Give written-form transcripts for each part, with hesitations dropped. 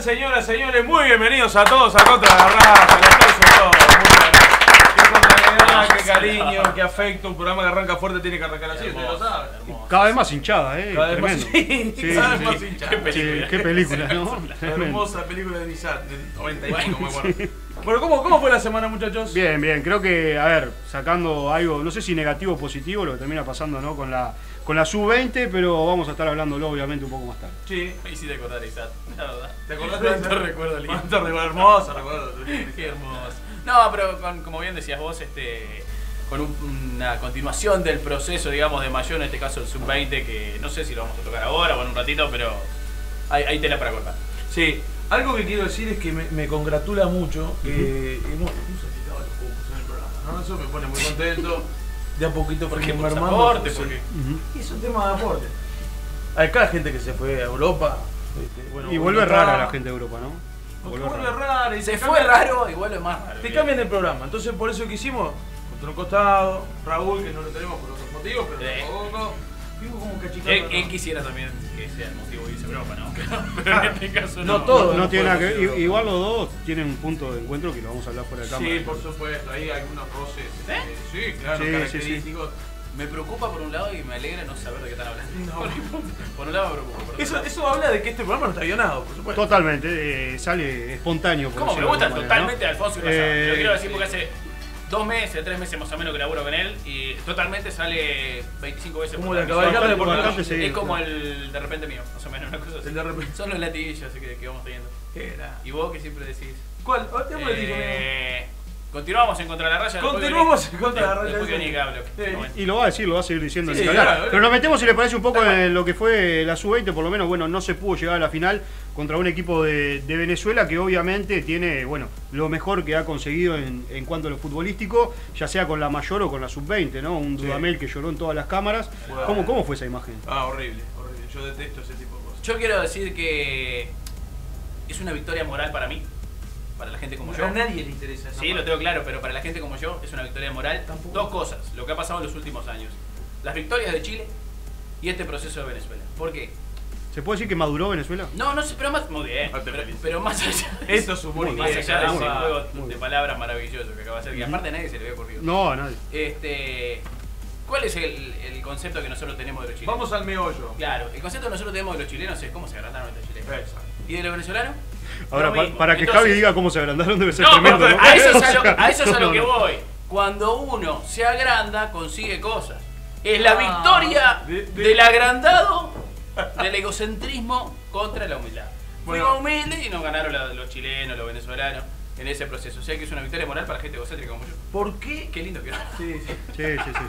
señoras, señores? Muy bienvenidos a todos a Contra la Raza. El aplauso a todos. Qué solidaridad, qué cariño, qué afecto. Un programa que arranca fuerte tiene que arrancar así, usted lo sabe. Cada vez más hinchada, Cada vez más, tremendo. cada vez más hinchada. Qué película, ¿no? Hermosa película de Nissan, del 95, me acuerdo. Bueno, ¿cómo fue la semana, muchachos? Bien, bien. Creo que, a ver, sacando algo, no sé si negativo o positivo, lo que termina pasando, ¿no? Con la sub-20, pero vamos a estar hablándolo obviamente un poco más tarde. Sí. Me hiciste acordar, Isat, la verdad. ¿Te acordás de ¿Cuánto recuerdo lindo? ¿Cuánto recuerdo hermoso? Recuerdo. Qué hermoso. No, pero como bien decías vos, con una continuación del proceso, digamos, de mayor, en este caso el sub-20, que no sé si lo vamos a tocar ahora o en un ratito, pero hay tela para cortar. Sí, algo que quiero decir es que me congratula mucho que hemos aceptado los cupos en el programa, ¿no? Eso me pone muy contento. De a poquito Porque fuimos por mermando. aporte, porque... Y es un tema de aporte. Hay cada gente que se fue a Europa. Bueno, Y vuelve rara la gente de Europa, ¿no? Vuelve rara. Y Se te fue cambian- raro y vuelve más raro. Te cambian el programa. Entonces por eso que hicimos, contra un costado, Raúl, que no lo tenemos por otros motivos, pero tampoco. Vimos como cachicando. Él quisiera también que sea el motivo de irse a Europa, ¿no? Pero en este caso No no. todo. No tiene nada que puede ser. ver. Igual los dos tienen un punto de encuentro que lo vamos a hablar fuera de cámara. Sí, por supuesto. Hay algunos roces. Sí, claro, Sí, característicos. Me preocupa por un lado y me alegra no saber de qué están hablando. No. Por un lado me preocupa. Por otro lado. Eso habla de que este programa no está guionado, por supuesto. Totalmente, sale espontáneo. por ¿Cómo me decirlo de gusta alguna manera, totalmente ¿no? Alfonso Irazar? Lo quiero decir porque hace 2 meses, 3 meses más o menos que laburo con él y totalmente sale 25 veces Como por la transmisión. cabalgata de Bastante seguido, Es como claro. el de repente mío, más o menos, una cosa así. El de repente. Son los latiguillos que vamos teniendo. Y vos que siempre decís. ¿Cuál? ¿Te lo digo? Continuamos en Contra la Raya. Continuamos en Contra la Raya. Después que ni que hablo. Sí. Bueno. Y lo va a decir, lo va a seguir diciendo. Sí, ni que hablar. claro, Pero nos metemos, si le parece, un poco en lo que fue la sub-20. Por lo menos, bueno, no se pudo llegar a la final contra un equipo de Venezuela que obviamente tiene, bueno, lo mejor que ha conseguido en cuanto a lo futbolístico, ya sea con la mayor o con la sub-20, ¿no? Un Sí. Dudamel que lloró en todas las cámaras. Bueno. ¿Cómo fue esa imagen? Horrible. Yo detesto ese tipo de cosas. Yo quiero decir que es una victoria moral para mí, para la gente como yo. A nadie le interesa eso. Sí, lo tengo claro, pero para la gente como yo es una victoria moral. Tampoco. 2 cosas, lo que ha pasado en los últimos años. Las victorias de Chile y este proceso de Venezuela. ¿Por qué? ¿Se puede decir que maduró Venezuela? No sé, pero más... Muy bien, No te felices. pero más allá de Esto es humor más inglés, allá de ese caramba. juego Muy de bien. palabras maravilloso que acaba de hacer, que aparte a nadie se le había ocurrido. No, a nadie. ¿Cuál es el concepto que nosotros tenemos de los chilenos? Vamos al meollo. Claro, el concepto que nosotros tenemos de los chilenos es cómo se agrandaron estos chilenos. Exacto. ¿Y de los venezolanos? Ahora, Lo mismo. para que Entonces- Javi diga cómo se agrandaron debe ser No, tremendo, pero ¿no? a eso es O a lo, sea, a eso es a lo no, que no. voy. Cuando uno se agranda, consigue cosas. Es la victoria del agrandado, del egocentrismo contra la humildad. Bueno. Fuimos humildes y nos ganaron los chilenos, los venezolanos en ese proceso. O sea que es una victoria moral para gente egocéntrica como yo. ¿Por qué? Qué lindo que era. Sí. Sí.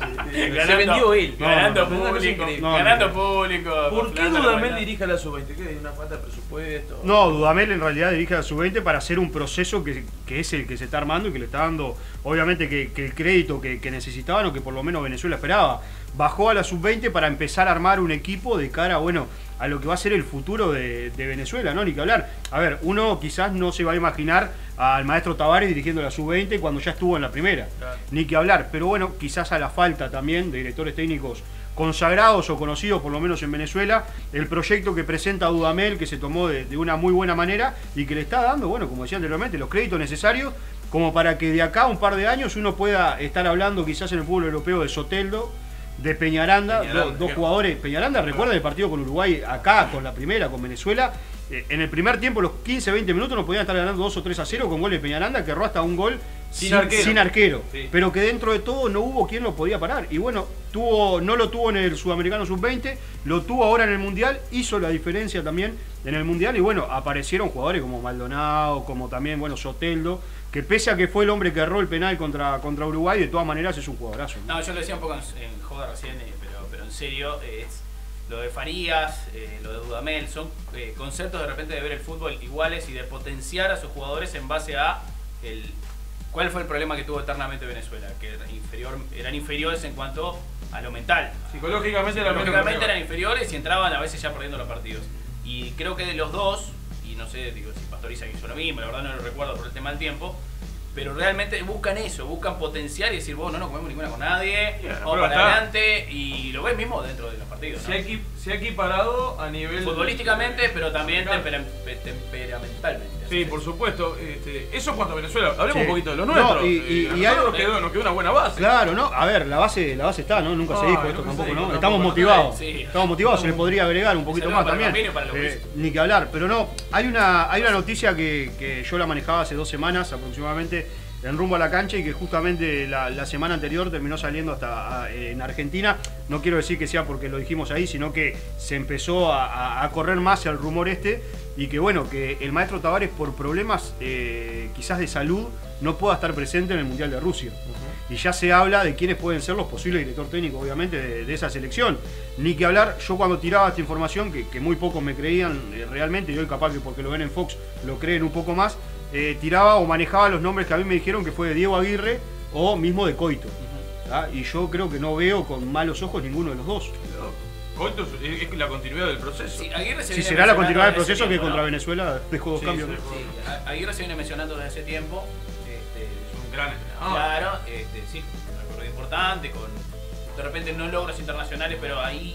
Se vendió él. Ganando No, no, público. no, Ganando público. ¿Por qué inflando la Dudamel humanidad. dirige a la sub-20? ¿Qué? ¿Una falta de presupuesto? No, Dudamel en realidad dirige a sub-20 para hacer un proceso que es el que se está armando y que le está dando, obviamente, que el crédito que necesitaban o que por lo menos Venezuela esperaba. Bajó a la sub-20 para empezar a armar un equipo de cara, bueno, a lo que va a ser el futuro de Venezuela, ¿no? Ni que hablar. A ver, uno quizás no se va a imaginar al maestro Tavares dirigiendo la sub-20 cuando ya estuvo en la primera. Claro. Ni que hablar. Pero bueno, quizás a la falta también de directores técnicos consagrados o conocidos, por lo menos en Venezuela, el proyecto que presenta Dudamel, que se tomó de una muy buena manera y que le está dando, bueno, como decía anteriormente, los créditos necesarios como para que de acá a un par de años uno pueda estar hablando quizás en el fútbol europeo de Soteldo, de Peñaranda, dos jugadores. Peñaranda, recuerda el partido con Uruguay acá, con la primera, con Venezuela. En el primer tiempo, los 15-20 minutos, nos podían estar ganando 2 o 3-0 con gol de Peñaranda, que erró hasta un gol sin arquero. Sí. Pero que dentro de todo no hubo quien lo podía parar. Y bueno, no lo tuvo en el Sudamericano Sub-20, lo tuvo ahora en el Mundial, hizo la diferencia también en el Mundial. Y bueno, aparecieron jugadores como Maldonado, como también, bueno, Soteldo, que pese a que fue el hombre que erró el penal contra Uruguay, de todas maneras es un jugadorazo, ¿no? No, yo lo decía un poco en joda recién, pero en serio, lo de Farías, lo de Dudamel, son conceptos de repente de ver el fútbol iguales y de potenciar a sus jugadores en base a cuál fue el problema que tuvo eternamente Venezuela, que eran inferiores en cuanto a lo mental. Psicológicamente eran inferiores y entraban a veces ya perdiendo los partidos. Y creo que de los dos, y no sé, digo, si Pastoriza hizo lo mismo, la verdad no lo recuerdo por el tema del tiempo, pero realmente buscan eso, buscan potenciar y decir, vos no comemos ninguna con nadie, vamos pero para adelante, y lo ves mismo dentro de los partidos, ¿no? Se ha equiparado a nivel futbolísticamente, pero también temperamentalmente. Sí, por supuesto. Eso en cuanto a Venezuela. Hablemos un poquito de los nuestros. Y nos quedó una buena base. Claro, ¿no? A ver, la base está, ¿no? Nunca se dijo esto tampoco, ¿no? Estamos motivados. Sí. Estamos motivados, se le podría agregar un poquito más también. Ni que hablar. Pero no, hay una noticia que yo la manejaba hace 2 semanas aproximadamente en Rumbo a la Cancha y que justamente la semana anterior terminó saliendo hasta en Argentina. No quiero decir que sea porque lo dijimos ahí, sino que se empezó a correr más el rumor y que bueno, que el maestro Tavares por problemas quizás de salud no pueda estar presente en el Mundial de Rusia. Y ya se habla de quiénes pueden ser los posibles director técnico, obviamente, de esa selección. Ni que hablar, yo cuando tiraba esta información, que muy pocos me creían realmente, y hoy capaz que porque lo ven en Fox lo creen un poco más, tiraba o manejaba los nombres que a mí me dijeron que fue de Diego Aguirre o mismo de Coito. Y yo creo que no veo con malos ojos ninguno de los dos. Coito es la continuidad del proceso. Sí, Aguirre si será la continuidad del proceso que contra Venezuela dejó 2 cambios. Sí, Aguirre se viene mencionando desde hace tiempo. Es un gran entrenador. Claro, sí, un recorrido importante, con de repente no logros internacionales, pero ahí.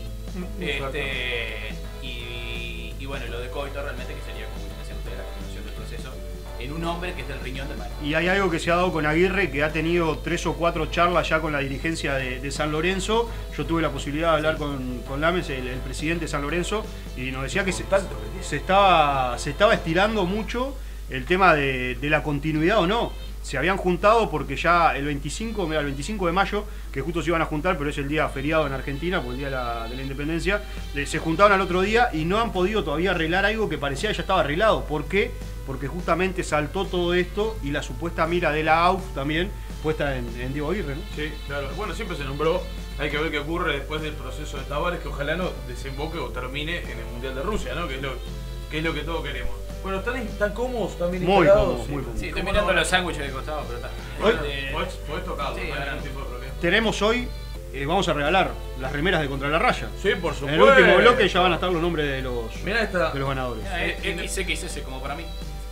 Y bueno, lo de Coito realmente que sería como de la continuación del proceso en un hombre que es del riñón del maestro. Y hay algo que se ha dado con Aguirre, que ha tenido 3 o 4 charlas ya con la dirigencia de San Lorenzo. Yo tuve la posibilidad de hablar con Lames, el presidente de San Lorenzo, y nos decía que se estaba estirando mucho el tema de la continuidad o no. Se habían juntado porque ya el 25 de mayo, que justo se iban a juntar, pero es el día feriado en Argentina, por el día de la independencia, se juntaron al otro día y no han podido todavía arreglar algo que parecía que ya estaba arreglado. ¿Por qué? Porque justamente saltó todo esto y la supuesta mira de la AUF también puesta en Diego Aguirre, ¿no? Sí, claro. Bueno, siempre se nombró. Hay que ver qué ocurre después del proceso de Tavares, que ojalá no desemboque o termine en el Mundial de Rusia, ¿no? Que es lo que todos queremos. Bueno, ¿están cómodos? ¿Están bien muy instalados? Cómodos, muy cómodos. Sí, estoy mirando los sándwiches de costado, pero está. Podés tocarlo, sí, no hay ningún tipo de problema. Tenemos hoy, vamos a regalar las remeras de Contra la Raya. Sí, por supuesto. En el último bloque ya van a estar los nombres de los ganadores. XXS como para mí.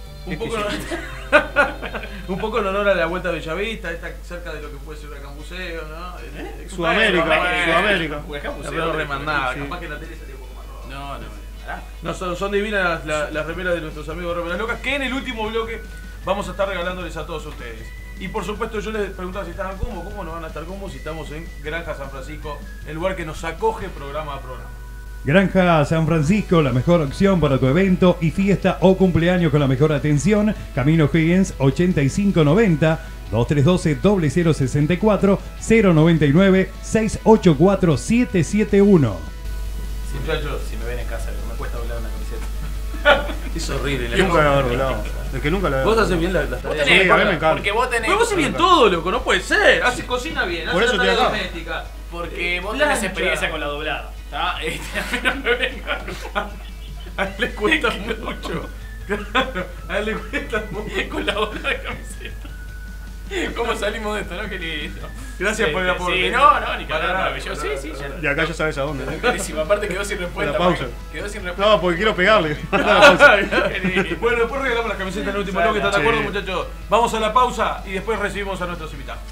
Un poco en honor a la Vuelta a Bellavista, está cerca de lo que puede ser un cambuceo, ¿no? Sudamérica. Pero remandada, capaz que la tele salió un poco más roja. No, son divinas las remeras de nuestros amigos Remeras Locas, que en el último bloque vamos a estar regalándoles a todos ustedes. Y por supuesto yo les preguntaba si estaban cómodos, ¿cómo no van a estar cómodos si estamos en Granja San Francisco, el lugar que nos acoge programa a programa? Granja San Francisco, la mejor opción para tu evento y fiesta o cumpleaños con la mejor atención. Camino Higgins 8590 2312-0064 099 684 771. Muchachos, si me ven en casa, me cuesta doblar una camiseta. Es horrible. Nunca la he doblado. Es que nunca la he Vos haces bien las tareas. Sí, a mí me encanta. Porque vos tenés. Pero vos haces bien todo, loco, no puede ser. Haces cocina bien, por haces eso tarea estoy acá. doméstica. Porque vos tenés experiencia con la doblada. A mí no me vengan. A él le cuesta mucho. Claro, a él le cuesta mucho. Con la doblada de camiseta. ¿Cómo salimos de esto, no? Qué lindo. Gracias por el aporte. Sí, no, ni que hablar, maravilloso. Sí, ya. Y acá ya sabes a dónde. Clarísimo, aparte quedó sin respuesta. La pausa. Quedó sin respuesta. No, porque quiero pegarle. Bueno, después regalamos las camisetas en el último bloque. ¿Están de acuerdo, muchachos? Vamos a la pausa y después recibimos a nuestros invitados.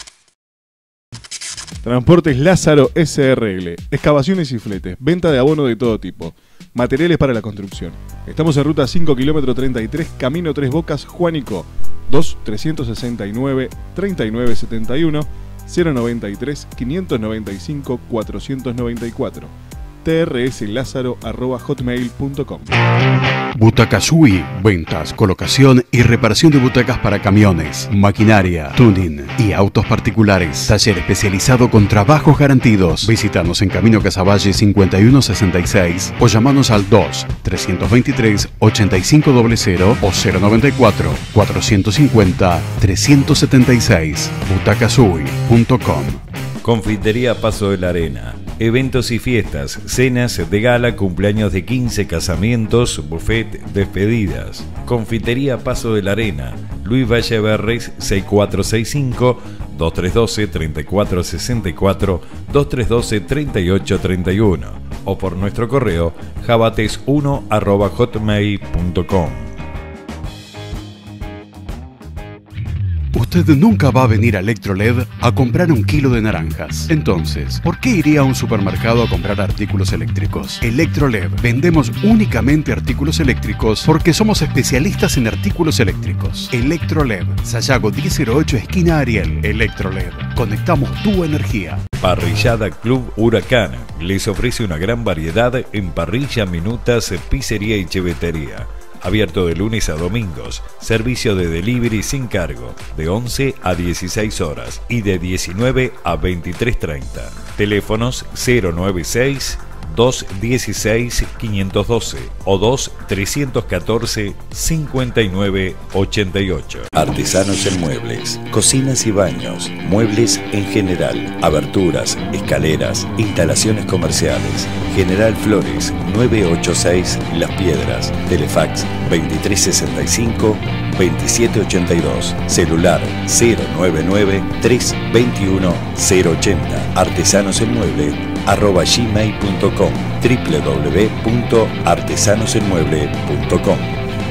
Transportes Lázaro SRL, excavaciones y fletes, venta de abono de todo tipo, materiales para la construcción. Estamos en ruta 5 km 33, camino 3 Bocas, Juanico, 2-369-3971, 093-595-494, trslázaro@hotmail.com. Butaca Sui, ventas, colocación y reparación de butacas para camiones, maquinaria, tuning y autos particulares. Taller especializado con trabajos garantidos. Visítanos en Camino Casaballe 5166 o llamanos al 2-323-8500 o 094-450-376. butacasui.com. Confitería Paso de la Arena. Eventos y fiestas, cenas de gala, cumpleaños de 15, casamientos, buffet, despedidas. Confitería Paso de la Arena. Luis Valle Berres 6465 2312-3464 2312-3831 o por nuestro correo jabates1@hotmail.com. Usted nunca va a venir a Electroled a comprar un kilo de naranjas. Entonces, ¿por qué iría a un supermercado a comprar artículos eléctricos? Electroled. Vendemos únicamente artículos eléctricos porque somos especialistas en artículos eléctricos. Electroled. Sayago 1008, esquina Ariel. Electroled. Conectamos tu energía. Parrillada Club Huracán les ofrece una gran variedad en parrilla, minutas, pizzería y chevetería. Abierto de lunes a domingos. Servicio de delivery sin cargo, de 11 a 16 horas y de 19 a 23:30. Teléfonos 096 216 512 o 2314 5988. Artesanos en muebles, cocinas y baños, muebles en general, aberturas, escaleras, instalaciones comerciales. General Flores, 986 Las Piedras. Telefax 2365 2782. Celular 099 321 080. artesanosenmueble@gmail.com. www.artesanosenmueble.com.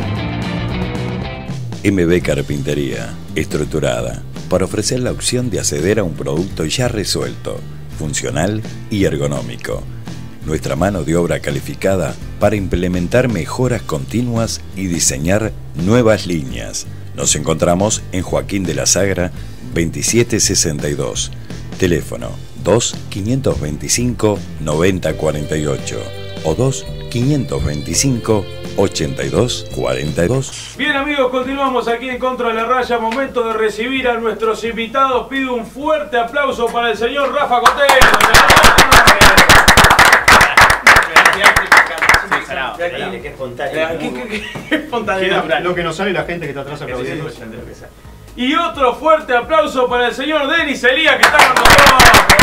MB Carpintería, estructurada, para ofrecer la opción de acceder a un producto ya resuelto, funcional y ergonómico. Nuestra mano de obra calificada para implementar mejoras continuas y diseñar nuevas líneas. Nos encontramos en Joaquín de la Sagra, 2762. Teléfono 2-525-9048 o 2-525-8242. Bien amigos, continuamos aquí en Contra la Raya. Momento de recibir a nuestros invitados. Pido un fuerte aplauso para el señor Rafa Cotelo. Qué espontáneo. Qué espontáneo. Lo que nos sale la gente que está atrás aplaudiendo. Y otro fuerte aplauso para el señor Denis Elías, que está con nosotros.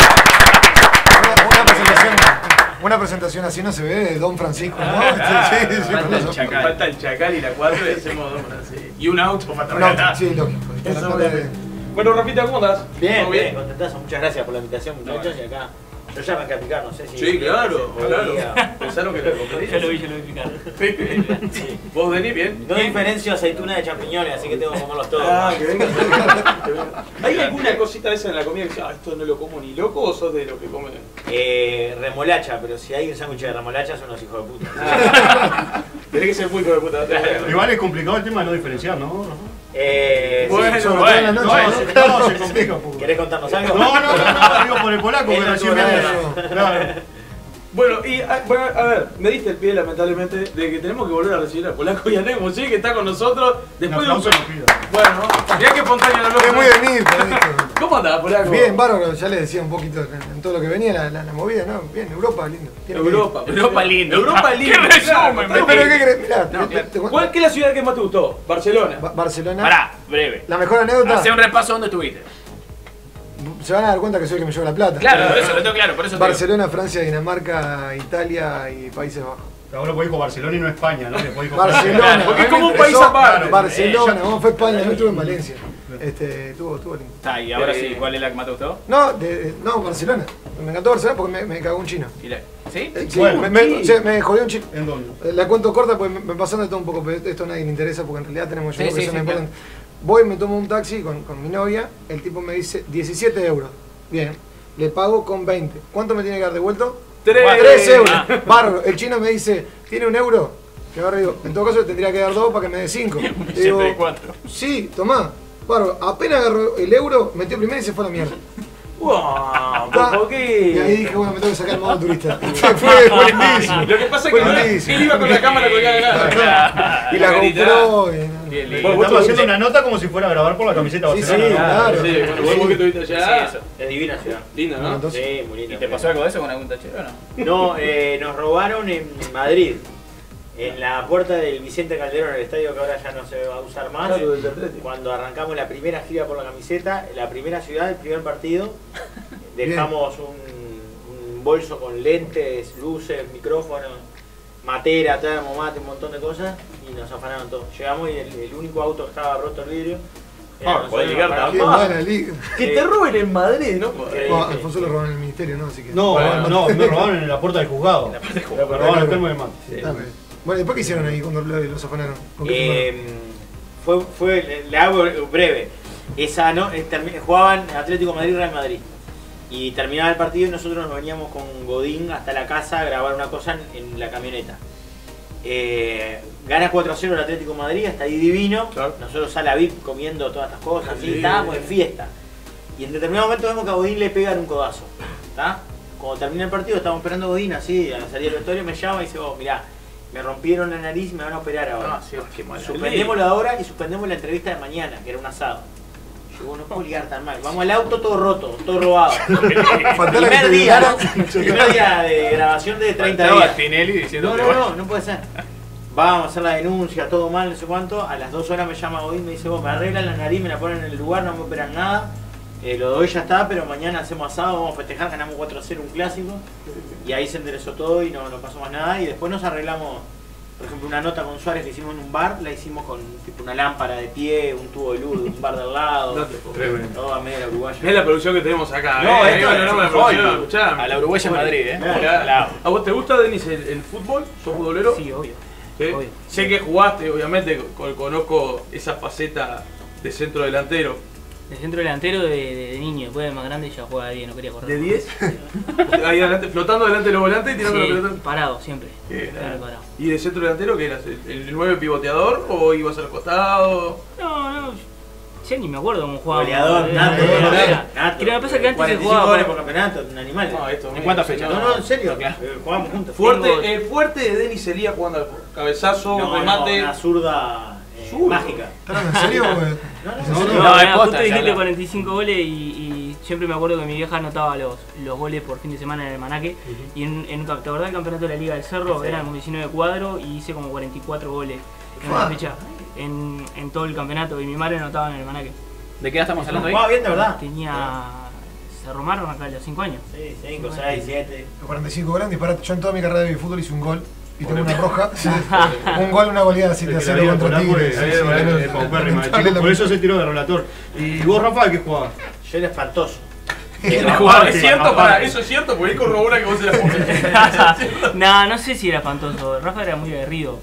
Una presentación así no se ve de Don Francisco, ¿no? Falta el chacal y la 4 y hacemos Don Francisco. Y un auto para trabajar. Sí, lógico. Bueno, Rafita, ¿cómo estás? Bien, bien, contentazo. Muchas gracias por la invitación, muchachos. Y acá, yo ya me acá a picar, no sé si... Sí, claro. Pensaron que lo compraría. Yo lo vi picar. Sí. ¿Vos, Denis, bien? No diferencio aceituna de champiñones, así que tengo que comerlos todos. Que venga. ¿Hay alguna cosita de esa en la comida que dice, esto no lo como ni loco, o sos de los que comen? Remolacha, pero si hay un sándwich de remolacha son unos hijos de puta. Tenés que ser muy hijo de puta. Igual es complicado el tema de no diferenciar, ¿no? Bueno, se complica un poco. ¿Querés contarnos algo? No, digo por el polaco, que recién Bueno, y a ver, me diste el pie lamentablemente de que tenemos que volver a recibir al polaco Yannick Music, que está con nosotros después de un... Bueno, mirá que espontáneo lo Es muy venir, ¿Cómo andás, polaco? Bien, bárbaro, ya les decía un poquito en todo lo que venía, la movida, ¿no? Bien, Europa, lindo. Europa lindo. ¿Qué resumen? Pero ¿qué querés? Mirá, ¿Cuál es la ciudad que más te gustó? Barcelona. Barcelona. Pará, breve. La mejor anécdota. Hacé un repaso donde estuviste. Se van a dar cuenta que soy el que me lleva la plata. Claro, por eso lo tengo claro, por eso Barcelona, Francia, Dinamarca, Italia y Países Bajos. Ahora lo dijo Barcelona y no España, ¿no? Barcelona, porque es como un país aparte. Barcelona, vamos, fue España, yo estuve en Valencia. Estuvo lindo. Está, y ahora sí, ¿cuál es la que más te gustó? No, Barcelona. Me encantó Barcelona porque me cagó un chino. ¿Sí? Sí, bueno, me jodió un chino. ¿En dónde? La cuento corta porque me pasaron de todo un poco, pero esto a nadie le interesa porque en realidad tenemos yo que son importantes. Claro. Voy, me tomo un taxi con mi novia, el tipo me dice 17 euros. Bien, le pago con 20. ¿Cuánto me tiene que dar devuelto? 3 euros. Bárbaro. El chino me dice, ¿tiene 1 euro? Que ahora digo, en todo caso le tendría que dar 2 para que me dé 5. Digo, 4. Sí, tomá. Bárbaro, apenas agarró el euro, metió primero y se fue a la mierda. ¡Wow! ¿Por qué? Y ahí dije, bueno, me tengo que sacar el modo turista. Fue buenísimo. Lo que pasa es que él iba con la cámara colgada. Y la compró. Estamos haciendo una nota como si fuera a grabar por la camiseta Barcelona. Sí, claro. Sí, bueno, vos que estuviste allá. Sí, eso. Es divina ciudad. Linda, ¿no? Sí, muy linda. ¿Y te pasó algo de eso con algún tachero o no? No, nos robaron en Madrid. En la puerta del Vicente Calderón, el estadio que ahora ya no se va a usar más. Cuando arrancamos la primera gira por la camiseta, la primera ciudad, el primer partido, dejamos un bolso con lentes, luces, micrófonos, matera, termomate, un montón de cosas y nos afanaron todo. Llegamos y el único auto que estaba roto el vidrio. Que te roben en Madrid, ¿no? Alfonso lo robaron en el ministerio, ¿no? Así que... No, me robaron en la puerta del juzgado. Me robaron el termo de mate. Bueno, ¿después qué hicieron ahí cuando los afanaron? Le hago breve. Esa no, jugaban Atlético Madrid-Real Madrid. Y terminaba el partido y nosotros nos veníamos con Godín hasta la casa a grabar una cosa en la camioneta. Gana 4-0 el Atlético Madrid, hasta ahí divino. Claro. Nosotros sala VIP comiendo todas estas cosas, así, estábamos en fiesta. Y en determinado momento vemos que a Godín le pegan un codazo. ¿Tá? Cuando termina el partido, estábamos esperando a Godín así, a salir del vestuario, me llama y dice, oh, mirá, me rompieron la nariz y me van a operar ahora. Suspendemos la hora y suspendemos la entrevista de mañana, que era un asado. Yo, no puedo ligar tan mal. Vamos al auto todo roto, todo robado. primer día de grabación de 30 días. Tinelli diciendo no puede ser. Vamos a hacer la denuncia, todo mal, no sé cuánto. A las 2 horas me llama Godín y me dice, vos me arreglan la nariz, me la ponen en el lugar, no me operan nada. Lo de hoy ya está, pero mañana hacemos asado, vamos a festejar, ganamos 4-0 un clásico. Y ahí se enderezó todo y no pasó más nada. Y después nos arreglamos, por ejemplo, una nota con Suárez que hicimos en un bar, la hicimos con tipo una lámpara de pie, un tubo de luz de un bar de al lado. Todo a media uruguaya. Es la producción que tenemos acá. No, esto es la producción. A la uruguaya en Madrid, ¿A vos te gusta, Denis, el fútbol? ¿Sos futbolero? Sí, obvio. ¿Sí? Obvio. Sé que jugaste, obviamente, conozco esa faceta de centro delantero. De centro delantero de niño, después de más grande ya jugaba de 10, no quería correr. ¿De 10? Ahí adelante, flotando delante de los volantes y tirando la pelota. Parado, siempre. Parado. ¿Y de centro delantero qué eras? ¿El 9 pivoteador o ibas al costado? No, ya ni me acuerdo cómo jugaba. Goleador, nato. Que me pasa que antes se 45 goles por campeonato, un animal. ¿En cuántas fechas? No, en serio, jugamos juntos. Fuerte de Denis Elías jugando al cabezazo, remate. Una zurda mágica. ¿En serio, güey? No, justo dijiste 45 goles y siempre me acuerdo que mi vieja anotaba los goles por fin de semana en el almanaque. Y ¿te acordás del campeonato de la Liga del Cerro? Eran como 19 cuadros y hice como 44 goles en una fecha en todo el campeonato y mi madre anotaba en el almanaque. ¿De qué edad estamos hablando ahí? Bien, de verdad. Tenía... Se romaron acá a los 5 años. Sí, 5, 6, 7. 45 goles, disparate. Yo en toda mi carrera de fútbol hice un gol. Y tengo una roja, un gol, una goleada 7-0 contra Tigres. Por eso se tiró de relator. ¿Y vos, Rafa, qué jugabas? Yo era espantoso. ¿Es cierto? Eso es cierto, porque él corrobora que vos eras pobre. No sé si era espantoso. Rafa era muy aguerrido.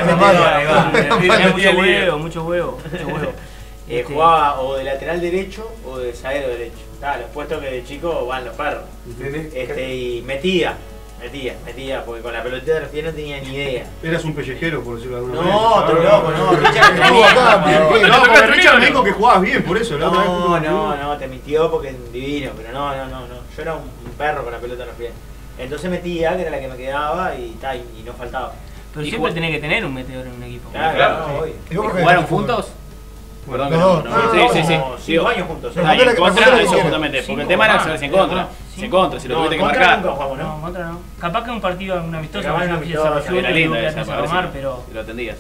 Mucho huevo. Jugaba o de lateral derecho o de zaguero derecho. Los puestos que de chico van los perros. Y metía, porque con la pelotita de los pies no tenía ni idea. Eras un pellejero, por decirlo de alguna manera. No, te loco, no. No, porque Richard me dijo que jugabas bien, por eso. No, te mintió porque es divino, pero no. Yo era un perro con la pelota en los pies. Entonces metía, que era la que me quedaba y no faltaba. Pero siempre tenés que tener un metedor en un equipo. Claro. ¿Y jugaron juntos? Perdón, sí. 5 años juntos. En contra, eso justamente. Porque el tema era saberse en contra. Si lo tuviste que marcar. No, contra no. Capaz que un partido, una amistosa, era linda esa, pero lo atendías.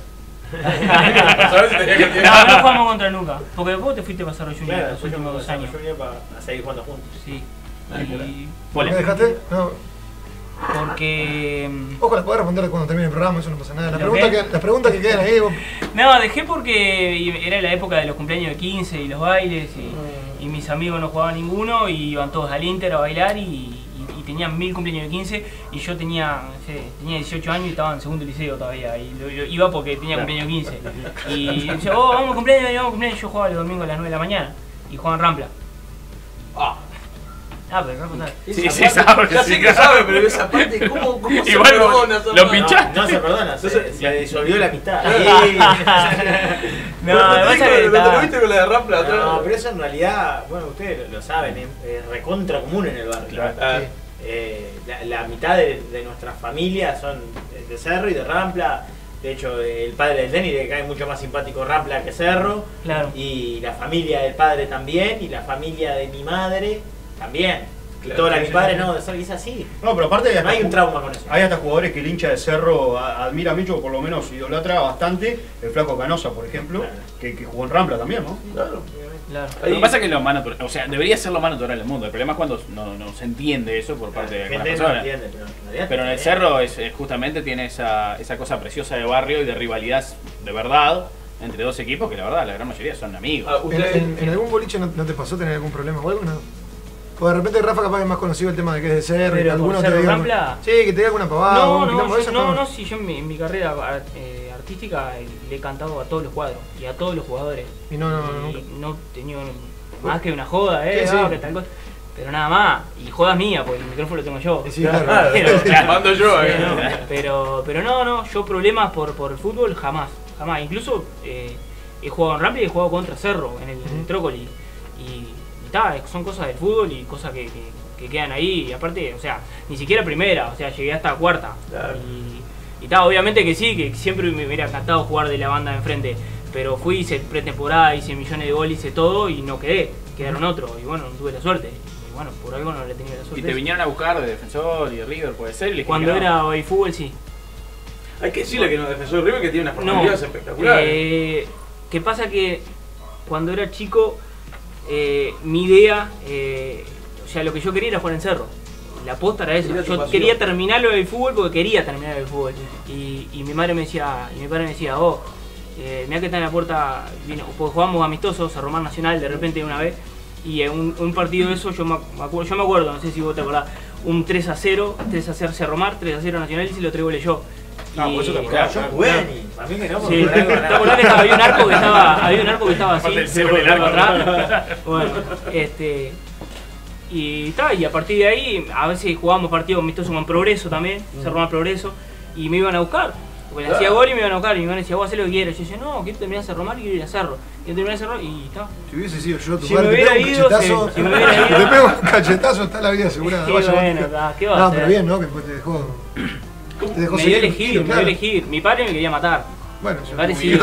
No jugamos contra nunca. Porque vos te fuiste a Pasarro Junior los últimos 2 años. Para seguir jugando juntos. Sí. ¿Por qué dejaste? Porque... Ojo, las podés responder cuando termine el programa, eso no pasa nada. Las preguntas que quedan ahí... No, dejé porque era la época de los cumpleaños de 15 y los bailes y mis amigos no jugaban ninguno y iban todos al Inter a bailar y tenían 1000 cumpleaños de 15 y yo tenía 18 años y estaba en segundo liceo todavía y iba porque tenía cumpleaños de 15 y decía, vamos a cumpleaños, y yo jugaba los domingos a las 9 de la mañana y jugaban Rampla. Pero Rafa sabe. Sí, sabe. Ya sé que sabe, pero esa parte, ¿cómo se perdona? ¿Lo pinchaste? No se perdona, se disolvió la amistad. ¿No te viste con la de Rampla atrás? No, pero eso en realidad, bueno, ustedes lo saben, es recontra común en el barrio. La mitad de nuestras familias son de Cerro y de Rampla. De hecho, el padre del Denis le cae mucho más simpático Rampla que Cerro. Claro. Y la familia del padre también, y la familia de mi madre también. Claro, toda mi padre no, de Cerro, y es así. No, pero aparte no hay un trauma con eso. Hay hasta jugadores que el hincha de Cerro admira mucho, o por lo menos idolatra bastante. El Flaco Canosa, por ejemplo, que jugó en Rampla también, ¿no? Claro. Lo que pasa es que debería ser lo más natural del mundo. El problema es cuando no se entiende eso por parte de las personas. Pero en el Cerro justamente tiene esa cosa preciosa de barrio y de rivalidad de verdad entre dos equipos que la verdad la gran mayoría son amigos. ¿En algún boliche no te pasó tener algún problema o algo? No. O de repente Rafa capaz que es más conocido el tema de que es de Cerro. Pero alguno Cerro te diga Rampla. Sí, que te diga alguna pavada. No, sí, yo en mi carrera artística le he cantado a todos los cuadros y a todos los jugadores. Y no he tenido más que una joda, sí. que tal cosa. Pero nada más, y jodas mía, porque el micrófono lo tengo yo. Sí, claro. Mando yo, pero no, yo problemas por el fútbol jamás. Incluso he jugado en Rampla y he jugado contra Cerro en el Trócoli. Y son cosas del fútbol y cosas que quedan ahí. Y aparte, o sea, ni siquiera primera, o sea, llegué hasta cuarta. Claro. Y obviamente que sí, que siempre me hubiera encantado jugar de la banda de enfrente. Pero fui, hice pretemporada, hice millones de goles, hice todo y no quedaron otros. Y bueno, no tuve la suerte. Bueno, por algo no le tenía la suerte. ¿Y te vinieron a buscar de Defensor y de River, puede ser? Cuando era fútbol, sí. Hay que decirle que no, Defensor y River que tiene unas formalidades espectaculares. ¿Qué pasa? Que cuando era chico, mi idea, o sea, lo que yo quería era jugar en Cerro. La posta era eso. Yo quería terminarlo del fútbol porque quería terminar el fútbol. Y mi madre me decía, y mi padre me decía, mirá que está en la puerta, porque jugamos amistosos, Cerro Mar Nacional de repente una vez. Y en un partido de eso yo me acuerdo, no sé si vos te acordás, un 3-0 Cerro Mar, 3-0 Nacional y se lo traigo yo. No, por eso te acordás. Yo jugué, a mí que no, sí, ¿te acordás que había un arco que estaba así? Atrás. Bueno, y a partir de ahí, a veces jugábamos partidos amistosos con Progreso también, Cerro Mar Progreso, y me iban a buscar. Porque le hacía gol y me iban a buscar y mi hermano decía, vos hacés lo que quieras. Yo decía, no, quiero terminar Cerro Mar y quiero ir a Cerro. Quiero terminar Cerro y está. Si hubiese sido yo tu si padre, te pego un cachetazo, está la vida asegurada. Qué bueno, ¿qué va a hacer? No, pero bien, ¿no? Que después te dejó me dio elegir. Mi padre me quería matar. Bueno, mi padre sí,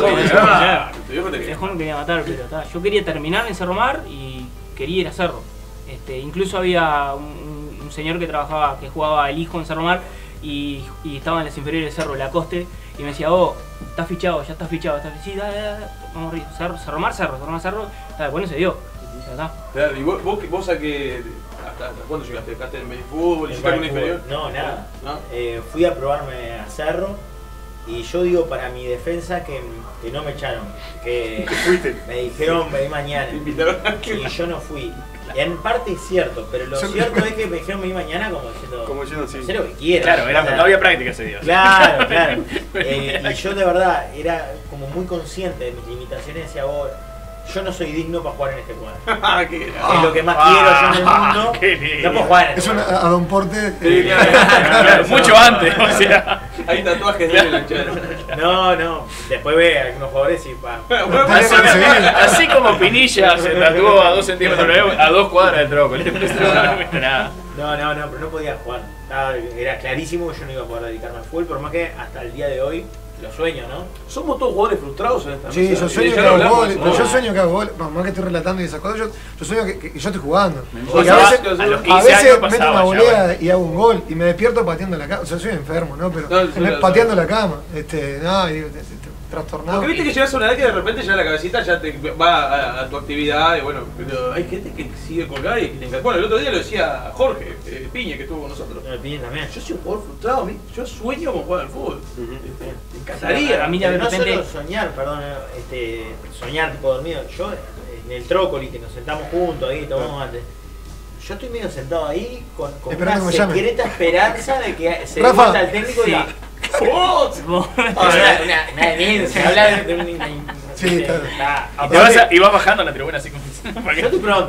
me quería matar, pero está. Yo quería terminar en Cerro Mar y quería ir a Cerro. Incluso había un señor que jugaba el hijo en Cerro Mar y estaba en las inferiores de Cerro, Lacoste, y me decía, estás fichado, ya estás fichado. Sí, dale, vamos a ir. Cerro Mar, bueno, se dio. Claro, ¿y vos a qué, hasta cuándo llegaste? ¿Dejaste en el fútbol? ¿Hiciste algún inferior? No, nada. ¿No? Fui a probarme a Cerro y yo digo para mi defensa que no me echaron, que me dijeron vení mañana y yo no fui. Y en parte es cierto, pero lo cierto es que me dijeron vení mañana como diciendo sí. Hacer lo que quieras. Claro, no había práctica ese día. Claro. Y yo de verdad era como muy consciente de mis limitaciones, decía yo no soy digno para jugar en este cuadro. Es lo que más quiero yo en el mundo. No puedo jugar en este cuadro. A Don Porte. Claro, mucho antes. O sea. Hay tatuajes de él en No. Después ve a algunos jugadores y así como Pinilla se tatuó a 2 centímetros, a 2 cuadras del Trócoli. No, pero no podía jugar. Era clarísimo que yo no iba a poder dedicarme al fútbol, por más que hasta el día de hoy lo sueño, ¿no? Somos todos jugadores frustrados en esta mesa. Sí, yo sueño que hago gol. Yo sueño que hago gol. Más que estoy relatando y esas cosas, yo sueño que yo estoy jugando. Porque a veces meto una volea y hago un gol y me despierto pateando la cama. O sea, soy enfermo, ¿no? Pero pateando la cama. Trastornado. Porque viste que llegas a una edad que de repente ya la cabecita ya te va a tu actividad y bueno, pero hay gente que sigue colgada y que te encanta. Bueno, el otro día lo decía Jorge Piña, que estuvo con nosotros. Piña también. Yo soy un jugador frustrado, yo sueño con jugar al fútbol. Me encantaría. A mí de repente... No solo soñar, soñar tipo dormido. Yo en el Trócoli, que nos sentamos juntos ahí, tomamos antes. Yo estoy medio sentado ahí con una secreta esperanza de que se dé cuenta el técnico y diga una demencia, habla de un... Sí, y vas bajando a la tribuna así como... Yo te pregunto,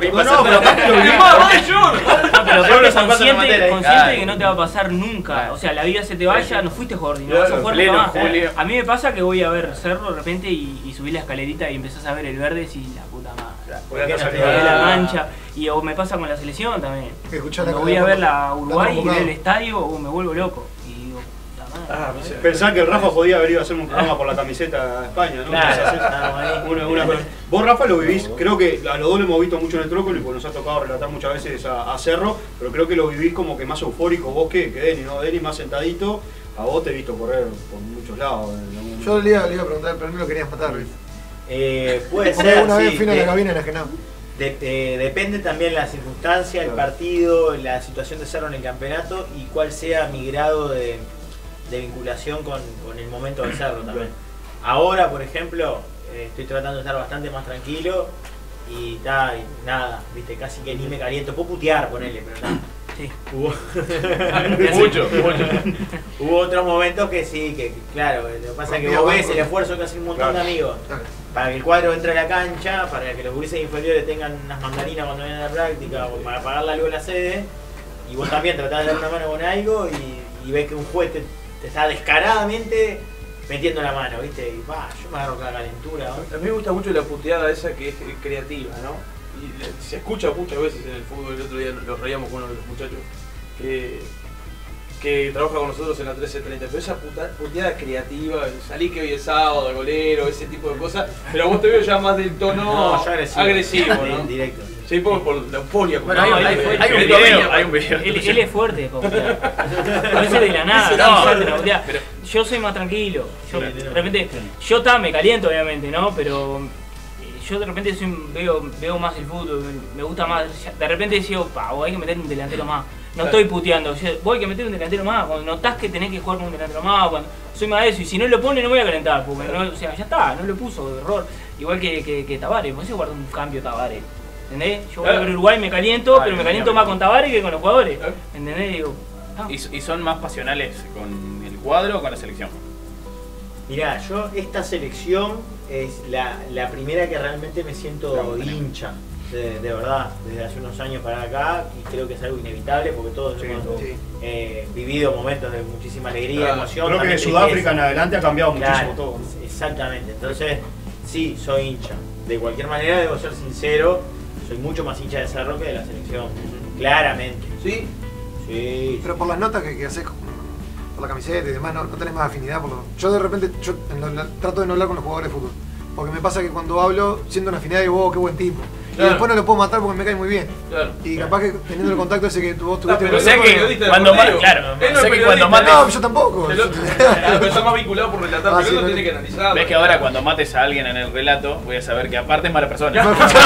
pero consciente de que no te va a pasar nunca. O sea, la vida se te vaya, no fuiste jugador, no vas a jugar nunca más. A mí me pasa que voy a ver Cerro de repente y subí la escalerita y empezás a ver el verde y la puta madre. La mancha. Y o me pasa con la selección también. Cuando voy a ver la Uruguay y ver el estadio, me vuelvo loco. Pensar que el Rafa podía haber ido a hacer un programa por la camiseta de España, ¿no? Claro, vos, Rafa, lo vivís, creo que a los dos lo hemos visto mucho en el Trócoli, porque nos ha tocado relatar muchas veces a Cerro, pero creo que lo vivís como que más eufórico vos que Deni, ¿no? Deni más sentadito, a vos te he visto correr por muchos lados. Yo le iba a preguntar, pero no lo querías matar. Puede ser. Una vez fui a la cabina enajenado. Depende también la circunstancia, el partido, la situación de Cerro en el campeonato y cuál sea mi grado de vinculación con el momento del Cerro también. Ahora, por ejemplo, estoy tratando de estar bastante más tranquilo y nada, viste, casi que ni me caliento. Puedo putear, ponele, pero nada. Sí. Mucho. Hubo otros momentos que sí, que claro, lo que pasa es que vos ves el esfuerzo que hacen un montón de amigos para que el cuadro entre a la cancha, para que los gurises inferiores tengan unas mandarinas cuando vienen a la práctica, o para pagar la luz de la sede, y vos también tratás de dar una mano con algo y ves que un juez te está descaradamente metiendo la mano, ¿viste? Y yo me agarro con la calentura. A mí me gusta mucho la puteada esa que es creativa, ¿no? Y se escucha muchas veces en el fútbol. El otro día nos reíamos con uno de los muchachos que trabaja con nosotros en la 1330, pero esa puteada creativa, salí que hoy es sábado, golero, ese tipo de cosas, pero vos te veo ya más del tono agresivo, ¿no? Directo. Sí, por la euforia. Bueno, hay un video. Él es fuerte, a veces de la nada, yo soy más tranquilo. Yo, de repente, me caliento obviamente, ¿no? Pero yo de repente veo más el fútbol, me gusta más. De repente digo, hay que meter un delantero más. No estoy puteando, voy a meter un delantero más. Cuando notás que tenés que jugar con un delantero más, cuando soy más de eso, y si no lo pone no voy a calentar, porque ya está, no lo puso de error. Igual que Tavares, por eso guardo un cambio Tavares. ¿Entendés? Yo voy a ver Uruguay y me caliento, pero me caliento más con Tavares que con los jugadores. ¿Entendés? Digo, ¿Y son más pasionales con el cuadro o con la selección? Mirá, yo esta selección es la primera que realmente me siento hincha, de verdad, desde hace unos años para acá, y creo que es algo inevitable porque todos hemos vivido momentos de muchísima alegría, emoción. Creo que de Sudáfrica en adelante ha cambiado muchísimo todo. Exactamente, entonces sí, soy hincha. De cualquier manera, debo ser sincero, soy mucho más hincha de Cerro que de la selección, claramente. ¿Sí? Sí. Pero por las notas que haces por la camiseta y demás, no tenés más afinidad por lo... Yo de repente trato de no hablar con los jugadores de fútbol, porque me pasa que cuando hablo siento una afinidad y digo, qué buen tipo. Claro. Y después no lo puedo matar porque me cae muy bien. Claro. Y capaz que teniendo el contacto ese que vos tuviste... Pero sé que cuando mates... No, yo tampoco. Pero está más vinculado por relatar, pero uno tiene que analizarlo. Ves que ahora cuando mates a alguien en el relato, voy a saber que aparte es mala persona.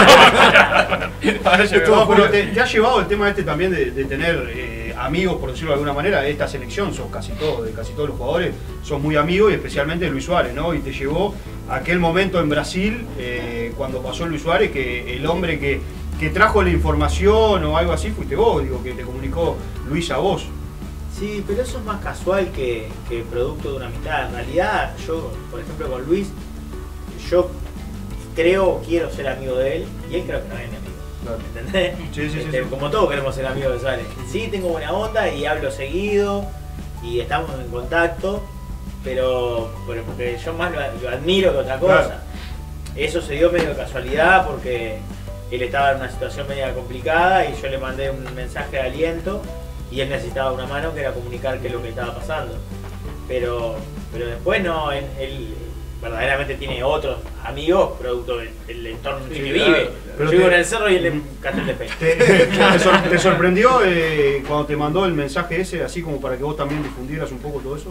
Pero te ha llevado el tema también de tener amigos, por decirlo de alguna manera, de esta selección, sos casi todos los jugadores, sos muy amigos, y especialmente Luis Suárez, ¿no? Y te llevó aquel momento en Brasil, cuando pasó Luis Suárez, que el hombre que trajo la información o algo así fuiste vos, digo, que te comunicó Luis a vos. Sí, pero eso es más casual que producto de una amistad. En realidad, yo, por ejemplo, con Luis, yo quiero ser amigo de él, y él creo que no es mi amigo. ¿Entendés? Sí. Como todos queremos ser amigos de Suárez. Sí, tengo buena onda y hablo seguido y estamos en contacto, pero porque yo más lo admiro que otra cosa. Claro. Eso se dio medio de casualidad porque él estaba en una situación media complicada y yo le mandé un mensaje de aliento y él necesitaba una mano que era comunicar qué es lo que estaba pasando. Pero después no, él verdaderamente tiene otros amigos producto del entorno en el que vive. Yo vivo en el cerro y él en Castelldefels. ¿Te sorprendió cuando te mandó el mensaje ese, así como para que vos también difundieras un poco todo eso?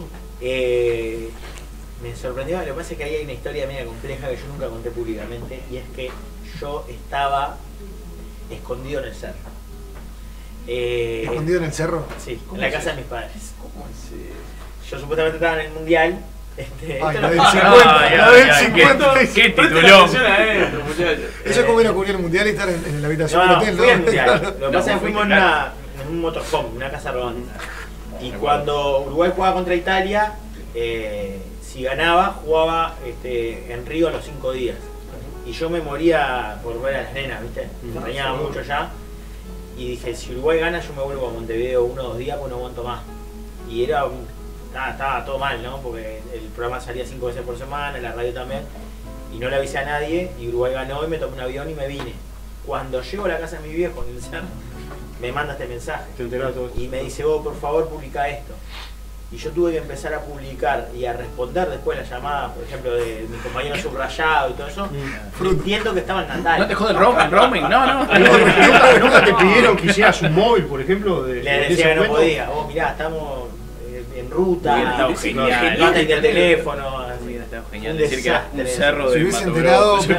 Me sorprendió, lo que pasa es que ahí hay una historia media compleja que yo nunca conté públicamente, y es que yo estaba escondido en el cerro. ¿Escondido en el cerro? Sí, en la casa de mis padres. ¿Cómo así? Yo supuestamente estaba en el mundial. La del 50. ¿Qué tituló? Eso es como ir a cubrir el mundial y estar en la habitación del hotel, ¿no? Fui al mundial. Lo que pasa es que fuimos en un motorhome, una casa rodante. Y cuando Uruguay jugaba contra Italia, si ganaba, jugaba en Río a los 5 días. Y yo me moría por ver a las nenas, ¿viste? Me extrañaba mucho ya. Y dije, si Uruguay gana, yo me vuelvo a Montevideo 1 o 2 días, pues no aguanto más. Y estaba todo mal, ¿no? Porque el programa salía 5 veces por semana, la radio también. Y no le avisé a nadie, y Uruguay ganó, y me tomé un avión y me vine. Cuando llego a la casa de mi viejo en el cerro, me manda este mensaje. Y me dice, vos por favor publica esto. Y yo tuve que empezar a publicar y a responder después la llamada, por ejemplo, de mi compañero subrayado y todo eso, mintiendo que estaba en Natal. No te jode el roaming, no. ¿Nunca te pidieron que hicieras un móvil, por ejemplo? Le decía que no podía. Mirá, estamos en ruta, no atendí el teléfono. está genial decir que era un cerro si de hubiese Mato enterado, Grosso.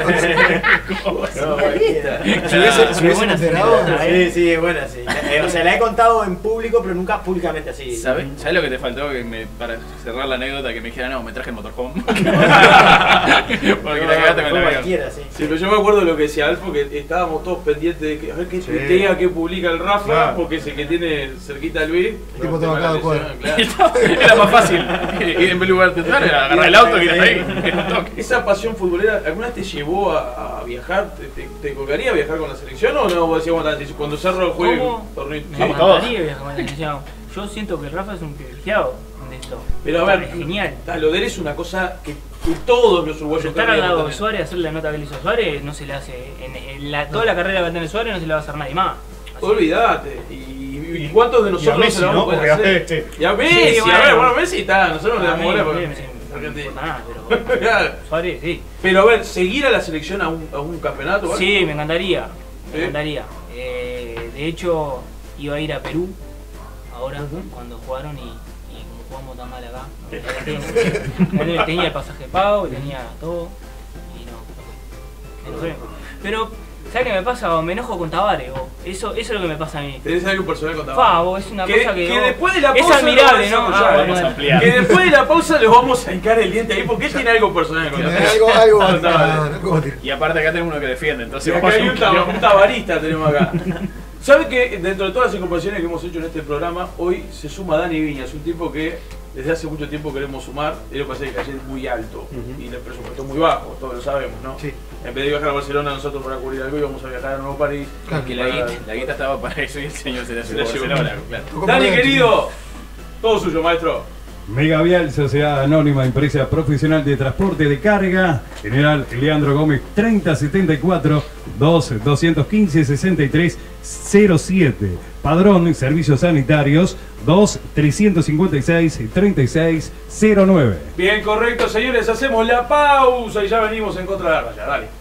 si hubiese enterado. Sí, buena, sí. O sea, la he contado en público, pero nunca públicamente así. ¿Sabes lo que te faltó? Para cerrar la anécdota, que me dijera, no, me traje el motorhome. Porque la cagaste con el avión. Sí, pero yo me acuerdo de lo que decía Alfo, que estábamos todos pendientes de que a ver qué tuitea, qué publica el Rafa, porque es el que tiene cerquita al Luis. El tipo te va a cada cuadro. Era más fácil. En vez lugar de era agarrar el auto y ir ahí. Esa pasión futbolera, ¿alguna vez te llevó a viajar? ¿Te colgaría viajar con la selección o no? Vos decías, cuando cerro el juego, torneo. Me encantaría viajar con la selección. Yo siento que Rafa es un privilegiado en esto. Pero a ver, es genial. Lo de él es una cosa que todos los uruguayos estar al lado de Suárez, hacerle la nota que le hizo Suárez, no se le hace. Toda la carrera que va a tener Suárez no se le va a hacer nadie más. Olvídate. ¿Y cuántos de nosotros Messi, se lo vamos a poder hacer? Y a Messi, bueno, Messi está, nosotros le damos bola porque no importa nada, pero Suárez sí. Pero a ver, ¿seguir a la selección a un campeonato? ¿vale? Sí, me encantaría. Me encantaría. De hecho, iba a ir a Perú ahora cuando jugaron y como jugamos tan mal acá, tenía el pasaje pago, tenía todo y no fue. Pero ¿sabes qué me pasa? Me enojo con Tavares, vos. Eso es lo que me pasa a mí. ¿Tenés algo personal con Tavares? Vos, es una cosa que después de la pausa es admirable, ¿no? Vamos a ampliar. Que después de la pausa les vamos a hincar el diente ahí porque él tiene algo personal con Tavares. Algo. Y aparte acá tenemos uno que defiende, entonces acá hay un tavarista tenemos acá. ¿Sabe que dentro de todas las incorporaciones que hemos hecho en este programa, hoy se suma Dani Viñas, un tipo que desde hace mucho tiempo queremos sumar? Y lo que pasa es que ayer es muy alto y el presupuesto muy bajo, todos lo sabemos, ¿no? Sí. En vez de viajar a Barcelona nosotros para cubrir algo, íbamos a viajar a Nuevo París. Claro, que la guita estaba para eso y el señor se la llevó a Barcelona, claro. Dani, querido, todo suyo, maestro. Megavial, Sociedad Anónima, empresa profesional de transporte de carga. General Leandro Gómez, 3074 215 6307. Padrón, servicios sanitarios, 356 3609. Bien, correcto, señores, hacemos la pausa y ya venimos en contra de la raya. Dale.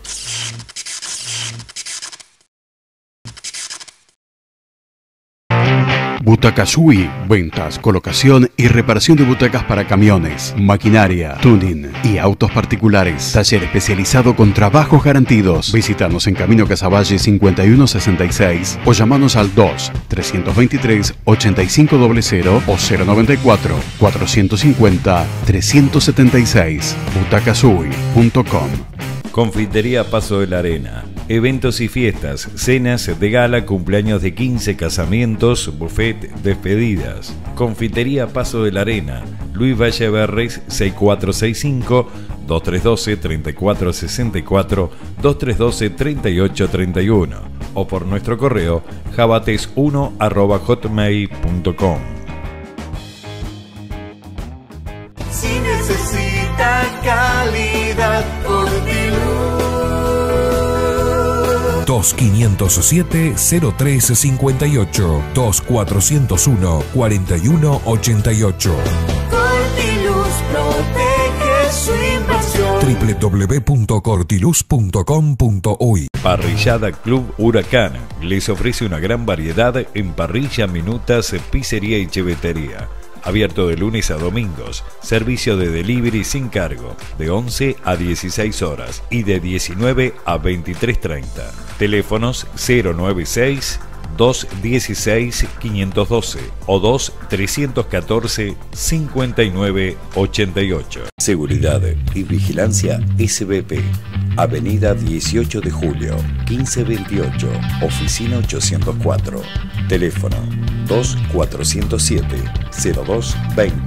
Butacasui, ventas, colocación y reparación de butacas para camiones, maquinaria, tuning y autos particulares. Taller especializado con trabajos garantidos. Visítanos en Camino Casaballe 5166 o llamanos al 2-323-8500 o 094-450-376. Butacasui.com. Confitería Paso de la Arena. Eventos y fiestas, cenas de gala, cumpleaños de 15, casamientos, buffet, despedidas. Confitería Paso de la Arena. Luis Valle Berres 6465 2312 3464 2312 3831 o por nuestro correo jabates1@hotmail.com. Si necesita calidad, Cortiluz. 2507-0358 2401-4188. Cortiluz protege su inversión. www.cortiluz.com.uy. Parrillada Club Huracán les ofrece una gran variedad en parrilla, minutas, pizzería y chevetería. Abierto de lunes a domingos, servicio de delivery sin cargo, de 11 a 16 horas y de 19 a 23:30. Teléfonos 096-216-512 o 2-314-5988. Seguridad y Vigilancia SBP. Avenida 18 de Julio, 1528, Oficina 804. Teléfono 2407-0220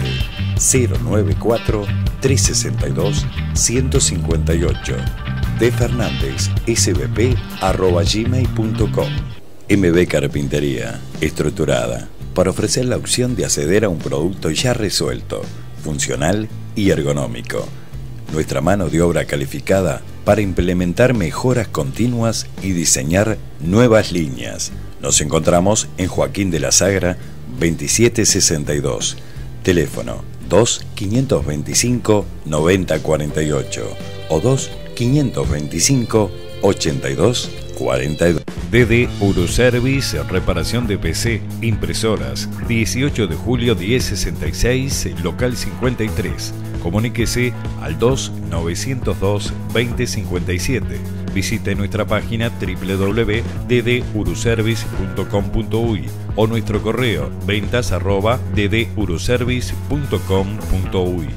094-362-158. De Fernández, sbp@gmail.com. MB Carpintería, estructurada, para ofrecer la opción de acceder a un producto ya resuelto, funcional y ergonómico. Nuestra mano de obra calificada para implementar mejoras continuas y diseñar nuevas líneas. Nos encontramos en Joaquín de la Sagra, 2762. Teléfono 2-525-9048 o 2-525-8242. DD Uruservice, reparación de PC, impresoras, 18 de julio 1066, local 53. Comuníquese al 2902-2057. Visite nuestra página www.dduruservice.com.uy o nuestro correo ventas@dduruservice.com.uy.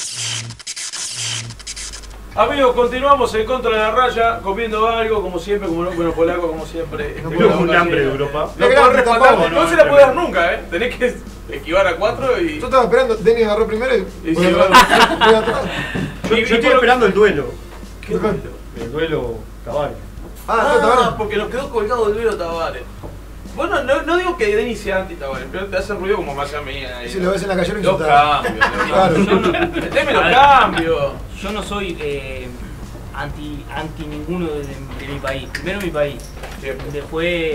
Amigos, continuamos en Contra de la Raya, comiendo algo, como siempre, como bueno polaco, como siempre. No puedo un hambre de Europa. No podés respaldar, no se la podés dar nunca, tenés que esquivar a 4 y... Yo estaba esperando, Denis agarró primero y sí, yo estoy esperando el duelo. ¿Qué duelo? El duelo Tavares. Porque nos quedó colgado el duelo Tavares. Bueno, no digo que Denis sea anti-Tavares, pero te hace ruido como me hace a mí. Si lo ves en la calle, los cambios. Claro. Meteme los cambios. Yo no soy anti ninguno de mi país. Primero mi país. Después,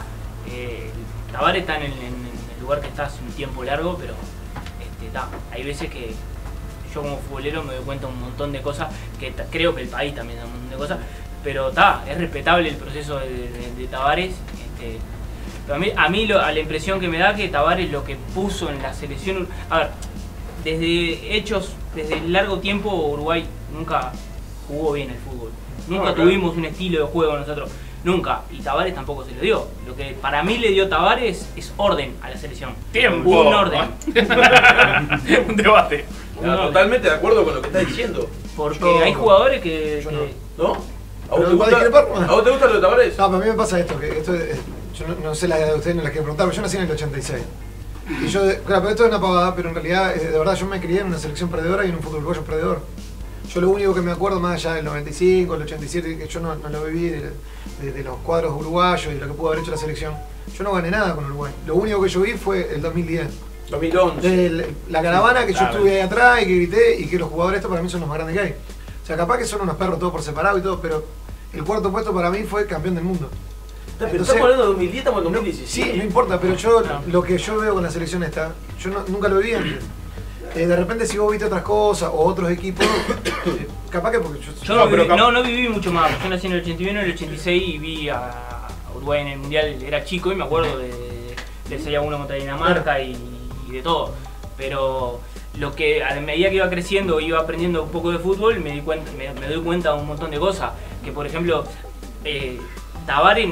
Tavares está en el lugar que está hace un tiempo largo, pero hay veces que yo como futbolero me doy cuenta de un montón de cosas, que creo que el país también da un montón de cosas, pero es respetable el proceso de Tavares. Pero a mí la impresión que me da que Tavares lo que puso en la selección, a ver, desde largo tiempo Uruguay nunca jugó bien el fútbol, nunca tuvimos un estilo de juego nosotros, nunca, y Tavares tampoco se lo dio. Lo que para mí le dio Tavares es orden a la selección. Tiempo. Un orden. Un debate. Totalmente de acuerdo con lo que estás diciendo. Porque hay jugadores que... ¿No? ¿A vos te gusta lo de Tavares? No, pero a mí me pasa esto, que yo no sé la edad de ustedes, no las quiero preguntar, pero yo nací en el 86. Y yo, claro, pero esto es una pavada, pero en realidad, de verdad, yo me crié en una selección perdedora y en un fútbol uruguayo perdedor. Yo lo único que me acuerdo, más allá del 95, el 87, que yo no lo viví de los cuadros uruguayos y de lo que pudo haber hecho la selección, yo no gané nada con Uruguay. Lo único que yo vi fue el 2010. 2011. La caravana que yo estuve ahí atrás y que grité, y que los jugadores estos para mí son los más grandes que hay. O sea, capaz que son unos perros todos por separado y todo, pero el cuarto puesto para mí fue campeón del mundo. Pero estamos hablando de 2010, estamos en 2017. Sí, no importa, pero lo que yo veo con la selección esta, yo nunca lo viví antes. De repente si vos viste otras cosas o otros equipos, capaz que porque no viví mucho más. Yo nací en el 81, en el 86 y vi a Uruguay en el Mundial, era chico y me acuerdo del 6-1 contra Dinamarca y de todo. Pero lo que a medida que iba creciendo, iba aprendiendo un poco de fútbol, me doy cuenta de un montón de cosas. Que por ejemplo, Tavares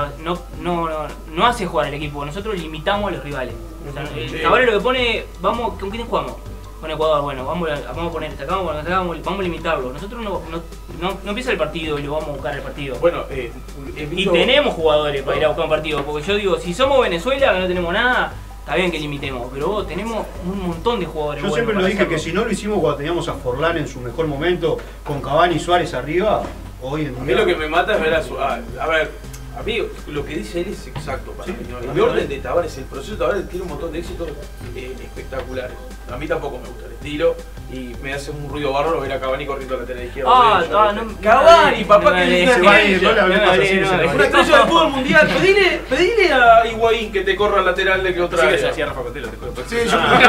no hace jugar al equipo, nosotros limitamos a los rivales. O sea, Tavares lo que pone, ¿con quién jugamos? Con Ecuador, bueno, vamos a poner esta acá, vamos a limitarlo. Nosotros no empieza el partido y lo vamos a buscar el partido. Bueno, y tenemos jugadores para ir a buscar un partido, porque yo digo, si somos Venezuela, que no tenemos nada, está bien que limitemos, pero tenemos un montón de jugadores. Yo siempre lo dije que si no lo hicimos cuando teníamos a Forlán en su mejor momento, con Cavani y Suárez arriba, hoy en día... A mí lo que me mata es ver a ver, amigo, lo que dice él es exacto para mí. El orden de Tavares, el proceso de Tavares tiene un montón de éxitos espectaculares. A mí tampoco me gusta el estilo y me hace un ruido bárbaro ver a Cavani corriendo a la lateral izquierda. Cavani, papá, que es una estrella. Una estrella del fútbol mundial. Pedile a Higuaín que te corra al lateral de que otra vez. Sí, que se hacía Rafa Cotelo, te cuento. Sí,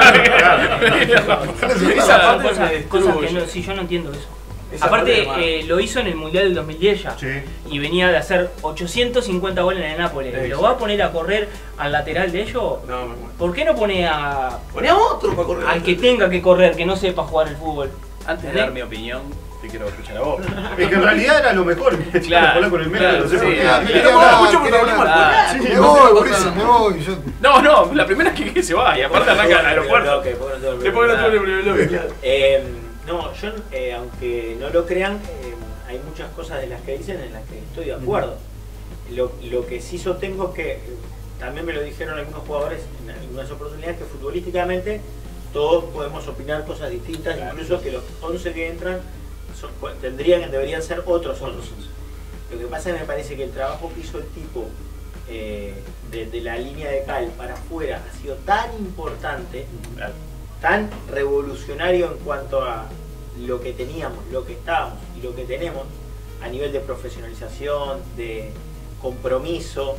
esa parte me destruye. Sí, yo no entiendo eso. Aparte, lo hizo en el Mundial del 2010 ya. Sí. Y venía de hacer 850 goles en el Nápoles. ¿Lo va a poner a correr al lateral de ellos? No, ¿por qué no pone a otro para correr? Al que tenga que correr, que no sepa jugar el fútbol. Antes de dar mi opinión, te quiero escuchar a vos. Es que en realidad era lo mejor. Claro. Con el medio, no sé por qué. Me voy. No, la primera es que se va y aparte arranca al aeropuerto. Después no tuve el primer bloque. No, yo, aunque no lo crean, hay muchas cosas de las que dicen en las que estoy de acuerdo. Lo que sí sostengo es que, también me lo dijeron algunos jugadores en algunas oportunidades, que futbolísticamente todos podemos opinar cosas distintas, incluso que los 11 que entran deberían ser otros 11. Lo que pasa es que me parece que el trabajo que hizo el tipo de la línea de cal para afuera ha sido tan importante, tan revolucionario en cuanto a lo que teníamos, lo que estábamos y lo que tenemos a nivel de profesionalización, de compromiso,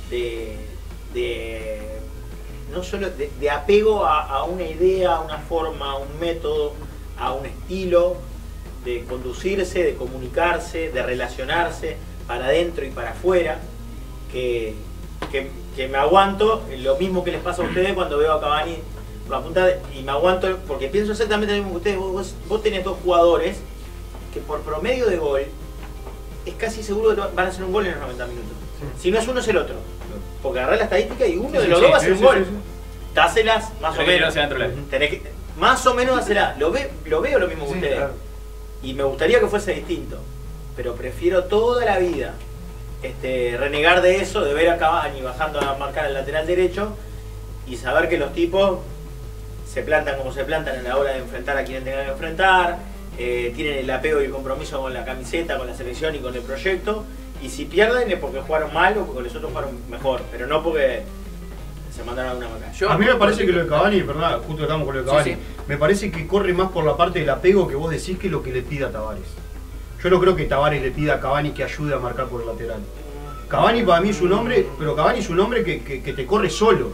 no solo de apego a una idea, a una forma, a un método, a un estilo de conducirse, de comunicarse, de relacionarse para adentro y para afuera, que me aguanto lo mismo que les pasa a ustedes cuando veo a Cavani la punta y me aguanto, porque pienso exactamente lo mismo que ustedes. Vos tenés dos jugadores que por promedio de gol es casi seguro que van a hacer un gol en los 90 minutos. Sí. Si no es uno, es el otro. Porque agarrás la estadística y uno de los dos va a hacer un gol. Dáselas más o menos. Tenés que, más o menos dáselas. Lo veo lo mismo que ustedes. Claro. Y me gustaría que fuese distinto. Pero prefiero toda la vida renegar de eso, de ver a Cavani bajando a marcar el lateral derecho y saber que los tipos se plantan como se plantan a la hora de enfrentar a quien tengan que enfrentar, tienen el apego y el compromiso con la camiseta, con la selección y con el proyecto, y si pierden es porque jugaron mal o porque los otros jugaron mejor, pero no porque se mandaron a una macana. A mí me parece que lo de Cavani, verdad, justo estamos con lo de Cavani, me parece que corre más por la parte del apego que vos decís que lo que le pide a Tavares. Yo no creo que Tavares le pida a Cavani que ayude a marcar por el lateral. Cavani para mí es un hombre, pero Cavani es un hombre que te corre solo.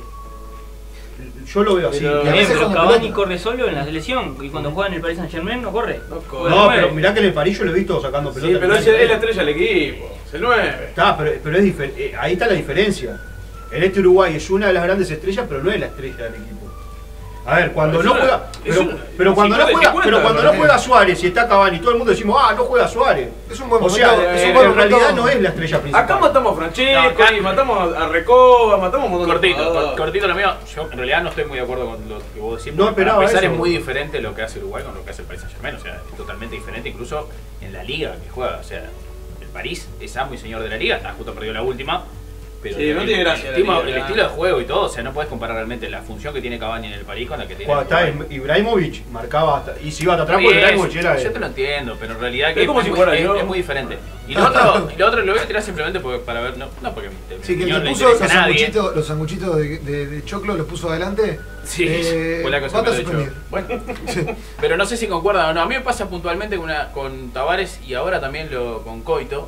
Yo lo veo así. Pero Cavani corre solo en la selección y cuando juega en el Paris Saint-Germain no corre. No, pero mirá que en el París yo lo he visto sacando pelota. Sí, pero ese es la estrella del equipo, es el 9. Está, pero es ahí está la diferencia. En Uruguay es una de las grandes estrellas, pero no es la estrella del equipo. A ver, cuando no juega, pero cuando no juega Suárez y está Cavani, todo el mundo decimos, no juega Suárez. Es un buen momento. O sea, en realidad no es la estrella principal. Acá matamos a Francesco, matamos a Recoba, matamos a un montón de cortito lo mío. Yo en realidad no estoy muy de acuerdo con lo que vos decís. No esperaba a pesar eso. Es muy diferente lo que hace Uruguay con lo que hace el Paris Saint-Germain. O sea, es totalmente diferente incluso en la liga que juega. O sea, el París es amo y señor de la liga, justo perdió la última. Pero sí, no tiene gracia. El estilo de juego y todo, o sea, no puedes comparar realmente la función que tiene Cavani en el París con la que tiene. Cuando está Ibrahimovic, marcaba hasta, y si iba hasta atrás porque Ibrahimovic era. Yo te lo entiendo, pero en realidad es como si fuera yo. Es muy diferente. Y lo otro lo voy a tirar simplemente para ver, no porque sí, que el que puso los sanguchitos de choclo los puso adelante. Sí, fue la cosa que me dicho. Bueno, pero no sé si concuerdan o no. A mí me pasa puntualmente con Tavares y ahora también con Coito.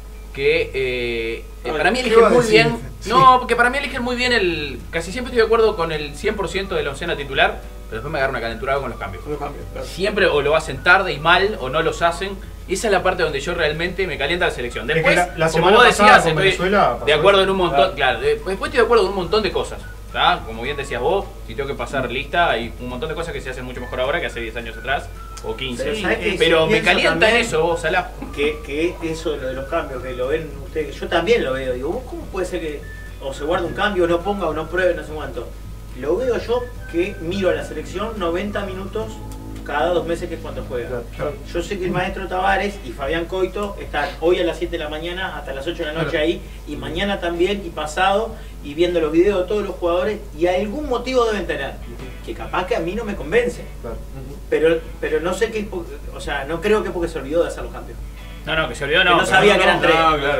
Que para mí eligen muy bien. No, porque para mí eligen muy bien casi siempre estoy de acuerdo con el 100% de la oncena titular, pero después me agarra una calentura con los cambios. Claro. Siempre o lo hacen tarde y mal o no los hacen. Y esa es la parte donde yo realmente me calienta la selección. Después, la como vos decías, estoy Venezuela, de acuerdo en un montón. Claro, después estoy de acuerdo en un montón de cosas. ¿Tá? Como bien decías vos, si tengo que pasar lista, hay un montón de cosas que se hacen mucho mejor ahora que hace 10 años atrás. O 15. Pero me calienta en eso, vos, Salá. Que eso de los cambios, que lo ven ustedes, yo también lo veo. Digo, ¿cómo puede ser que o se guarde un cambio, o no ponga, o no pruebe, no sé cuánto? Lo veo yo que miro a la selección 90 minutos cada 2 meses, que es cuando juega. Claro. Yo sé que el maestro Tavares y Fabián Coito están hoy a las 7 de la mañana hasta las 8 de la noche ahí, y mañana también, y pasado, y viendo los videos de todos los jugadores, y algún motivo deben tener, que capaz que a mí no me convence. Claro. Pero no sé qué, o sea, no creo que porque se olvidó de hacer los cambios. No, que se olvidó, no. Que no sabía que eran 3.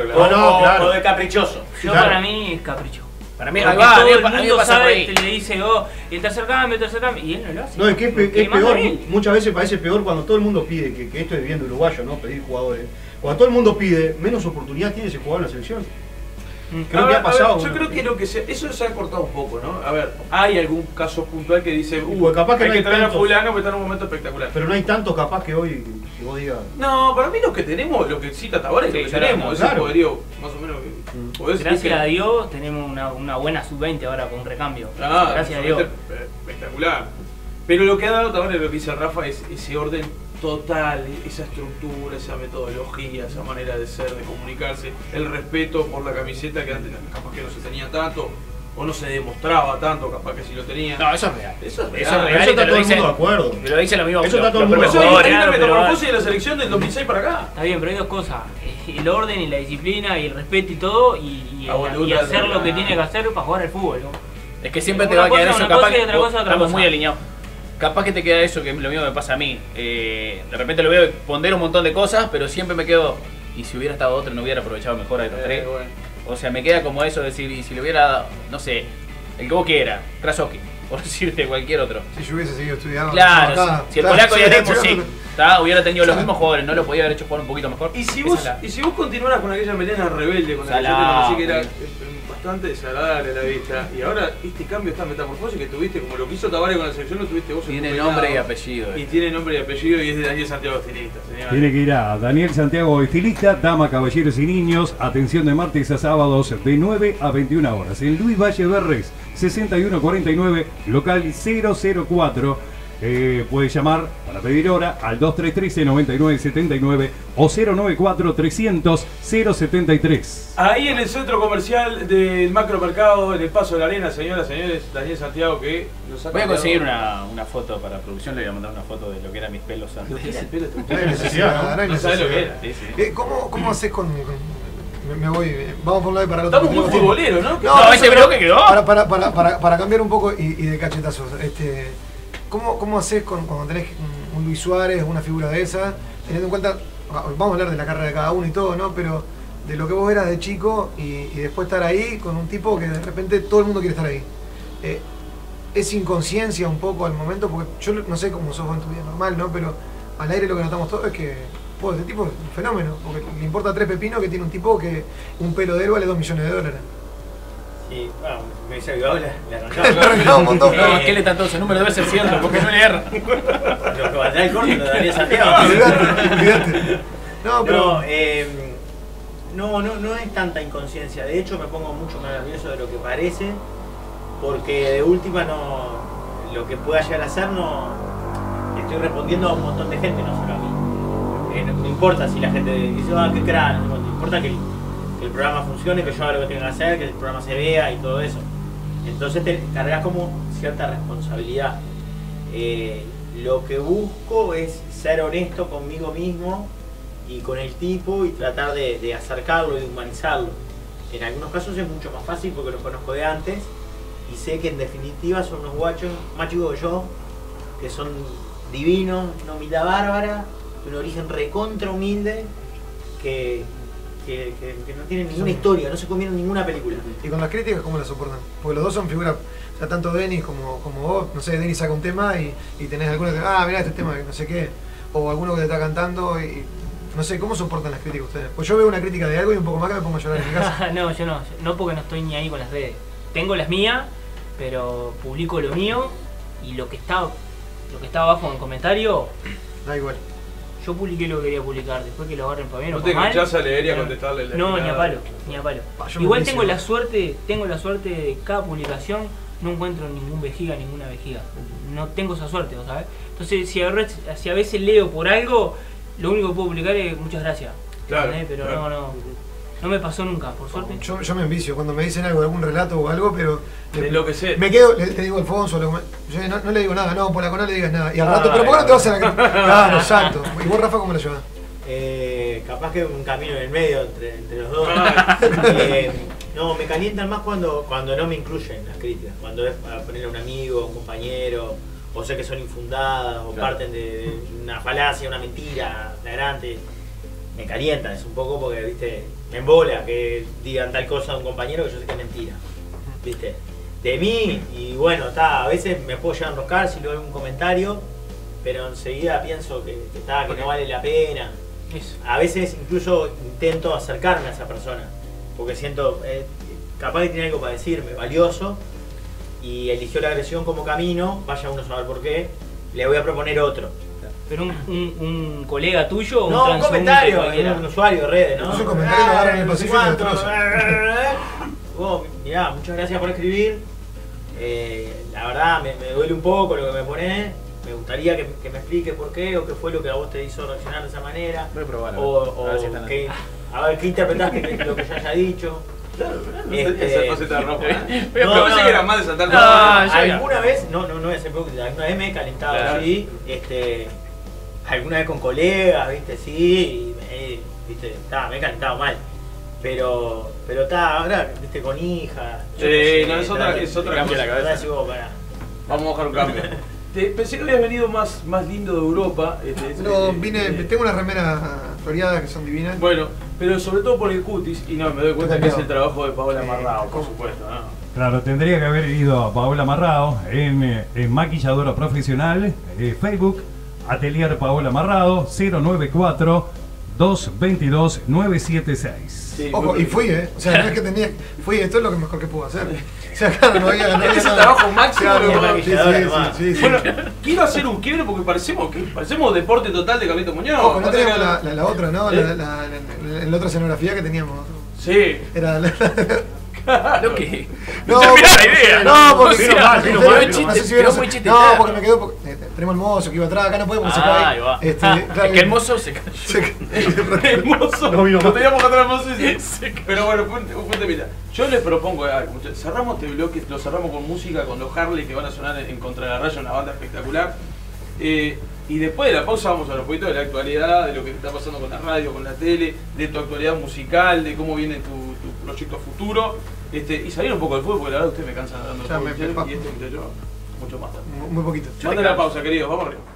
Claro. O de caprichoso. Yo para mí es capricho. Para mí, todo el mundo sabe, le dice, el tercer cambio, y él no lo hace. No, es que es peor, muchas veces parece peor cuando todo el mundo pide, que esto es viviendo uruguayo, ¿no? Pedir jugadores. Cuando todo el mundo pide, menos oportunidad tiene ese jugador en la selección. Creo que ha pasado. Yo creo que eso se ha cortado un poco, ¿no? A ver, hay algún caso puntual que dice, capaz que hay no que traer a fulano porque está en un momento espectacular. Pero no hay tantos capaz que hoy, que vos digas. No, para mí lo que tenemos, lo que cita Tavares, lo que tenemos, ese poderío más o menos. Gracias a Dios tenemos una buena sub-20 ahora con recambio. Gracias a Dios. Espectacular. Pero lo que ha dado Tavares, lo que dice Rafa, es ese orden total, esa estructura, esa metodología, esa manera de ser, de comunicarse, el respeto por la camiseta que antes capaz que no se tenía tanto o no se demostraba tanto, capaz que sí lo tenía. No, eso es real. Eso es real. Eso está todo el mundo de acuerdo. Te lo dice lo mismo. Eso está todo el mundo de acuerdo. Hay una metamorfosis de la selección del 2006 para acá. Está bien, pero hay dos cosas: el orden y la disciplina y el respeto y todo, y hacer lo que tiene que hacer para jugar al fútbol, ¿no? Es que siempre te va a quedar eso, capaz que estamos muy alineados. Capaz que te queda eso, que lo mismo me pasa a mí. De repente lo veo pondera un montón de cosas, pero siempre me quedo, y si hubiera estado otro no hubiera aprovechado mejor a estos 3. Bueno. O sea, me queda como eso de decir, y si le hubiera dado, no sé, el que vos quieras, Krasowski, por decirte cualquier otro. Si yo hubiese seguido estudiando. Claro, si el polaco ya tenemos, sí. Hubiera tenido los mismos jugadores, no lo podía haber hecho jugar un poquito mejor. Y si vos continuaras con aquella melena rebelde con la que yo te conocí, que era bastante desagradable a la vista, y ahora este cambio, esta metamorfosis que tuviste, como lo que hizo Tabárez con la selección, lo tuviste vos. Tiene nombre y apellido. Y tiene nombre y apellido, y es de Daniel Santiago, estilista, señor. Tiene que ir a Daniel Santiago, estilista, dama, caballeros y niños. Atención de martes a sábados de 9 a 21 horas. En Luis Valle Berres, 6149, local 004. Puede llamar para pedir hora al 2313-9979 o 094-300-073. Ahí en el centro comercial del macromercado, en el Paso de la Arena, señoras y señores, Daniel Santiago, que nos ha Voy a conseguir una foto para producción, le voy a mandar una foto de lo que eran mis pelos antes. No hay necesidad, no hay necesidad. ¿No sabes lo que era? Sí, sí. ¿Cómo haces con me voy, vamos por un lado y para el otro? Estamos muy futboleros, ¿no? No, ese bloque quedó. Para cambiar un poco y de cachetazos. ¿Cómo haces cuando tenés un Luis Suárez, una figura de esa, teniendo en cuenta, vamos a hablar de la carrera de cada uno y todo, ¿no? Pero de lo que vos eras de chico y después estar ahí con un tipo que de repente todo el mundo quiere estar ahí. Es inconsciencia un poco al momento, porque yo no sé cómo sos vos en tu vida normal, ¿no? Pero al aire lo que notamos todos es que este tipo es un fenómeno, porque le importa 3 pepinos que tiene un tipo que un pelo de él vale $2 millones. Sí, bueno, me dice avivado, le arrancaba un montón. ¿Qué le tanto ese número? Debe ser cierto, porque no le erra. Lo que valdrá el corte lo daría Santiago. Olvídate. No, pero. No es tanta inconsciencia. De hecho, me pongo mucho más nervioso de lo que parece, porque de última lo que pueda llegar a hacer estoy respondiendo a un montón de gente, no solo a mí. No importa si la gente dice, qué crack, no importa que el programa funcione, que yo haga lo que tenga que hacer, que el programa se vea y todo eso. Entonces te cargas como cierta responsabilidad. Lo que busco es ser honesto conmigo mismo y con el tipo y tratar de acercarlo y de humanizarlo. En algunos casos es mucho más fácil porque lo conozco de antes y sé que en definitiva son unos guachos más chicos que yo, que son divinos, una humildad bárbara, un origen recontra humilde, que no tienen ninguna historia, no se comieron ninguna película. ¿Y con las críticas cómo las soportan? Porque los dos son figuras, o sea, tanto Denis como vos, no sé, Denis saca un tema y tenés alguno que, mirá este tema, no sé qué, o alguno que te está cantando y no sé, ¿cómo soportan las críticas ustedes? Pues yo veo una crítica de algo y un poco más que me pongo a llorar en mi casa. No, yo no porque no estoy ni ahí con las redes. Tengo las mías, pero publico lo mío y lo que está abajo en comentario, da igual. Yo publiqué lo que quería publicar, después que lo agarren para bien o ¿No para te mal. enganchás a leer y a contestarle? No, ni a palo. Igual tengo la suerte de cada publicación no encuentro ninguna vejiga. No tengo esa suerte, ¿sabes? Entonces, si a veces leo por algo, lo único que puedo publicar es muchas gracias. Claro. Pero claro. No me pasó nunca, por suerte. Yo me envicio cuando me dicen algo, algún relato o algo, pero lo que sé. Me quedo, le digo a Alfonso, yo no le digo nada, no, por la no le digas nada. Y al rato, pero ¿por qué no te vas a la cara? Claro, exacto. ¿Y vos, Rafa, cómo lo llevas? Capaz que un camino en el medio entre los dos. No, me calientan más cuando no me incluyen las críticas. Cuando es para ponerle a un amigo, un compañero, o sé que son infundadas, o parten de una falacia, una mentira flagrante. Me calienta, es un poco porque, viste, me embola que digan tal cosa a un compañero que yo sé que es mentira, viste, de mí. Y bueno, a veces me puedo llegar a enroscar si lo veo en un comentario, pero enseguida pienso que no vale la pena. A veces incluso intento acercarme a esa persona porque siento capaz que tiene algo para decirme valioso y eligió la agresión como camino, vaya uno a saber por qué. Le voy a proponer otro. ¿Pero un colega tuyo o un comentario, un usuario de redes, ¿no? Un comentario lo agarran en el Pacífico de destrozo. Mirá, muchas gracias por escribir. La verdad me duele un poco lo que me ponés. Me gustaría que me expliques por qué o qué fue lo que a vos te hizo reaccionar de esa manera. Voy a probar, a ver qué interpretaste de lo que yo haya dicho. Claro, esa cosita roja. Pero pensé que era más de saltar. Alguna vez, no es alguna vez me he calentado así, alguna vez con colegas, viste, sí, viste, me he calentado mal. Pero ahora, viste, con hija. Es otra cambio la cabeza. Vamos a bajar un cambio. Pensé que habías venido más lindo de Europa. No, tengo unas remeras floreadas que son divinas. Bueno, pero sobre todo por el cutis, y no, me doy cuenta que es el trabajo de Paola Marrao, por supuesto, ¿no? Claro, tendría que haber ido a Paola Marrao en maquilladora profesional, Facebook, Atelier Paola Amarrado, 094-222-976. Sí, ojo, y fui, o sea, no es que tenía, fui, esto es lo que mejor que puedo hacer. O sea, claro, no había Este es el trabajo máximo. Sí. Bueno, quiero hacer un quiebre porque parecemos deporte total de Carlito Muñoz. Ojo, no teníamos la otra, ¿no? La otra escenografía que teníamos. Sí. Era Lo que. No, porque porque me quedó. Tenemos el mozo que iba atrás, acá no podemos que se cae. Claro, es que el mozo se cayó. El mozo. No teníamos que atrás el mozo y se cayó. Pero bueno, fue un temita. Yo les propongo algo, muchachos. Cerramos este bloque, lo cerramos con música, con los Harley que van a sonar en Contra la Raya, una banda espectacular. Y después de la pausa vamos a hablar un poquito de la actualidad, de lo que está pasando con la radio, con la tele, de tu actualidad musical, de cómo viene tu proyecto futuro. Y salir un poco del fútbol, porque la verdad ustedes me cansan hablando del fútbol. Y este muchacho, mucho más. Muy poquito. Manden la pausa, queridos, vamos arriba.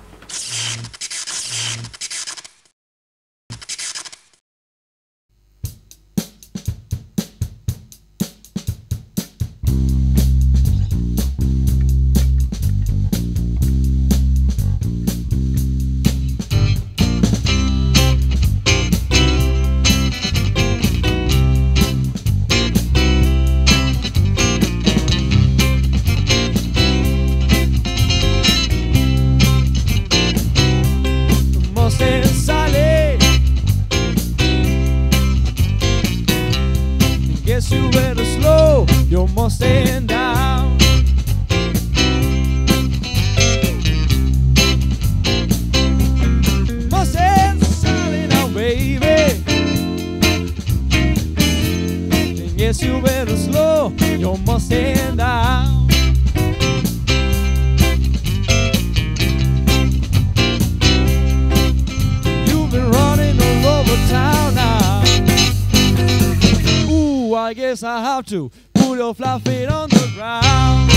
To put your flat feet on the ground.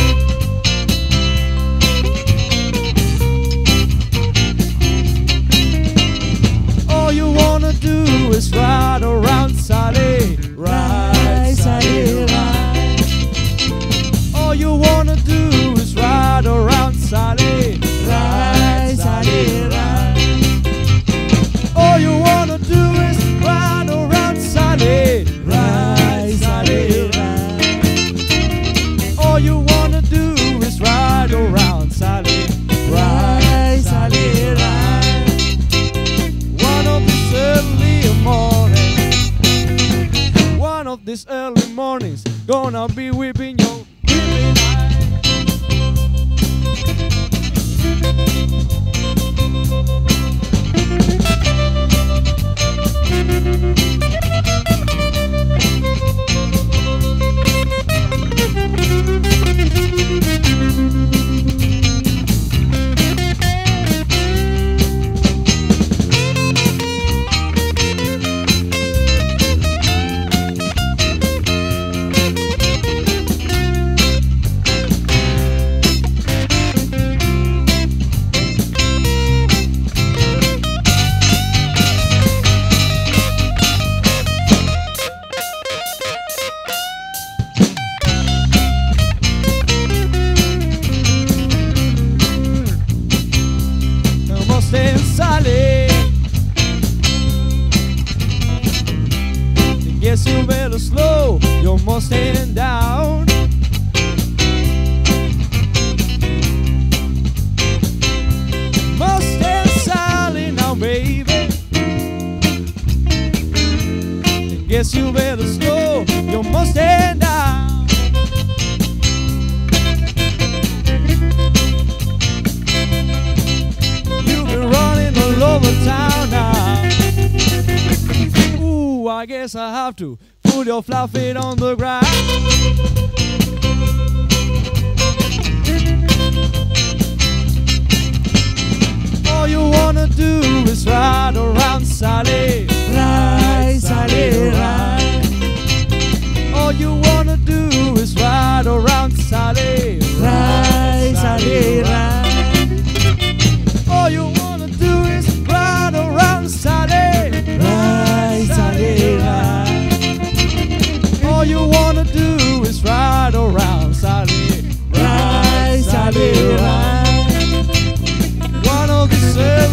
All you wanna do is ride around, Sally, ride, Sally, ride. All you wanna do is ride around, Sally, ride, Sally, ride. All you wanna do is ride around, Sally, ride, Sally, ride. All you wanna do is ride around, Sally, ride, Sally, ride. One of these early mornings, gonna be whipping your whipping Guess you better slow your Mustang down. Mustang Sally now, baby. Guess you better slow your Mustang down. You've been running all over town now. I guess I have to put your flat feet on the ground. All you wanna do is ride around, Sally, ride, Sally, ride. All you wanna do is ride around, Sally, ride, Sally, ride. All you wanna do is ride around, Sally, ride, Sally, ride. All you wanna do is ride around, Sally, ride, Sally, ride. One of the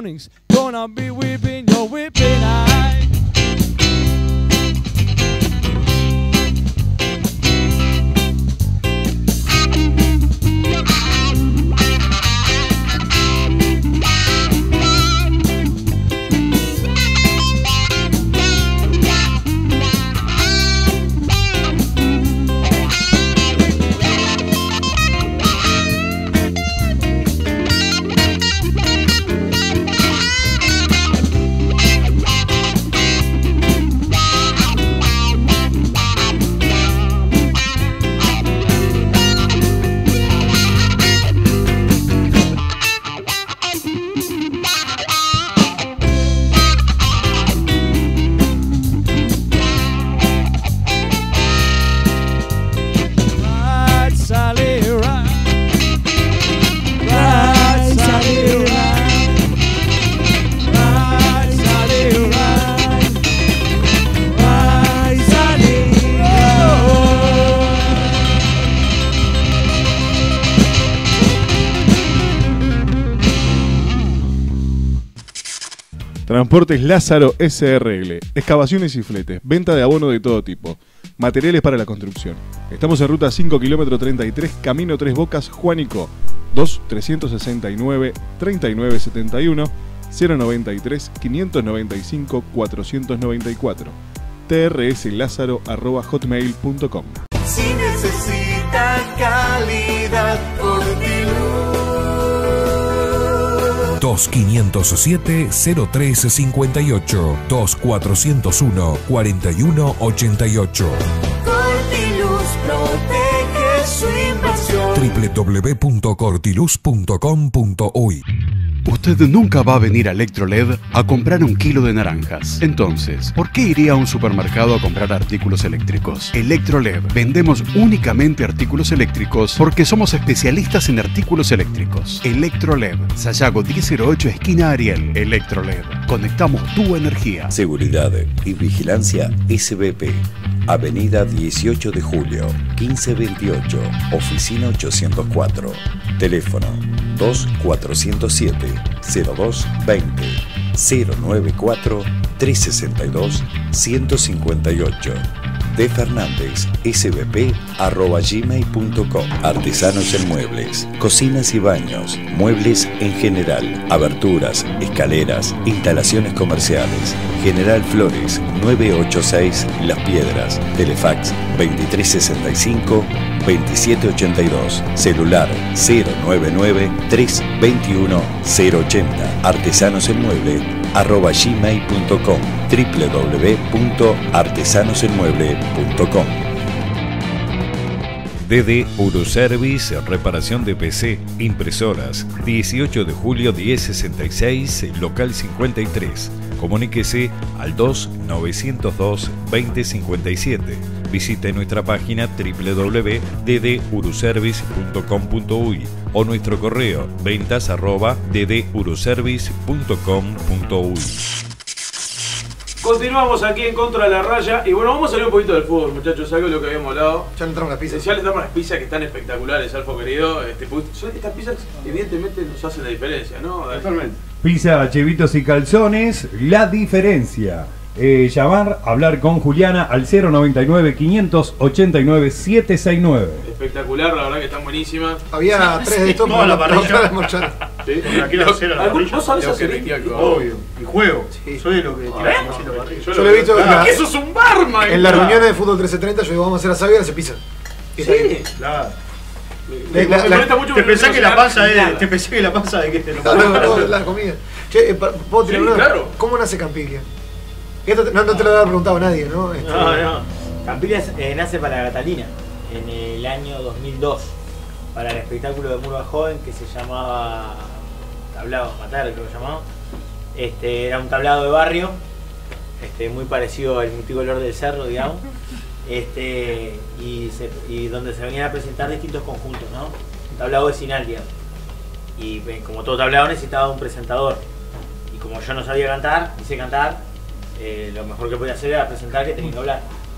mornings. Gonna be whipping your whipping eye. Transportes Lázaro SRL, excavaciones y fletes, venta de abono de todo tipo, materiales para la construcción. Estamos en ruta 5 km 33, camino 3 Bocas, Juanico, 2-369-3971, 093-595-494, trslázaro@hotmail.com. Si necesita calidad, Cortiluz. 2507-0358, 2401-4188. Cortiluz protege su inversión. www.cortiluz.com.uy. Usted nunca va a venir a Electroled a comprar un kilo de naranjas. Entonces, ¿por qué iría a un supermercado a comprar artículos eléctricos? Electroled. Vendemos únicamente artículos eléctricos porque somos especialistas en artículos eléctricos. Electroled. Sayago 1008, esquina Ariel. Electroled. Conectamos tu energía. Seguridad y vigilancia SBP. Avenida 18 de Julio, 1528, oficina 804. Teléfono 2407-0220, 094-362-158. De Fernández, svp@gmail.com. Artesanos en muebles, cocinas y baños, muebles en general, aberturas, escaleras, instalaciones comerciales. General Flores, 986 Las Piedras. Telefax 2365-2782. Celular 099-321-080. Artesanos en mueble @gmail.com, www.artesanosenmueble.com. DD Uruservice, reparación de PC, impresoras, 18 de julio 1066, local 53. Comuníquese al 2902-2057. Visite nuestra página www.dduruservice.com.uy o nuestro correo ventas@dduruservice.com.uy. Continuamos aquí en Contra de la Raya y bueno, vamos a salir un poquito del fútbol, muchachos, algo de lo que habíamos hablado. Ya le entramos las pizzas. Ya le entramos las pizzas que están espectaculares, Alfo querido. Estas pizzas evidentemente nos hacen la diferencia, ¿no? Totalmente. Pizza, chevitos y calzones, la diferencia. Llamar, hablar con Juliana al 099-589-769. Espectacular, la verdad que están buenísimas. Había 3 de estos toda la parrilla. ¿Sí? ¿Vos sabés hacer esto? Obvio. Y juego. Sí. Soy lo que tira la parrilla. Yo lo he visto ¡Que eso es un barman! en las reuniones de fútbol 1330. Yo digo, vamos a hacer asado y hace pizza. Sí, Claro. me molesta mucho Te porque pensás no que la cocinar panza nada. es. Te pensé que la panza de que te lo La comida. Che, ¿puedo tirar Sí, una? claro. ¿Cómo nace Campiglia? Esto no te lo había preguntado nadie, ¿no? No. Campiglia nace para Catalina en el año 2002 para el espectáculo de Murga Joven que se llamaba Tablado Matar, creo que llamaba. Era un tablado de barrio, muy parecido al multicolor del cerro, digamos. Y donde se venían a presentar distintos conjuntos, ¿no? Un tablado vecinal, digamos. Y como todo tablado necesitaba un presentador. Y como yo no sabía cantar, hice cantar, lo mejor que podía hacer era presentar que tenía que hablar.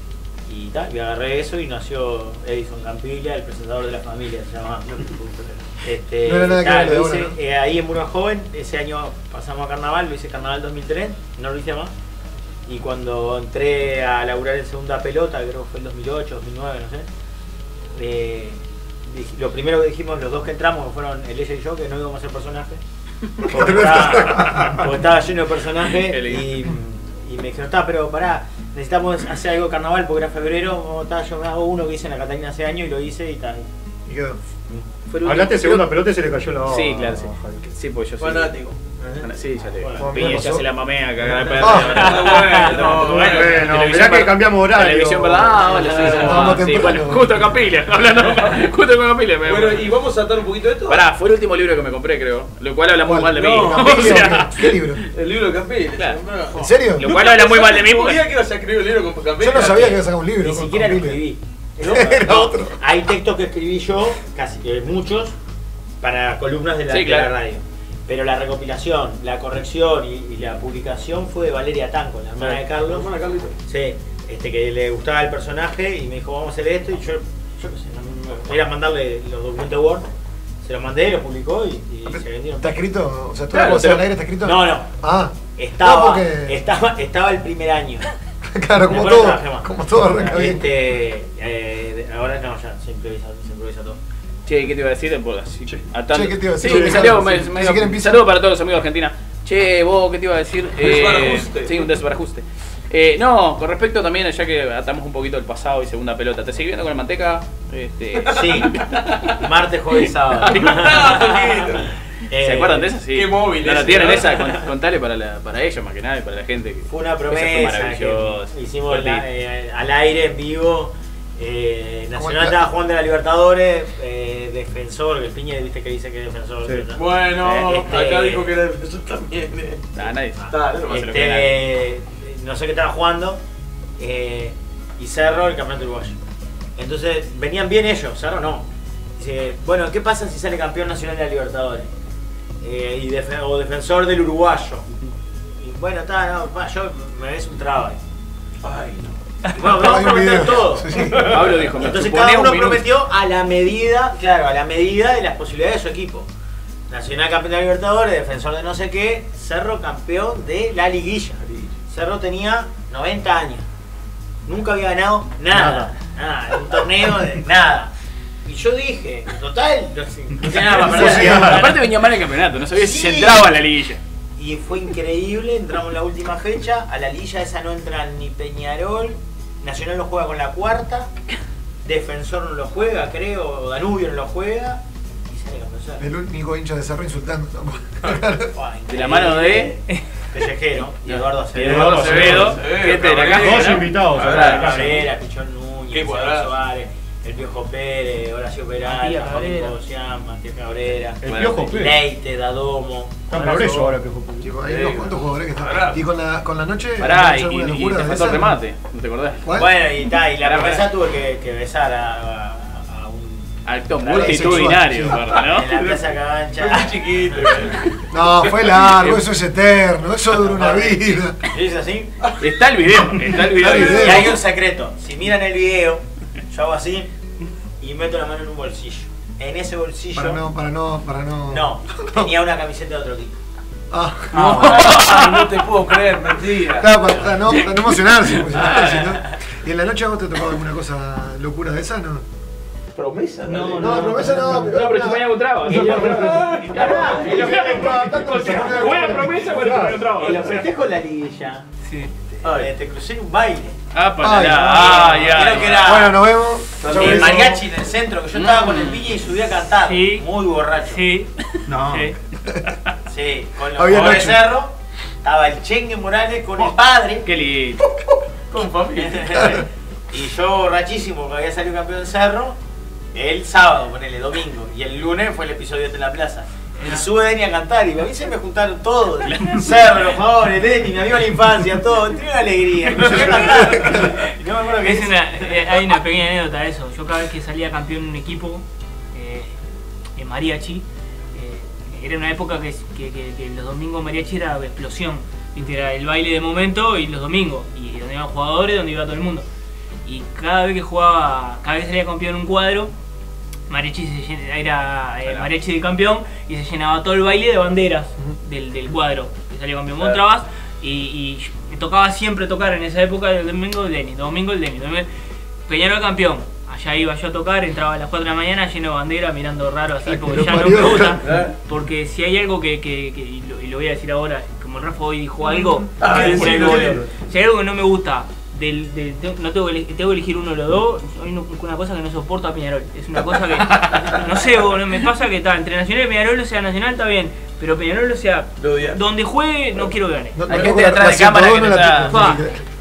Y tal, y agarré eso y nació Edison Campiglia, el presentador de la familia, se llamaba. No era nada que ver de lo ahora, hice, ahí en Muro Joven, ese año pasamos a Carnaval, lo hice Carnaval 2003, no lo hice más. Y cuando entré a laburar en Segunda Pelota, creo que fue el 2008, 2009, no sé, lo primero que dijimos los dos que entramos fueron el ella y yo, que no íbamos a hacer personajes. Porque estaba lleno de personajes y me dijeron, pero pará, necesitamos hacer algo de carnaval porque era febrero. Yo me hago uno que hice en la Catalina hace años y lo hice y tal. Y quedó. Hablaste de Segunda Pelota y se le cayó la baba. Sí, claro, sí. Sí, pues yo soy fanático. Sí, ya le Bueno, Piña ya pasó. se la mamé a cagar de Bueno, mirá que cambiamos horario. Televisión, ¿verdad? Hola, sí, Vamos sí, temprano. bueno, justo a Campiglia, hablando, justo con Campiglia. Bueno, y vamos a tratar un poquito de esto. Pará, fue el último libro que me compré, creo. Lo cual habla muy mal de mí. No, O sea, ¿Qué libro? El libro de Campiglia. Claro. ¿En serio? Lo cual habla muy mal de mí. No sabía que ibas a escribir un libro con Campiglia. Yo no sabía que ibas a sacar un libro. Ni con siquiera lo Campiglia. escribí. Era otro. Hay textos que escribí yo, casi muchos, para columnas de la, Sí, claro. de la radio. Pero la recopilación, la corrección y la publicación fue de Valeria Tanco, la hermana de Carlos. Hermana de Carlito. Sí, que le gustaba el personaje y me dijo, vamos a hacer esto. Y yo qué sé, era mandarle los documentos de Word. Se los mandé, los publicó y se vendieron. ¿Está escrito? O sea, ¿tú Claro, lo al aire está escrito? No, no. Ah, Estaba, no, porque- estaba el primer año. claro, como Después no todo. trabajé más. Como todo arranca bien. Ahora no, ya se improvisa todo. Che, ¿qué te iba a decir? Che, ¿qué te iba a decir? Sí, me salió. Si quieren empieza. Saludo para todos los amigos de Argentina. Che, vos, ¿qué te iba a decir? Desbarajuste. Sí, un desbarajuste. No, con respecto también, ya que atamos un poquito el pasado y Segunda Pelota, ¿te seguís viendo con el Manteca? Sí, martes, jueves, sábado. ¿Se acuerdan de esa? Sí. Qué móvil No la ese, tienen ¿no? esa, contale para ellos más que nada y para la gente. Fue una Esa promesa maravillosa. que hicimos Fuerte. al aire, en vivo. Nacional estaba jugando a la Libertadores, defensor, el Piña viste que dice que es defensor. Sí. ¿no? Bueno, acá dijo que era defensor también. Nah, nadie. Dale, no me hace lo que No sé qué estaba jugando, y Cerro el campeonato uruguayo. Entonces venían bien ellos, Cerro no. Dice, bueno, ¿qué pasa si sale campeón nacional de la Libertadores? O defensor del uruguayo. Y bueno, yo me ves un traba. Ay, no. Bueno, vamos a prometer todo. Pablo dijo, me Entonces supone cada uno un minuto. prometió a la medida de las posibilidades de su equipo. Nacional campeón de la Libertadores, defensor de no sé qué, Cerro campeón de la liguilla. Cerro tenía 90 años. Nunca había ganado nada. Un torneo de nada. Y yo dije, total, no tenía nada para perder. Aparte venía mal el campeonato, no sabía si se entraba a la liguilla. Y fue increíble, entramos en la última fecha, a la liguilla esa no entran ni Peñarol, Nacional lo juega con la cuarta, Defensor no lo juega, creo, Danubio no lo juega, y sale campeón Cerro. El único hincha de Cerro insultando. De la mano de Pellejero y Eduardo Acevedo. Eduardo Acevedo, gente de la casa. Todos invitados. Cabrera, Pichón Núñez, Qué César cuadrado. Suárez, el Piojo Pérez, Horacio Peralta, Matías Juan Cabrera. Cosian, Matías Cabrera, El Piojo Pérez. Leite, Dadomo. Está en progreso ahora, Piojo Pérez. Chicos, hay unos cuantos jugadores que están. Y con la noche. Pará, ¿han y hecho alguna te locura de faltó el esa? remate, ¿no te acordás? ¿Cuál? Bueno, y la Pará, promesa pará. tuve que besar a un... Acto multitudinario, aparte, ¿no? En la Plaza Cabancha. chiquito. No, fue largo, eso es eterno, eso dura una vida. ¿Es así? Está el video, está el video. Y hay un secreto. Si miran el video, yo hago así y meto la mano en un bolsillo. En ese bolsillo... Para no. No, tenía una camiseta de otro equipo. Ah, No te puedo creer, mentira. claro, para no emocionarse. ¿No? ¿Y en la noche a vos te tocó alguna cosa locura de esa, no? ¿Promesa? No, promesa no. No, pero si me hago traba. Buena promesa, pero me traba. En los festejos de la liguilla, te crucé en un baile. Ah, Creo que era Bueno, nos vemos. Chau, el beso. mariachi en el centro, que yo estaba con el Piña y subí a cantar. Sí. Muy borracho. Sí. No. Sí. Sí, con los Había jugadores de noche. Cerro. Estaba el Chengue Morales con el padre. Qué lindo. Con familia. Y yo borrachísimo, porque había salido campeón de Cerro. El sábado, ponele, domingo. Y el lunes fue el episodio de la plaza. Y sube Deni a cantar y a mí se me juntaron todos. Cerro, los jugadores, Deni, mi amigo de la infancia, todo. Entré una alegría. Me subí a cantar. Y no me acuerdo qué Es hice. hay una pequeña anécdota de eso. Yo cada vez que salía campeón en un equipo, en mariachi, era una época que los domingos mariachi era explosión. Era el baile de momento y los domingos. Y donde iban jugadores, donde iba todo el mundo. y cada vez que jugaba, cada vez que salía campeón un cuadro, Mariachi era Mariachi de campeón y se llenaba todo el baile de banderas del cuadro que salió campeón. Vos entrabas y me tocaba siempre tocar en esa época el domingo el Denis, Peñarol campeón. Allá iba yo a tocar, entraba a las 4 de la mañana lleno de bandera, mirando raro así, porque ya no me gusta. Porque si hay algo y lo voy a decir ahora, como el Rafa hoy dijo algo, si hay algo que no me gusta, no tengo que elegir uno de los dos, hay una cosa que no soporto a Peñarol. Es una cosa que, no sé, me pasa que está, entre Nacional y Peñarol, o sea, Nacional está bien, pero Peñarol, o sea, donde juegue, no quiero que gane. Hay gente detrás de cámara que no está...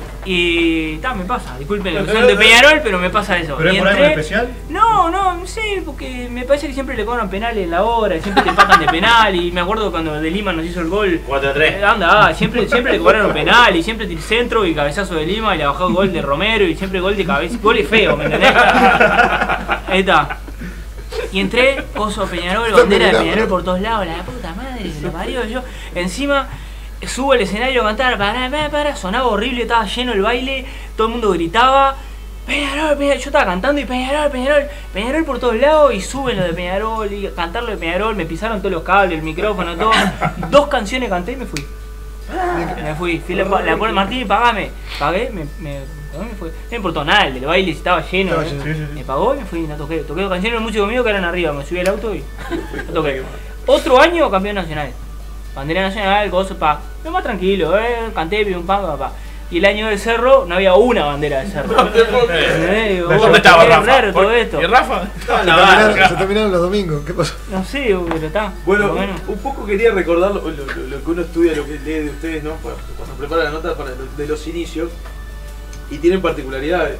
Y me pasa, disculpen la cuestión de Peñarol, pero me pasa eso. ¿Pero es por algo especial? No sé, porque me parece que siempre le cobran penales en la hora, y siempre te empatan de penal, y me acuerdo cuando de Lima nos hizo el gol 4-3. Siempre le cobraron penal, y siempre centro y cabezazo de Lima, y le bajó el gol de Romero, y siempre gol de cabeza, gol es feo, ¿me entendés? Ahí está. Y entré, coso Peñarol, bandera de Peñarol por todos lados, la puta madre, que lo parió yo. Encima subo al escenario a cantar, para, sonaba horrible, estaba lleno el baile, todo el mundo gritaba, Peñarol, yo estaba cantando y Peñarol por todos lados, y suben lo de Peñarol, y cantar lo de Peñarol, me pisaron todos los cables, el micrófono, todo. 2 canciones canté y me fui. Fui a la puerta, Martín, pagame. Pagué, me fui. No me importó nada, el del baile estaba lleno. Me pagó y me fui, toqué 2 canciones, los músicos míos que eran arriba, me subí al auto y la toqué. Otro año campeón nacional. Bandera nacional, gozo, lo más tranquilo, canté, pim, pam, papá. Y el año del Cerro no había una bandera del Cerro. ¿Dónde estaba Rafa? Raro todo esto. ¿Y Rafa? Se terminaron los domingos, ¿qué pasó? No sé, pero está. Bueno, un poco quería recordar lo que uno estudia, lo que lee de ustedes, ¿no? Cuando prepara la nota de los inicios, y tienen particularidades.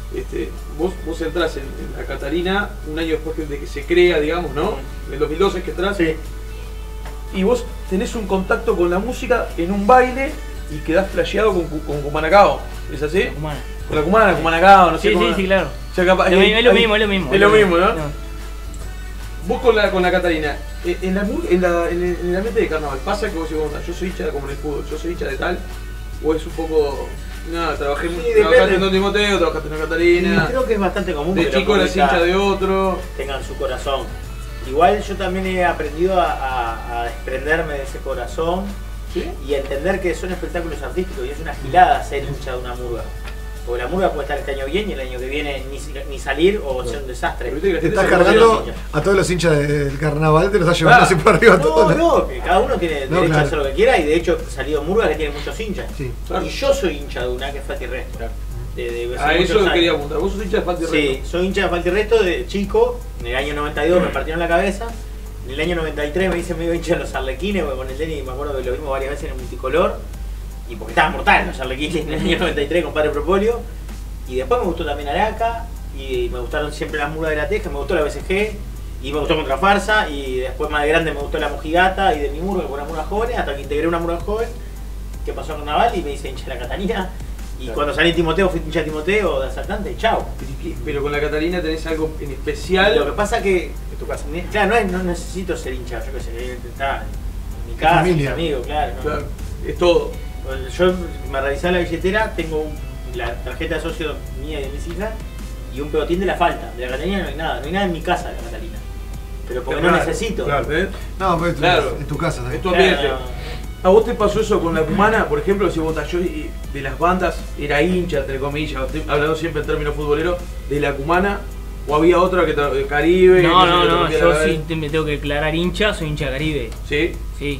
Vos entrás en la Catarina un año después de que se crea, digamos, ¿no? En el 2012 es que entras. Sí. Y vos tenés un contacto con la música en un baile y quedás flasheado con Cumanacao. ¿Es así? Con la Cumana, Cumanacao, no sé cómo. Sí, claro. O sea, capaz, es lo mismo. Es lo mismo, ¿no? Vos con la Catarina, en el ambiente de carnaval, ¿pasa que vos decís, yo soy hincha como en el fútbol, yo soy hincha de tal? ¿O es un poco... No, trabajaste en Don Timoteo, trabajaste en la Catarina? Creo que es bastante común. De chico eras hincha de otro. Tengan su corazón. Igual yo también he aprendido a desprenderme de ese corazón, ¿sí? Y a entender que son espectáculos artísticos y es una gilada ser hincha de una murga. Porque la murga puede estar este año bien y el año que viene ni salir o ser un desastre. Te estás cargando a todos los hinchas del carnaval, te los estás llevando así por arriba a todos. No, que cada uno tiene derecho a hacer lo que quiera, y de hecho ha salido murgas que tienen muchos hinchas. Sí. Y yo soy hincha de una que es Fati Resto. Eso quería apuntar. ¿Vos sos hincha de Fati Resto? Sí, soy hincha de Fati Resto de chico. En el año 92 me partieron la cabeza. En el año 93 me hice medio hincha de los Arlequines, porque con el Denis me acuerdo que lo vimos varias veces en el multicolor. Y porque estaban mortales los Arlequines en el año 93 con Padre Propolio. Y después me gustó también Araca, y me gustaron siempre las murgas de la Teja, me gustó la BCG, y me gustó Contrafarsa, y después más de grande me gustó la Mojigata y de mi murga con las murgas jóvenes, hasta que integré una murga joven que pasó a Carnaval y me hice hincha de la Catarina. Y cuando salí en Timoteo, fui hincha de Timoteo, de asaltante, y chao. Pero con la Catarina tenés algo en especial. Lo que pasa que, claro, no necesito ser hincha, yo qué sé, está en mi casa, mis amigos, claro. Es todo. Yo me revisaba la billetera, tengo la tarjeta de socio mía y de mis hijas y un pegotín de la falta. De la Catarina no hay nada en mi casa de la Catarina. Pero porque no necesito. Claro, no, pero claro, es tu casa. Es tu ambiente. ¿A vos te pasó eso con la Cumana? Por ejemplo, si vos yo de las bandas era hincha, entre comillas, hablando siempre en términos futboleros, de la Cumana, o había otra que de Caribe. No, yo sí me tengo que declarar hincha, soy hincha de Caribe. ¿Sí? Sí.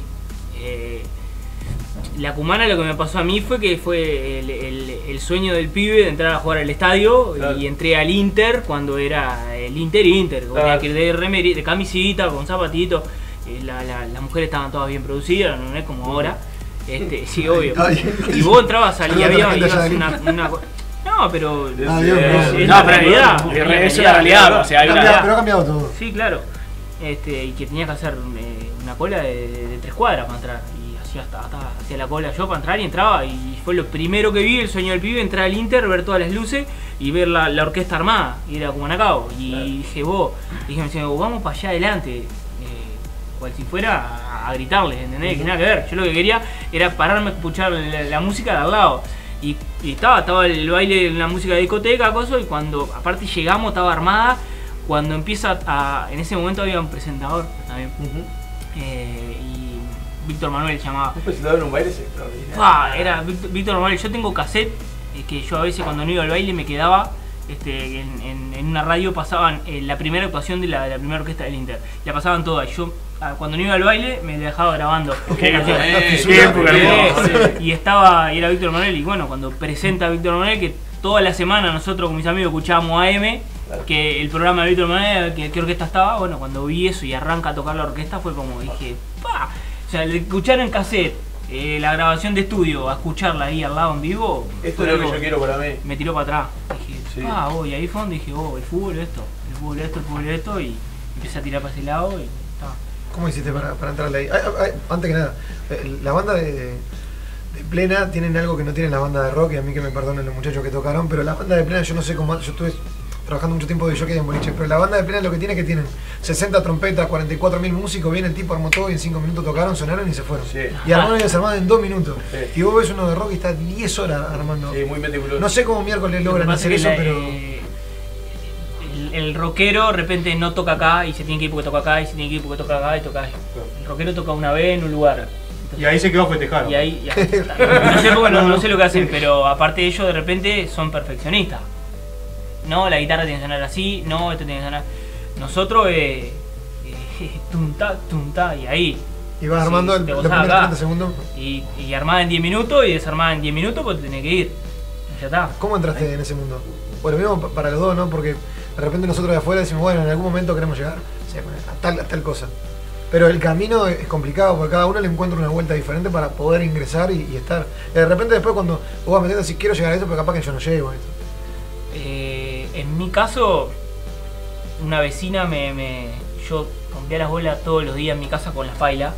La Cumana, lo que me pasó a mí fue que fue el sueño del pibe de entrar a jugar al estadio, claro. Y entré al Inter cuando era el Inter, claro. Tenía que ir de camisita, con zapatito. Las mujeres estaban todas bien producidas, no es como ahora. Sí, obvio. Y vos entrabas, salías, ibas a una no, pero es la realidad. Es una realidad, o sea, pero ha cambiado todo. Sí, claro. Y que tenías que hacer una cola de 3 cuadras para entrar. Hacía la cola yo para entrar y entraba, y fue lo primero que vi, el sueño del pibe, entrar al Inter, ver todas las luces y ver la orquesta armada, y era Cumanacao, y dije, vamos para allá adelante, cual si fuera a gritarles, ¿entendés? Que nada que ver, yo lo que quería era pararme a escuchar la música de al lado, Y estaba el baile, la música de discoteca, cosas, y cuando aparte llegamos estaba armada, cuando empieza en ese momento había un presentador también. Y Víctor Manuel llamaba. Un presentador en un baile es extraordinario. Era Víctor Manuel. Yo tengo cassette que yo a veces cuando no iba al baile me quedaba en una radio, pasaban la primera actuación de la primera orquesta del Inter. La pasaban todas. Yo cuando no iba al baile me dejaba grabando. Y era Víctor Manuel. Y bueno, cuando presenta Víctor Manuel, que toda la semana nosotros con mis amigos escuchábamos AM, que el programa de Víctor Manuel, qué orquesta estaba. Bueno, cuando vi eso y arranca a tocar la orquesta fue como dije, ¡pa! O sea, de escuchar en cassette la grabación de estudio a escucharla ahí al lado en vivo. Esto es lo que yo quiero para mí. Me tiró para atrás. Dije, y ahí fue donde dije, el fútbol esto, y empecé a tirar para ese lado y está. ¿Cómo hiciste para entrarle ahí? Antes que nada, la banda de Plena tienen algo que no tienen la banda de rock, y a mí que me perdonen los muchachos que tocaron, pero la banda de Plena, yo no sé cómo, yo estuve trabajando mucho tiempo de jockey en boliches, pero la banda de Plena lo que tiene es que tienen 60 trompetas, 44.000 músicos, viene el tipo, armó todo y en 5 minutos tocaron, sonaron y se fueron. Sí. Y armaron y desarmaron en 2 minutos. Sí. Y vos ves uno de rock y está 10 horas armando. Sí, muy meticuloso. No sé cómo miércoles logran hacer eso, pero... El rockero de repente no toca acá y se tiene que ir porque toca acá, y se tiene que ir porque toca acá y toca allá. El rockero toca una vez en un lugar. Entonces, y ahí se quedó festejado. Y ahí no sé lo que hacen, pero aparte de ellos de repente son perfeccionistas. No, la guitarra tiene que sonar así, no, esto tiene que sonar. Nosotros tunta, y ahí. Y vas armando los primeros 30 segundos. Y armada en 10 minutos y desarmada en 10 minutos porque tenés que ir. Ya está. ¿Cómo entraste en ese mundo? Bueno, mismo para los dos, ¿no? Porque de repente nosotros de afuera decimos, bueno, en algún momento queremos llegar a tal cosa. Pero el camino es complicado porque cada uno le encuentra una vuelta diferente para poder ingresar y estar. Y de repente después cuando vos vas metiendo, si quiero llegar a eso, pero capaz que yo no llego a esto. En mi caso, una vecina yo rompía las bolas todos los días en mi casa con la paila.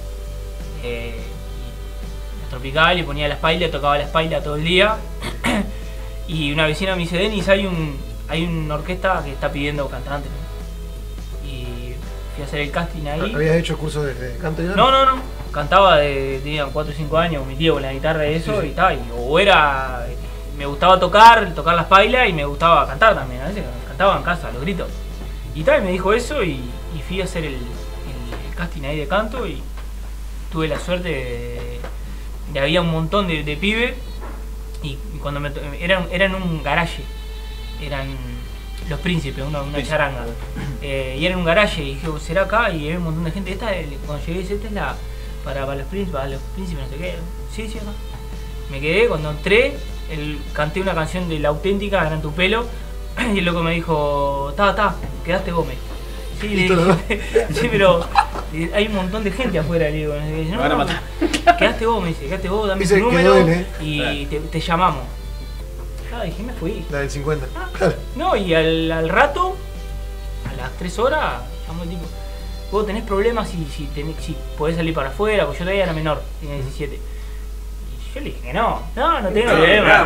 La tropical, y ponía la paila, tocaba la paila todo el día. Y una vecina me dice, Denis, hay una orquesta que está pidiendo cantantes. Y fui a hacer el casting ahí. ¿Habías hecho curso de canto? No. Cantaba tenían 4 o 5 años, mi tío con la guitarra y eso, y tal. Me gustaba tocar las pailas y me gustaba cantar también. A veces cantaba en casa, a los gritos. Y tal, me dijo eso y fui a hacer el casting ahí de canto y tuve la suerte de había un montón de pibes. Y cuando eran un garaje, eran los príncipes, una charanga. Y era un garaje y dije, ¿será acá? Y había un montón de gente. Cuando llegué, esta es la para los príncipes, no sé qué. Sí, acá. Me quedé, cuando entré, canté una canción de La Auténtica, Gran Tu Pelo, y el loco me dijo, quedaste vos, me dijo. Sí, le dije, sí, pero hay un montón de gente afuera, le digo, no, quedaste vos, me dice, dame tu número y te llamamos. Dije, me fui. La del 50. No, y al rato, a las 3 horas, llamó el tipo, vos tenés problemas si podés salir para afuera, porque yo todavía era menor, tenía 17. Y yo le dije que no tengo problema.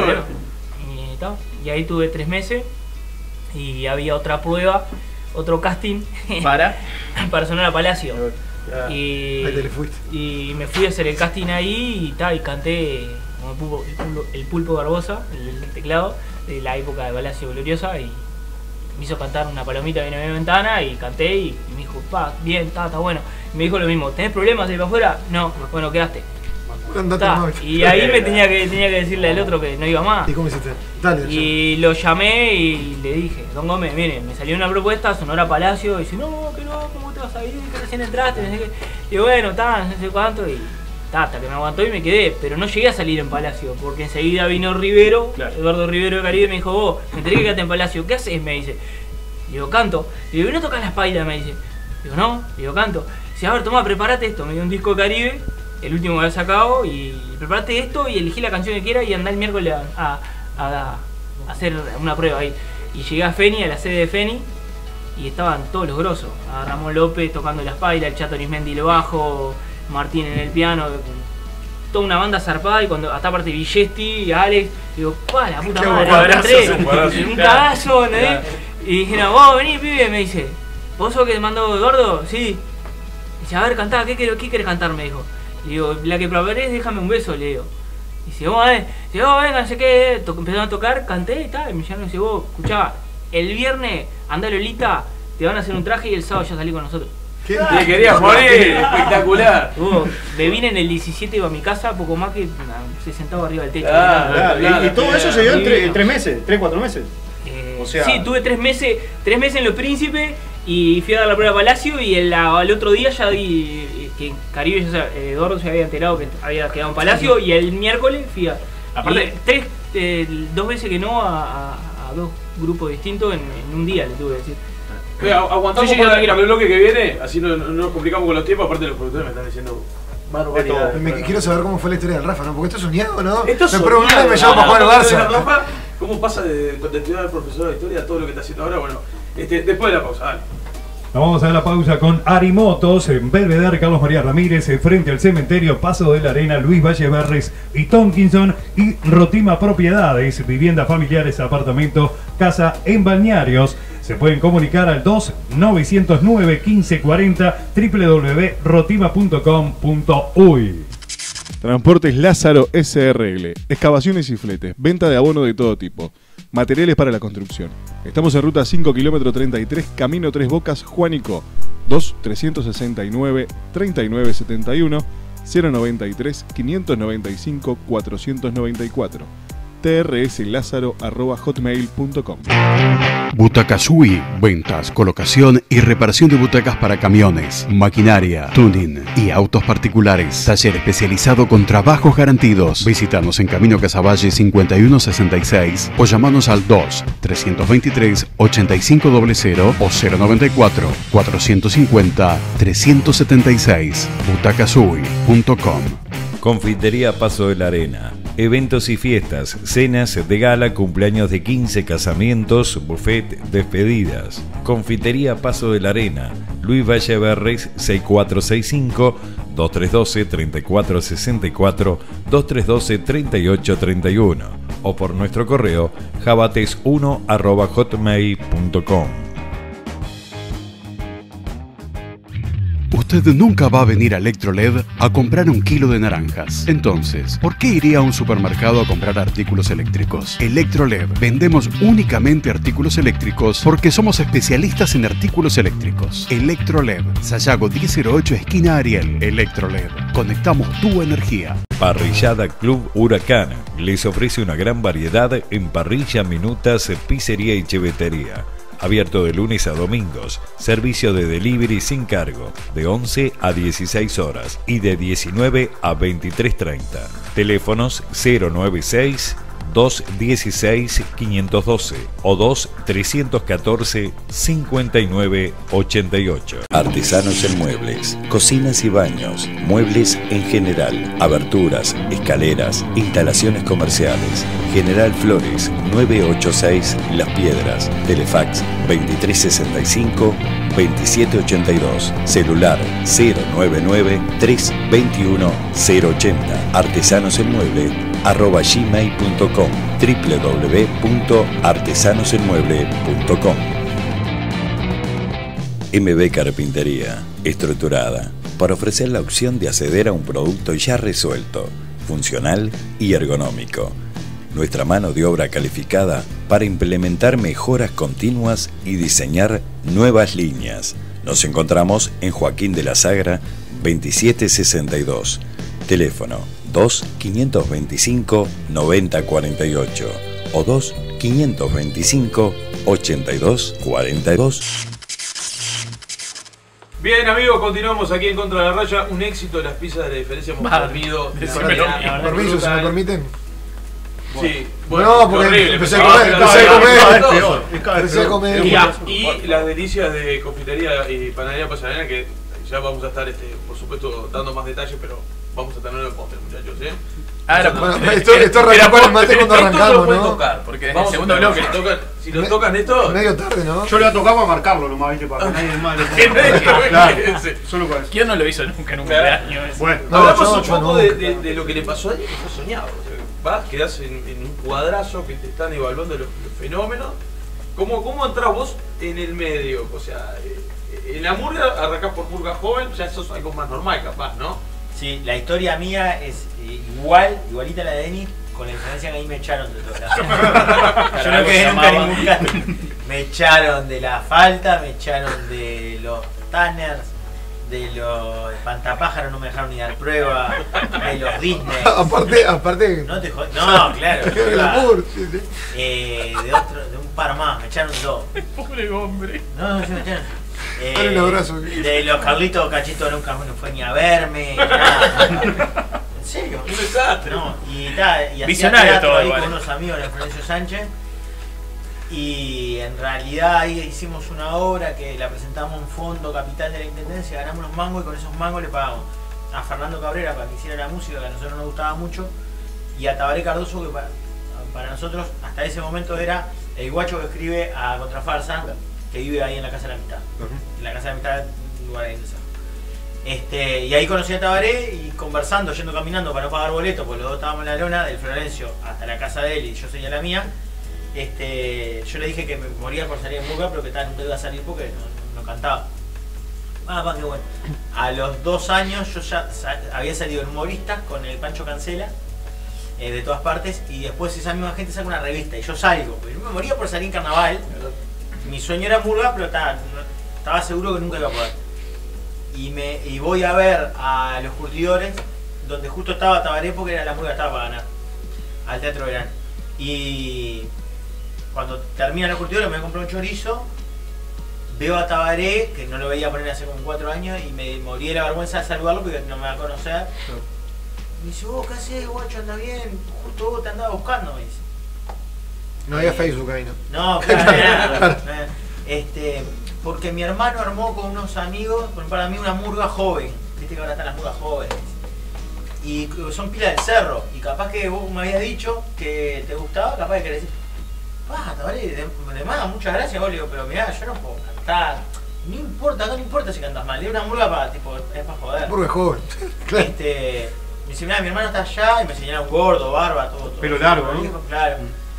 Y ahí tuve 3 meses y había otra prueba, otro casting para sonar a Palacio. Y me fui a hacer el casting ahí y canté como el Pulpo Barbosa, el teclado de la época de Palacio Gloriosa, y me hizo cantar Una palomita viene a mi ventana y canté y me dijo, bien, está bueno. Y me dijo lo mismo, ¿tenés problemas de ir para afuera? No, bueno, quedaste. Y ahí me tenía que decirle al otro que no iba más. ¿Y cómo hiciste? Y lo llamé y le dije, Don Gómez, mire, me salió una propuesta, Sonora Palacio, y dice, no, ¿cómo te vas a ir? Que recién entraste, no sé qué. Y bueno, no sé cuánto, y hasta que me aguantó y me quedé, pero no llegué a salir en Palacio, porque enseguida vino Rivero, claro. Eduardo Rivero de Caribe, me dijo, vos, me tenés que quedarte en Palacio, ¿qué haces? Me dice. Digo, canto. Digo, ¿no tocas la espalda? Me dice. Digo, no, canto. Dice, a ver, toma, prepárate esto. Me dio un disco de Caribe, el último que había sacado, y prepárate esto y elegí la canción que quieras y andá el miércoles a hacer una prueba ahí. Y llegué a Feni, a la sede de Feni, y estaban todos los grosos. A Ramón López tocando la espalda, el Chato Arismendi lo bajo, Martín en el piano, toda una banda zarpada, y cuando hasta aparte Villesti y Alex, digo, la puta madre, un cagazo, ¿no? Y dije, no, vos vení, pibe, me dice, ¿vos sos que te mandó Eduardo? Sí. Dice, a ver, cantá, ¿qué querés cantar? Me dijo. Le digo, la que preparés, déjame un beso, le digo. Y dice, vos, venga, no sé qué, empezaron a tocar, canté y tal, y me llamaron y dice, vos, escuchá, el viernes andá a Lolita, te van a hacer un traje y el sábado ya salí con nosotros. ¿Qué? Te querías morir, espectacular. Me vine en el 17, iba a mi casa, poco más que se sentaba arriba del techo. Y todo eso se dio en 3 meses, 4 meses. O sea, sí, tuve 3 meses en Los Príncipes y fui a dar la prueba a Palacio y el otro día ya di que Caribe, Eduardo se había enterado que había quedado en Palacio y el miércoles fui a... Aparte, 2 veces que no a 2 grupos distintos en un día, le tuve que decir. Aguantamos para el bloque que viene, así no nos complicamos con los tiempos, aparte los productores me están diciendo barbaridades. Quiero saber cómo fue la historia del Rafa, ¿no? Porque esto es soñado, ¿no? Esto es soñado. Me llamo para jugar al Barça. Rafa, ¿cómo pasa de estudiar al profesor de historia a todo lo que está haciendo ahora? Bueno, después de la pausa, dale. Nos vamos a la pausa con Arimotos, en Belvedere, Carlos María Ramírez, frente al cementerio, Paso de la Arena, Luis Valleverres y Tomkinson, y Rotima Propiedades, viviendas familiares, apartamento, casa en balnearios. Se pueden comunicar al 2-909-1540, www.rotima.com.uy. Transportes Lázaro SRL, excavaciones y fletes, venta de abono de todo tipo, materiales para la construcción. Estamos en ruta 5 km 33, camino 3 Bocas, Juanico, 2-369-3971, 093-595-494. trslázaro@hotmail.com. Butaca Sui, ventas, colocación y reparación de butacas para camiones, maquinaria, tuning y autos particulares. Taller especializado con trabajos garantidos. Visítanos en Camino Casaballe 5166 o llamanos al 2-323-8500 o 094-450-376. butacasui.com. Confitería Paso de la Arena. Eventos y fiestas, cenas de gala, cumpleaños de 15, casamientos, buffet, despedidas. Confitería Paso de la Arena. Luis Valleverres 6465 2312-3464 2312-3831 o por nuestro correo jabates1@hotmail.com. Usted nunca va a venir a Electroled a comprar 1 kilo de naranjas. Entonces, ¿por qué iría a un supermercado a comprar artículos eléctricos? Electroled. Vendemos únicamente artículos eléctricos porque somos especialistas en artículos eléctricos. Electroled. Sayago 1008, esquina Ariel. Electroled. Conectamos tu energía. Parrillada Club Huracán. Les ofrece una gran variedad en parrilla, minutas, pizzería y chevetería. Abierto de lunes a domingos, servicio de delivery sin cargo, de 11 a 16 horas y de 19 a 23:30. Teléfonos 096-216-512 o 2-314-5988. Artesanos en muebles, cocinas y baños, muebles en general, aberturas, escaleras, instalaciones comerciales. General Flores, 986 Las Piedras, Telefax 2365-2782, celular 099-321-080, artesanosenmueble@gmail.com, www.artesanosenmueble.com. MB Carpintería, estructurada, para ofrecer la opción de acceder a un producto ya resuelto, funcional y ergonómico. Nuestra mano de obra calificada para implementar mejoras continuas y diseñar nuevas líneas. Nos encontramos en Joaquín de la Sagra, 2762. Teléfono 2-525-9048 o 2-525-8242. Bien, amigos, continuamos aquí en Contra la Raya. Un éxito de las pizzas de la diferencia. Hemos comido. Permiso, ¿se me permiten? Sí, bueno, no, porque horrible, empecé a comer. Y las delicias de confitería y panadería Paso de la Arena, que ya vamos a estar, por supuesto, dando más detalles, pero vamos a tenerlo en postre, muchachos, ¿eh? Esto arrancó el mate cuando arrancamos, ¿no? Tocar, porque en el Vamos segundo bloque. Si lo tocan esto... Medio tarde, ¿no? Yo le tocaba a marcarlo nomás, ¿viste? Para que nadie más le Solo para eso. ¿Quién no lo hizo nunca en un cumpleaños? Bueno, hablamos un poco de lo que le pasó a alguien que fue soñado. Vas, quedás en un cuadrazo que te están evaluando los fenómenos. ¿Cómo entras vos en el medio? O sea, en la murga arrancás por murga joven, ya eso es algo más normal capaz, ¿no? Sí, la historia mía es igualita a la de Denis, con la diferencia que ahí me echaron de todos lados. Yo no quedé nunca en ningún caso. Me echaron de la falta, me echaron de los tanners, de los espantapájaros, no me dejaron ni dar prueba, de los Disney. Aparte. No te jodas. No, claro. De un par más, me echaron dos. Pobre hombre. No, me echaron. Dale un abrazo. De los Carlitos Cachito nunca no fue ni a verme. Nada. ¿En serio? Un desastre. No, y hacía Visionario teatro todo ahí igual. con unos amigos de Florencio Sánchez. Y en realidad ahí hicimos una obra que la presentamos en Fondo Capital de la Intendencia, ganamos unos mangos y con esos mangos le pagamos a Fernando Cabrera para que hiciera la música que a nosotros nos gustaba mucho y a Tabaré Cardoso que para nosotros hasta ese momento era el guacho que escribe a Contrafarsa, que vive ahí en la Casa de la Mitad. En la Casa de la Mitad, un lugar ahí en y ahí conocí a Tabaré y conversando, yendo caminando para no pagar boleto, porque los dos estábamos en la lona, del Florencio hasta la casa de él y yo seguía la mía. Yo le dije que me moría por salir en Boca, pero que tal, nunca iba a salir porque no cantaba. Qué bueno. A los 2 años yo ya había salido en Humoristas con el Pancho Cancela, de todas partes, y después esa misma gente saca una revista y yo salgo. Pero yo me moría por salir en Carnaval. Mi sueño era Murga, pero estaba seguro que nunca iba a poder. Y voy a ver a Los Curtidores, donde justo estaba Tabaré porque era la Murga que estaba para ganar, al Teatro Verano. Y cuando termina Los Curtidores me compré un chorizo, veo a Tabaré, que no lo veía poner hace como 4 años, y me morí de la vergüenza de saludarlo porque no me va a conocer. Me dice, vos, ¿qué haces, guacho? ¿Anda bien? Justo vos te andabas buscando, me dice. No había Facebook ahí, ¿no? No, claro. Porque mi hermano armó con unos amigos, para mí una murga joven. Viste que ahora están las murgas jóvenes. Y son pilas del cerro. Y capaz que vos me habías dicho que te gustaba, capaz que querés decir, Tabaré, de más, muchas gracias, vos. Le digo, pero mirá, yo no puedo cantar. No importa, no importa si cantas mal. Le digo una murga para, tipo, es para joder. Murga joven. Claro. Me dice, mirá, mi hermano está allá y me señala un gordo, barba, todo. Pelo largo, ¿no? Claro.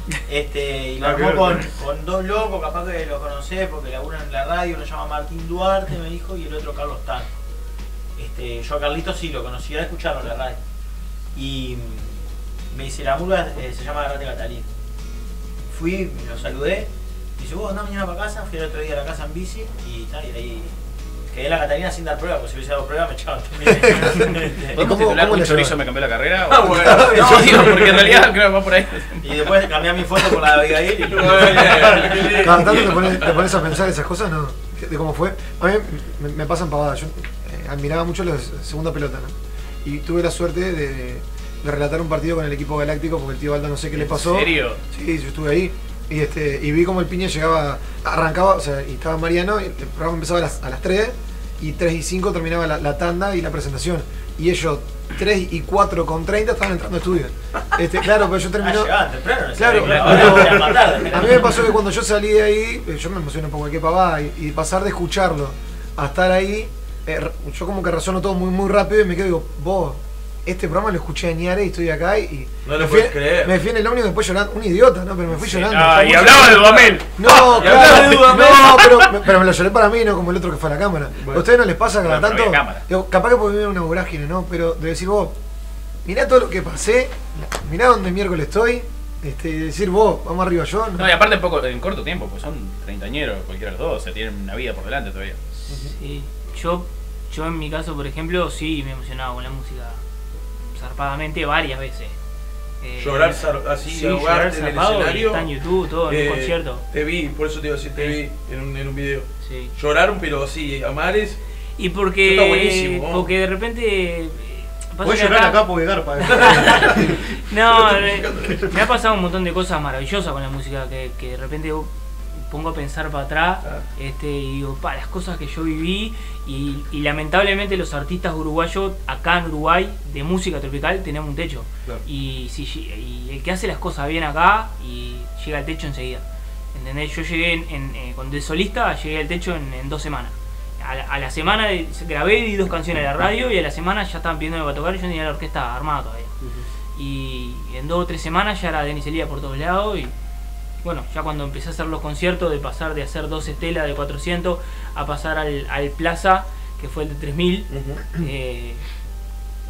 Y lo armó con 2 locos, capaz que lo conocés porque laburan en la radio, uno se llama Martín Duarte, me dijo, y el otro Carlos Tan. Yo a Carlitos sí lo conocí, era escucharlo en la radio. Y me dice, la murga se llama Garrate Catalín. Fui, lo saludé, dice, vos andás mañana para casa, fui el otro día a la casa en bici y ahí quedé en la Catalina sin dar prueba, porque si hubiese dado prueba me echaban también. ¿Podemos titular un chorizo me cambió la carrera? Bueno. No, digo, porque en realidad creo que va por ahí. Y después cambié mi foto por la de Abigail y cada tanto te pones a pensar esas cosas, ¿no? De cómo fue. A mí me pasan pavadas. Yo admiraba mucho los segunda pelota, ¿no? Y tuve la suerte de relatar un partido con el equipo galáctico porque el tío Aldo no sé qué le pasó. ¿En serio? Sí, yo estuve ahí. Y vi como el Piña arrancaba, o sea, y estaba Mariano, y el programa empezaba a las 3 y 3 y 5 terminaba la tanda y la presentación. Y ellos 3 y 4 con 30 estaban entrando a estudio. Claro, pero yo terminé. Temprano, claro, pero a mí me pasó que cuando yo salí de ahí, yo me emocioné un poco, qué pavada, y pasar de escucharlo a estar ahí, yo como que resueno todo muy muy rápido y me quedo, digo, vos, este programa lo escuché en Ñare y estoy acá y no lo puedes creer. Me fui en el ómnibus después llorando, un idiota, ¿no? Pero me fui llorando. Y hablaba de Dudamel. No, claro, no, pero me lo lloré para mí, no como el otro que fue a la cámara. Bueno. ¿A ustedes no les pasa cada tanto? Digo, capaz que puede vivir una vorágine, ¿no? Pero de decir vos, mirá todo lo que pasé, mirá dónde miércoles estoy, decir vos, vamos arriba yo. No, y aparte en corto tiempo, pues son treintañeros, cualquiera de los dos, o sea, tienen una vida por delante todavía. Sí, yo en mi caso, por ejemplo, sí me emocionaba con la música zarpadamente varias veces. Llorar así, sí, ahogarte en el escenario. Está en YouTube, todo, en un concierto. Te vi, por eso te iba a decir, te vi en un video. Sí. Lloraron, pero sí, a mares. Y porque, está buenísimo, ¿no? Porque de repente... Voy a llorar acá porque garpa. No, me ha pasado un montón de cosas maravillosas con la música que de repente pongo a pensar para atrás y digo, las cosas que yo viví y lamentablemente los artistas uruguayos acá en Uruguay de música tropical tenemos un techo. Claro. Y el que hace las cosas bien acá y llega al techo enseguida. ¿Entendés? Yo llegué con de solista, llegué al techo en 2 semanas. A la semana grabé y di 2 canciones de la radio y a la semana ya estaban pidiéndome para tocar y yo tenía la orquesta armada todavía. Y en 2 o 3 semanas ya era Denis Elías por todos lados y bueno, ya cuando empecé a hacer los conciertos, de pasar de hacer 2 estelas de 400 a pasar al Plaza, que fue el de 3000,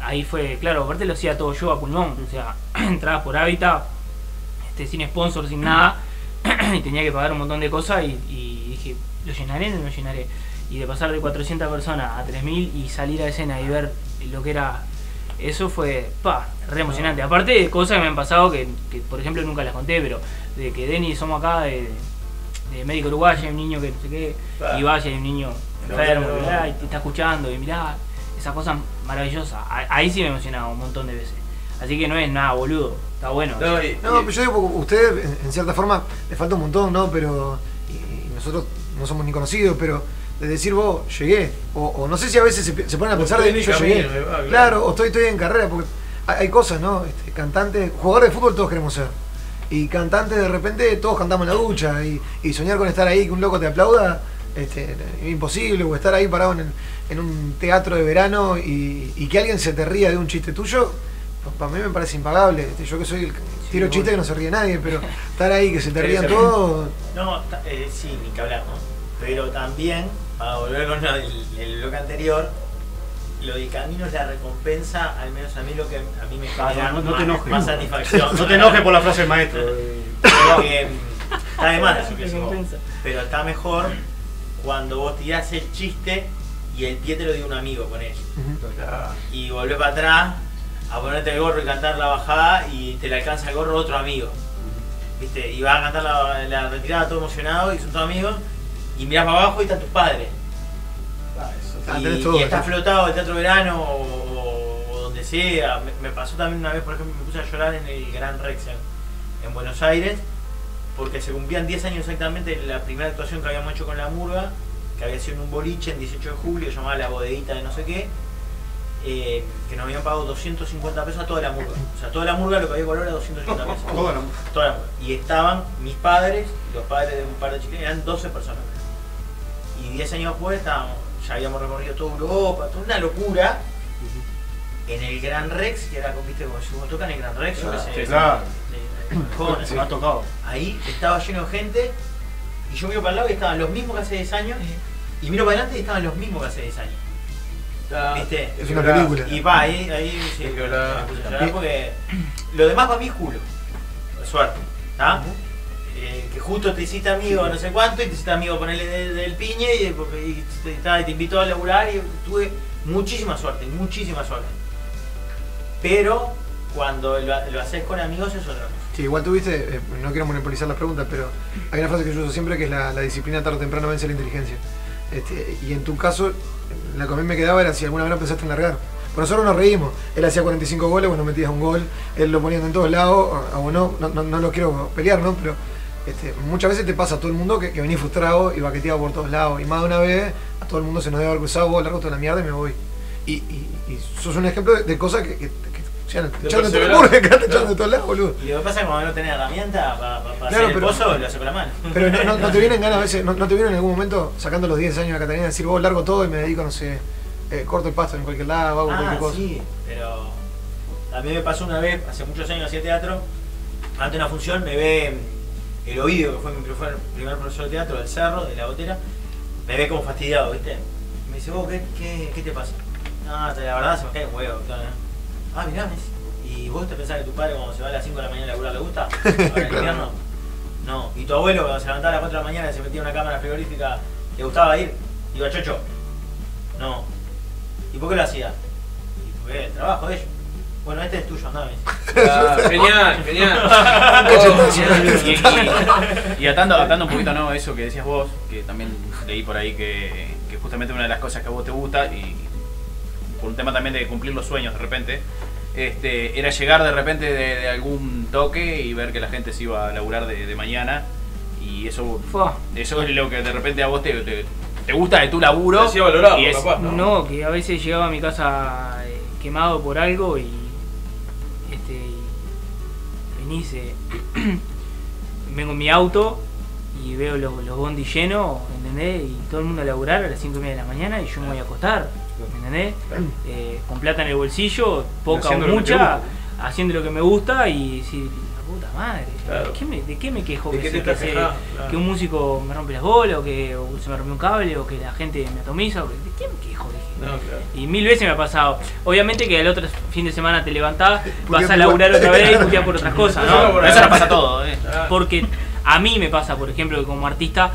ahí fue, claro, aparte lo hacía todo yo a pulmón, o sea, entraba por hábitat, sin sponsor, sin nada, y tenía que pagar un montón de cosas y dije, ¿lo llenaré o no lo llenaré? Y de pasar de 400 personas a 3000 y salir a escena y ver lo que era, eso fue, re emocionante. Aparte de cosas que me han pasado que por ejemplo nunca las conté, pero de que Denis somos acá de Médico Uruguay, hay un niño que no sé qué, y vaya, hay un niño enfermo, y te está escuchando, y mirá, esa cosa maravillosa. Ahí sí me emocionaba un montón de veces. Así que no es nada boludo, está bueno. No, pero yo digo, usted en cierta forma le falta un montón, ¿no? Pero y nosotros no somos ni conocidos, pero de decir vos llegué, o no sé si a veces se ponen a pensar de yo llegué, claro, o estoy en carrera, porque hay cosas, ¿no? Cantante, jugador de fútbol todos queremos ser, y cantante de repente todos cantamos en la ducha, y soñar con estar ahí, que un loco te aplauda, es imposible, o estar ahí parado en un teatro de verano y que alguien se te ría de un chiste tuyo, para mí me parece impagable. Yo que soy el tiro chiste que no se ríe nadie, pero estar ahí que se te rían todos. No, sí, ni que hablar, ¿no? Pero también, para volver con el bloque anterior, lo de camino es la recompensa, al menos a mí lo que a mí me genera más satisfacción. No te enojes por la frase del maestro. Porque está de más eso que decís vos, pero está mejor cuando vos tirás el chiste y el pie te lo dio un amigo con él. Y volvés para atrás a ponerte el gorro y cantar la bajada y te le alcanza el gorro otro amigo. ¿Viste? Y vas a cantar la retirada todo emocionado y son todos amigos y mirás para abajo y están tus padres. Y estás flotado el Teatro Verano o donde sea. Me pasó también una vez, por ejemplo, me puse a llorar en el Gran Rex en Buenos Aires porque se cumplían 10 años exactamente de la primera actuación que habíamos hecho con La Murga, que había sido en un boliche en 18 de julio, llamada La Bodeguita de no sé qué, que nos habían pagado 250 pesos a toda La Murga. O sea, toda La Murga lo que había valor era 250 pesos. Toda la Murga. Y estaban mis padres, los padres de un par de chicos, eran 12 personas. Y 10 años después ya habíamos recorrido toda Europa, toda una locura. En el Gran Rex, que era, viste, como si uno toca en el Gran Rex, yo que sé, jóvenes, se me ha tocado. Ahí estaba lleno de gente y yo miro para el lado y estaban los mismos que hace 10 años y miro para adelante y estaban los mismos que hace 10 años. ¿Viste? Es una película. Y ahí sí, me puse a llorar porque lo demás para mí es culo. Suerte. ¿Está? Que justo te hiciste amigo no sé cuánto y te hiciste amigo ponerle del piñe y te invitó a laburar y tuve muchísima suerte. Pero cuando lo haces con amigos es otra cosa. Sí, igual tuviste, no quiero monopolizar las preguntas, pero hay una frase que yo uso siempre que es la disciplina tarde o temprano vence la inteligencia. Y en tu caso, la que a mí me quedaba era si alguna vez no pensaste en largar. Por nosotros nos reímos, él hacía 45 goles, vos no metías un gol, él lo ponía en todos lados, a vos no lo quiero pelear, ¿no? Pero muchas veces te pasa a todo el mundo que venís frustrado y baqueteado por todos lados. Y más de una vez a todo el mundo se nos debe haber cruzado, vos largo toda la mierda y me voy. Y sos un ejemplo de cosas que te echan de todos lados, boludo. Y lo que pasa es que cuando no tenés herramienta para hacer el pozo, lo hace con la mano. Pero no te vienen ganas a veces, no te vieron en algún momento sacando los 10 años de Catalina, decir vos largo todo y me dedico, no sé, corto el pasto en cualquier lado, hago cualquier cosa. Sí, pero a mí me pasó una vez, hace muchos años hacía teatro, antes de una función me ve el Ovidio, que fue mi primer profesor de teatro del Cerro, de La Botera, me ve como fastidiado, ¿viste? Me dice, vos, ¿qué te pasa? No, la verdad se me cae un huevo, ¿no? Ah, mirá, ¿y vos te pensás que tu padre cuando se va a las 5 de la mañana a laburar le gusta? Ahora en el invierno. No. ¿Y tu abuelo cuando se levantaba a las 4 de la mañana y se metía en una cámara frigorífica, le gustaba ir? Iba chocho. No. ¿Y por qué lo hacía? Y porque el trabajo de ellos. Bueno, este es tuyo, andame. Genial. Y atando un poquito, ¿no? Eso que decías vos, que también leí por ahí que justamente una de las cosas que a vos te gusta y por un tema también de cumplir los sueños de repente, era llegar de repente de algún toque y ver que la gente se iba a laburar de mañana y eso es lo que de repente a vos te gusta de tu laburo. Te valorado, y capaz, ¿no? Que a veces llegaba a mi casa quemado por algo y venís, vengo en mi auto y veo los bondis llenos, ¿entendés? Y todo el mundo a laburar a las 5:30 de la mañana y yo me voy a acostar, ¿entendés? Con plata en el bolsillo, poca o mucha, haciendo lo que me gusta y si puta madre. Claro. ¿De qué me quejo? ¿De qué te estás quejando? Claro. Que un músico me rompe las bolas, o que se me rompió un cable, o que la gente me atomiza. ¿De qué me quejo? Dije. No, claro. Y 1000 veces me ha pasado. Obviamente que el otro fin de semana te levantás, vas a laburar otra vez y puteás por otras cosas, ¿no? Pero eso no pasa todo, Porque a mí me pasa, por ejemplo, que como artista,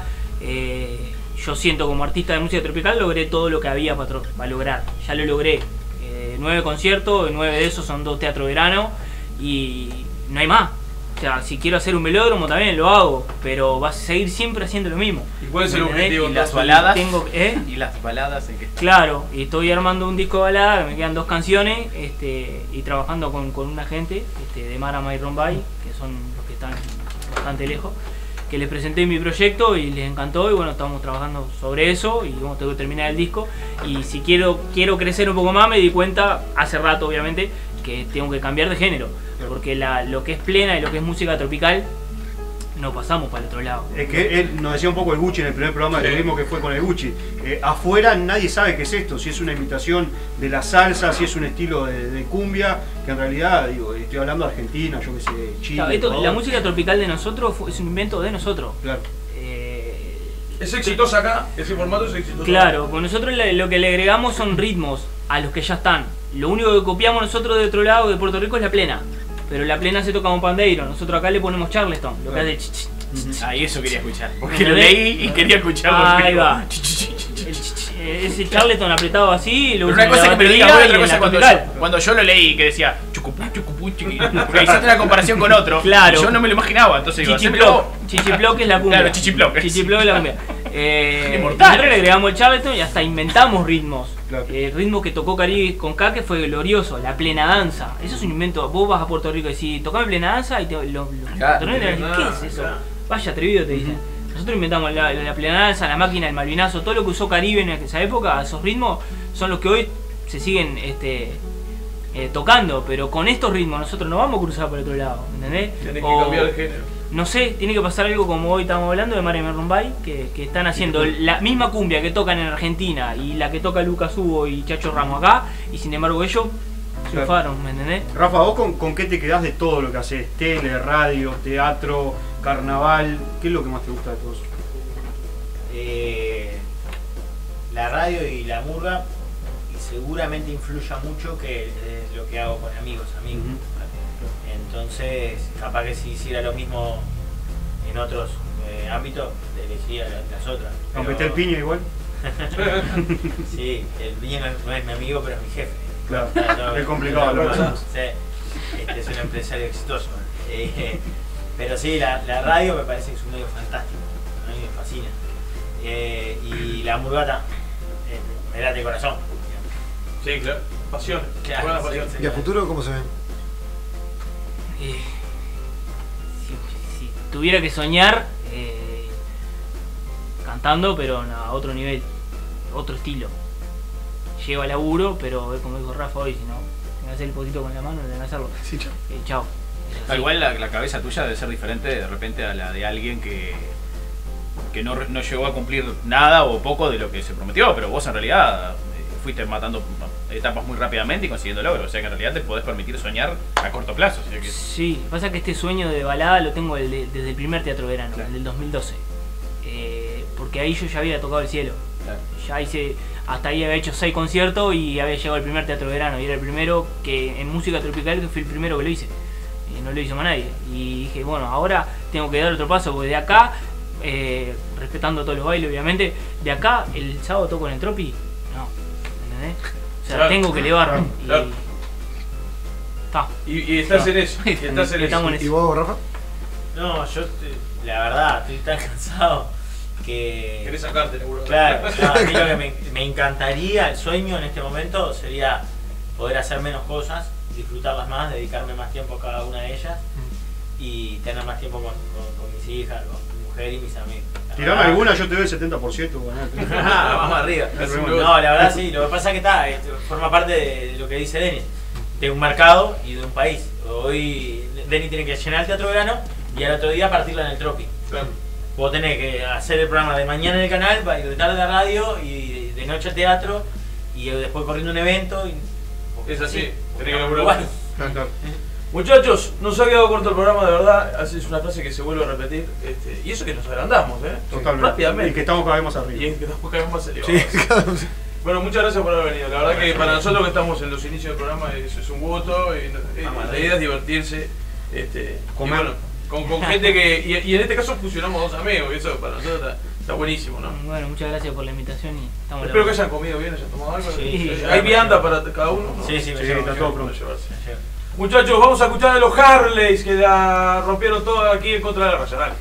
yo siento como artista de música tropical logré todo lo que había para lograr. Ya lo logré. 9 conciertos, 9 de esos son 2 teatros verano y no hay más. O sea, si quiero hacer un velódromo también lo hago, pero vas a seguir siempre haciendo lo mismo. ¿Y cuál es el objetivo? ¿Y las baladas? ¿Y las baladas en qué? Claro, y estoy armando un disco de balada, me quedan 2 canciones, y trabajando con una gente de Marama y Rombay, que son los que están bastante lejos, que les presenté mi proyecto y les encantó, y bueno, estamos trabajando sobre eso y bueno, tengo que terminar el disco. Y si quiero crecer un poco más, me di cuenta hace rato, obviamente, que tengo que cambiar de género, porque lo que es plena y lo que es música tropical no pasamos para el otro lado. Es que él nos decía un poco el Gucci en el primer programa, lo mismo que fue con el Gucci. Afuera nadie sabe qué es esto, si es una imitación de la salsa, si es un estilo de cumbia, que en realidad, digo, estoy hablando de Argentina, yo qué sé, Chile. Claro, la música tropical de nosotros es un invento de nosotros. Claro. Es exitosa acá, ese formato es exitoso. Claro, con nosotros lo que le agregamos son ritmos a los que ya están. Lo único que copiamos nosotros de otro lado, de Puerto Rico, es la plena. Pero la plena se toca con pandeiro, nosotros acá le ponemos charleston, lo que hace ahí eso quería escuchar, porque lo leí y quería escucharlo. Ahí va. Ese charleston apretado así, lo una cosa que me lo diga, otra cosa cuando yo lo leí, que decía chucupú, chucupú, chiqui, porque hiciste una comparación con otro, claro. Yo no me lo imaginaba, entonces digo, Chichiploc es la cumbia. Claro, Chichiploc es la cumbia. Nosotros le agregamos el charleston y hasta inventamos ritmos. Claro. El ritmo que tocó Caribe con Caque fue glorioso, la plena danza. Eso es un invento. Vos vas a Puerto Rico y decís, tocame plena danza y ¿qué es eso? Vaya atrevido, te dicen. Nosotros inventamos la plena danza, la máquina, el malvinazo, todo lo que usó Caribe en esa época, esos ritmos son los que hoy se siguen tocando, pero con estos ritmos nosotros no vamos a cruzar por el otro lado, ¿entendés? Tenés que cambiar de género. No sé, tiene que pasar algo como hoy estamos hablando de Mario Merumbay, que están haciendo la misma cumbia que tocan en Argentina y la que toca Lucas Hugo y Chacho Ramos acá, y sin embargo ellos triunfaron, ¿me entendés? Rafa, ¿vos con qué te quedás de todo lo que haces? Tele, radio, teatro, carnaval, ¿qué es lo que más te gusta de todo eso? La radio y la murga, y seguramente influya mucho que es lo que hago con amigos. Entonces, capaz que si hiciera lo mismo en otros ámbitos, elegiría las otras. Aunque esté el Piña igual. Sí, el Piña no es mi amigo, pero es mi jefe. Claro, es complicado. Es un empresario exitoso. Pero sí, la radio me parece que es un medio fantástico. A mí me fascina. Y la murgata me late el corazón. Sí, claro. Pasión. Claro, pasión. ¿Y a futuro cómo se ven? Si tuviera que soñar, cantando, pero a otro nivel, otro estilo. Llevo al laburo, pero como dijo Rafa hoy, si no, tengo que hacer el potito con la mano, tengo que hacerlo. Sí, chao. Chao. Igual la cabeza tuya debe ser diferente de repente a la de alguien que no llegó a cumplir nada o poco de lo que se prometió, pero vos en realidad fuiste matando etapas muy rápidamente y consiguiendo logros, o sea que en realidad te podés permitir soñar a corto plazo. ¿Sí? Sí, pasa que este sueño de balada lo tengo desde el primer teatro verano, claro. El del 2012, porque ahí yo ya había tocado el cielo, claro. Ya hice, hasta ahí había hecho 6 conciertos y había llegado al primer teatro verano y era el primero que en música tropical, que fue el primero que lo hice, no lo hizo más nadie, y dije bueno, ahora tengo que dar otro paso, porque de acá, respetando todos los bailes obviamente, de acá el sábado toco en el Tropi, no, ¿entendés? O sea, claro. Tengo que elevarme. Claro. Y estás en eso. Y estás en eso. ¿Y vos, Rafa? No, yo la verdad estoy tan cansado que... ¿Querés sacarte, seguro? Claro, a mí lo que me encantaría, el sueño en este momento sería poder hacer menos cosas, disfrutarlas más, dedicarme más tiempo a cada una de ellas y tener más tiempo con mis hijas, con mi mujer y mis amigos. Tirame alguna, yo te doy el 70%. Vamos arriba. No, la verdad sí, lo que pasa es que forma parte de lo que dice Denis, de un mercado y de un país. Hoy Denis tiene que llenar el teatro verano y al otro día partirla en el Tropi. Claro. Vos tenés que hacer el programa de mañana en el canal, de tarde a la radio y de noche al teatro y después corriendo un evento. Es así, tenés que laburar. Muchachos, nos ha quedado corto el programa, de verdad. Es una frase que se vuelve a repetir. Y eso que nos agrandamos, Totalmente. Rápidamente. Y que estamos cada vez más arriba. Y que estamos cada vez más elevados. Sí. Bueno, muchas gracias por haber venido. La verdad que para nosotros que estamos en los inicios del programa es un gusto. La idea es divertirse. Y bueno, con gente que. Y en este caso fusionamos dos amigos. Y eso para nosotros está buenísimo, ¿no? Bueno, muchas gracias por la invitación y estamos. Espero que hayan comido bien, hayan tomado algo. Sí, ¿Hay vianda para cada uno? Sí, está todo pronto. Muchachos, vamos a escuchar a los Harleys que la rompieron toda aquí en contra de la raya. Dale.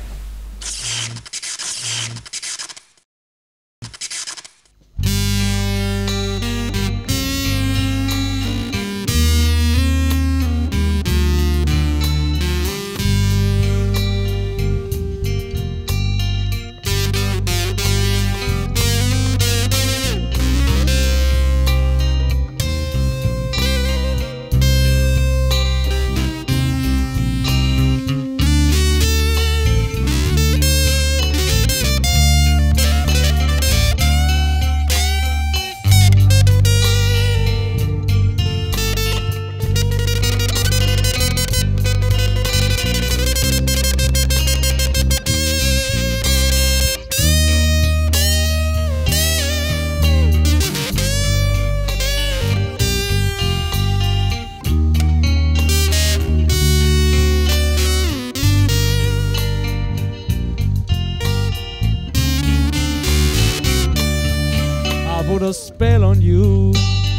Put a spell on you.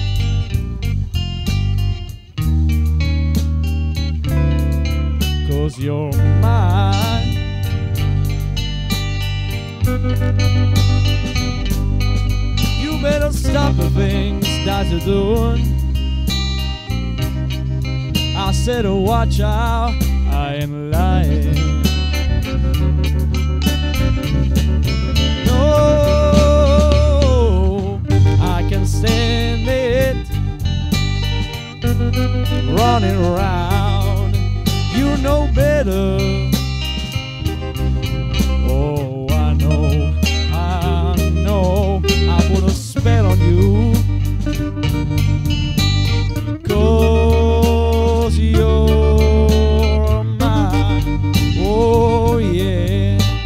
Cause you're mine. You better stop the things that you're doing. I said, oh, watch out, I ain't lying. Can stand it, running around, you know better. Oh, I know, I put a spell on you, 'cause you're mine. Oh yeah.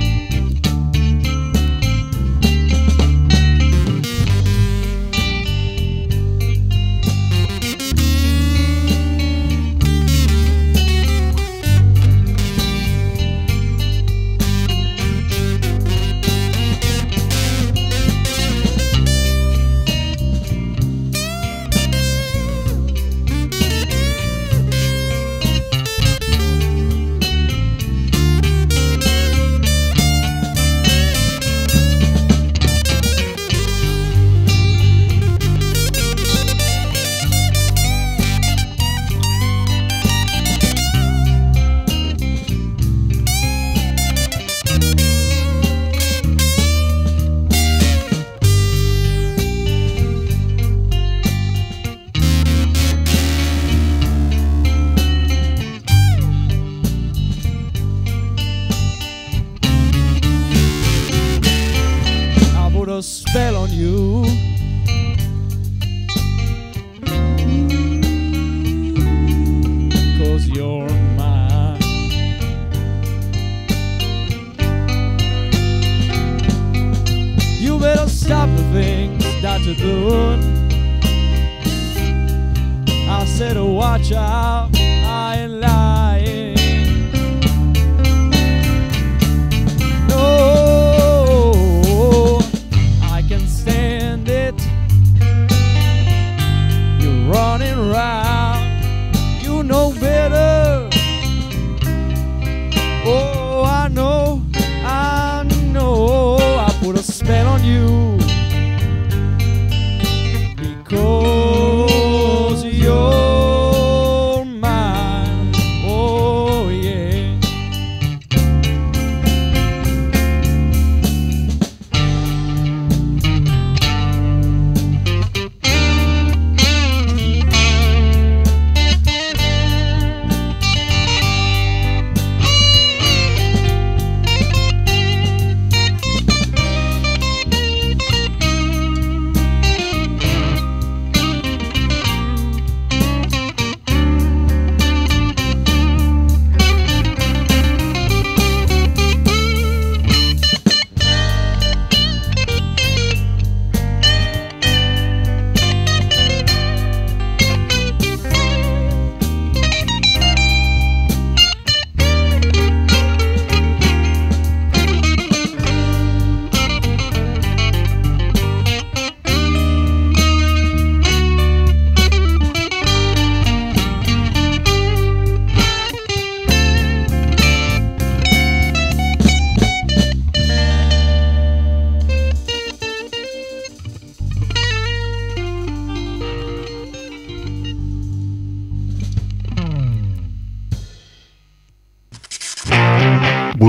A spell on you. Cause you're mine. You better stop the things that you're doing. I said, oh, watch out, I ain't lying. No. Running around, you know better. Oh, I know, I put a spell on you, because you're mine.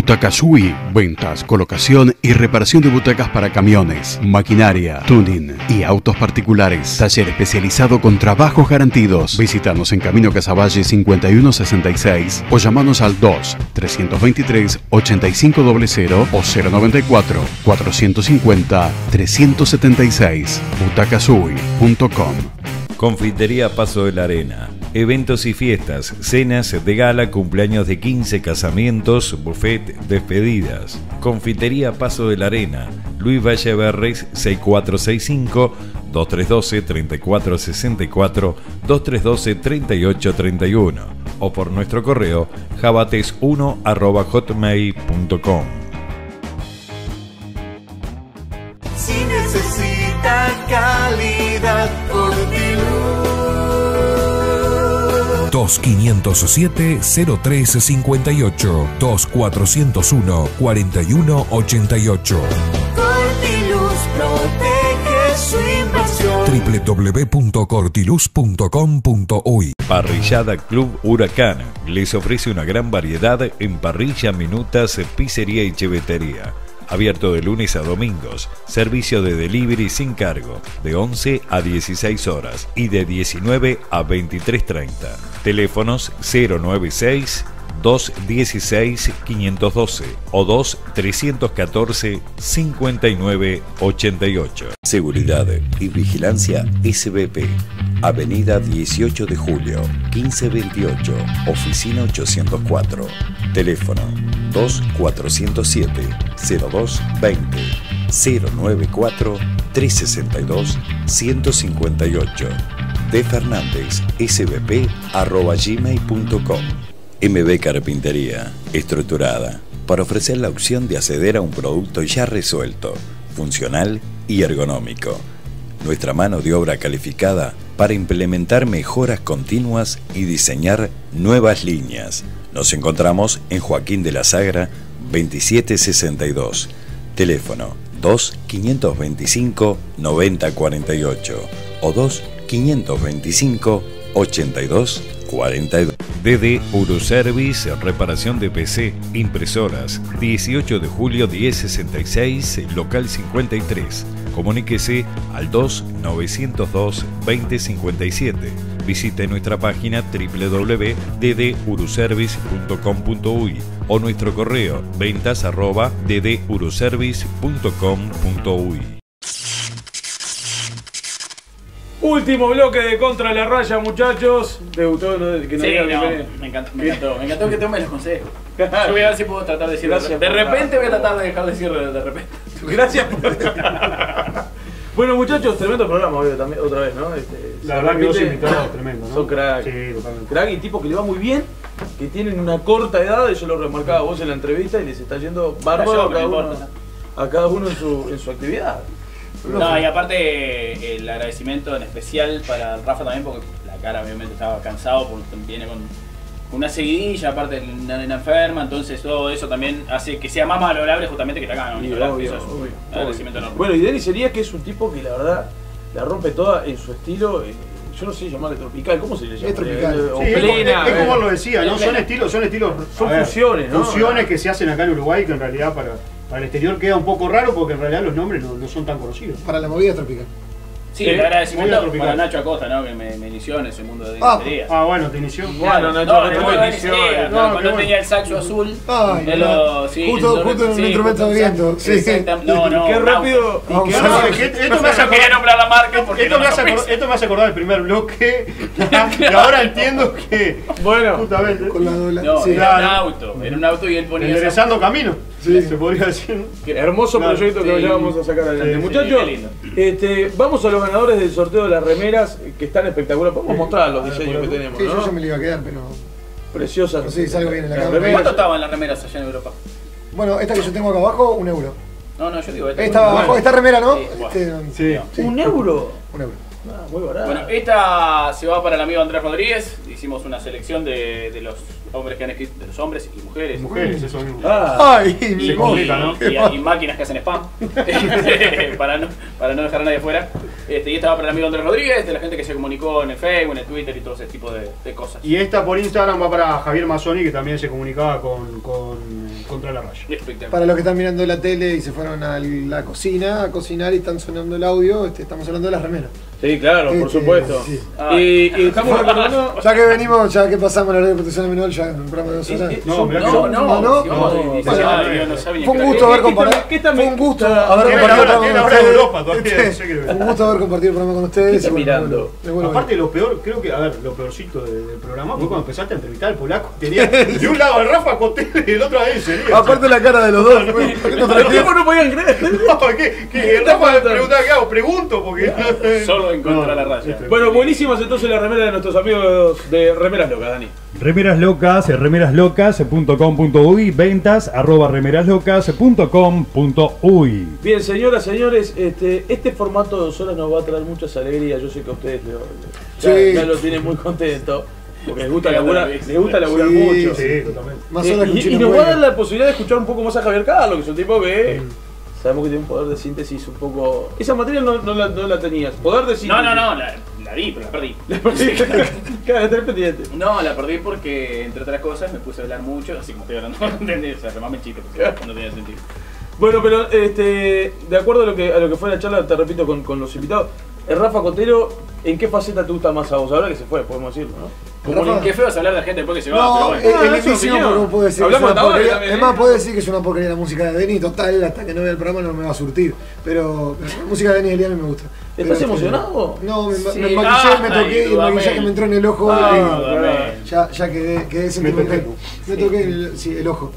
Butaca Sui, ventas, colocación y reparación de butacas para camiones, maquinaria, tuning y autos particulares. Taller especializado con trabajos garantidos. Visítanos en Camino Casaballe 5166 o llamanos al 2-323-8500 o 094-450-376. butacasui.com. Confitería Paso de la Arena. Eventos y fiestas, cenas de gala, cumpleaños de 15, casamientos, buffet, despedidas. Confitería Paso de la Arena. Luis Valle Berres 6465 2312-3464 2312-3831 o por nuestro correo jabates1@hotmail.com. Si necesita calidad, Cortiluz. 2507-0358 2401-4188 Cortiluz protege su inversión. www.cortiluz.com.uy. Parrillada Club Huracán les ofrece una gran variedad en parrilla, minutas, pizzería y chevetería. Abierto de lunes a domingos. Servicio de delivery sin cargo, de 11 a 16 horas y de 19 a 23:30. Teléfonos 096-216-512 o 2-314-5988. Seguridad y Vigilancia SBP. Avenida 18 de Julio, 1528, Oficina 804. Teléfono 2407-0220 094-362-158. De Fernández, svp@gmail.com. MB Carpintería, estructurada, para ofrecer la opción de acceder a un producto ya resuelto, funcional y ergonómico. Nuestra mano de obra calificada para implementar mejoras continuas y diseñar nuevas líneas. Nos encontramos en Joaquín de la Sagra, 2762. Teléfono 2-525-9048 o 2-525-8242. DD Uruservice, reparación de PC, impresoras, 18 de julio 1066, local 53. Comuníquese al 2-902-2057. Visite nuestra página www.dduruservice.com.uy o nuestro correo ventas@dduruservice.com.uy. Último bloque de Contra la Raya, muchachos. ¿Te gustó? Que no Sí, diga no, bienvenido. me encantó que tomes los consejos. Yo voy a ver si puedo tratar de decir Gracias de por repente voy a tratar de dejar de decir de repente. Gracias por... Bueno, muchachos, tremendo programa hoy también, otra vez, ¿no? La verdad que los invitados tremendo, ¿no? Son crack. Sí, totalmente. Crack y tipos que le va muy bien, que tienen una corta edad, eso lo remarcaba vos en la entrevista, y les está yendo bárbaro a cada uno en su actividad. No, y aparte el agradecimiento en especial para Rafa también, porque la cara obviamente estaba cansado, porque viene con una seguidilla, aparte una nena enferma, entonces todo eso también hace que sea más valorable justamente que te hagan un agradecimiento enorme. Bueno, y Denis sería que es un tipo que la verdad la rompe toda en su estilo, yo no sé llamarle tropical, ¿cómo se le llama? Es tropical. O Sí, plena. es como él lo decía, ¿no? Son estilos, son a ver, fusiones, ¿no? Fusiones que se hacen acá en Uruguay, que en realidad para el exterior queda un poco raro porque en realidad los nombres no son tan conocidos. Para la movida tropical. Sí, el agradecimiento para Nacho Acosta, ¿no? Que me inició en ese mundo de despedidas. Bueno, te inició. Bueno, Nacho, me inició. Cuando tenía el saxo azul. Ay, justo en un instrumento abriendo. Sí. No, qué rápido. Esto me hace quería nombrar la marca porque esto me hace acordar del primer bloque. Y ahora entiendo que. Bueno, justamente. Con la doble. No, Sí. era un auto y él ponía. Enderezando camino. Sí, se podría decir. Hermoso proyecto que ya vamos a sacar adelante. Muchachos, vamos a los ganadores del sorteo de las remeras que están espectaculares. Podemos mostrar los diseños que tenemos, Sí, ¿no? yo ya me lo iba a quedar, pero. Preciosas. Pero sí, salgo bien en la cámara. remeras. ¿Cuánto estaban las remeras allá en Europa? Bueno, esta que yo tengo acá abajo, €1. No, yo digo Esta abajo, esta remera, ¿no? Sí, bueno. Sí. ¿1 euro? €1. Muy barato. Bueno, esta se va para el amigo Andrés Rodríguez. Hicimos una selección de los hombres que han escrito, de los hombres y mujeres. Mujeres, eso mismo. Ay, se complica, ¿no? Y maquinas que hacen spam. para no dejar a nadie fuera. Y esta va para el amigo Andrés Rodríguez, de la gente que se comunicó en el Facebook, en el Twitter y todo ese tipo de cosas. Y esta por Instagram va para Javier Mazzoni, que también se comunicaba contra la raya. Espectacular. Para los que están mirando la tele y se fueron a la cocina a cocinar y están sonando el audio, estamos hablando de las remeras. Sí, claro, por supuesto. Sí. Y estamos recordando. Ya que venimos, ya que pasamos la ley de protección menor, ya en un programa de 2 horas. Fue un gusto haber compartido. Fue un gusto haber compartido el programa con ustedes. ¿Qué mirando? Aparte, lo peor, creo que, lo peorcito del programa fue cuando empezaste a entrevistar al polaco. Tenía de un lado al Rafa Cotel y del otro a él sería. Aparte la cara de los dos. Los tipos no podían creer. ¿Qué? El Rafa me preguntaba qué hago, pregunto porque. Solo en contra de la raya. Bueno, buenísimas entonces las remeras de nuestros amigos de Remeras Locas, Dani. Remeras Locas, remeraslocas.com.uy, ventas @remeraslocas.com.uy. Bien, señoras, señores, este formato de 2 horas nos va a traer muchas alegrías. Yo sé que a ustedes ya lo tienen muy contento. Porque les gusta laburar mucho. Sí, totalmente. Y nos va a dar la posibilidad de escuchar un poco más a Javier Carlos, que es un tipo que sabemos que tiene un poder de síntesis un poco. Esa materia no la tenías. Poder de síntesis. No, la vi, pero la perdí. Claro, tenés pendiente. No, la perdí porque, entre otras cosas, me puse a hablar mucho, así como estoy hablando, ¿entendés? O sea, remame el chiste, porque no tenía sentido. Bueno, pero de acuerdo a lo que fue la charla, te repito, con los invitados, el Rafa Cotero, ¿en qué faceta te gusta más a vos? Ahora que se fue, podemos decirlo, ¿no? Como qué feo es hablar de la gente después que se va, no, pero bueno. el inicio, porque puedo decir hablamos que es una porquería. también, Es más, puedo decir que es una porquería la música de Denny, total, hasta que no vea el programa no me va a surtir. Pero la música de Denny Eliane me gusta. ¿Estás emocionado? No, me Sí. maquillé, me toqué y el Dudamel. maquillaje me entró en el ojo. Ya quedé sentimental. Me toqué el ojo.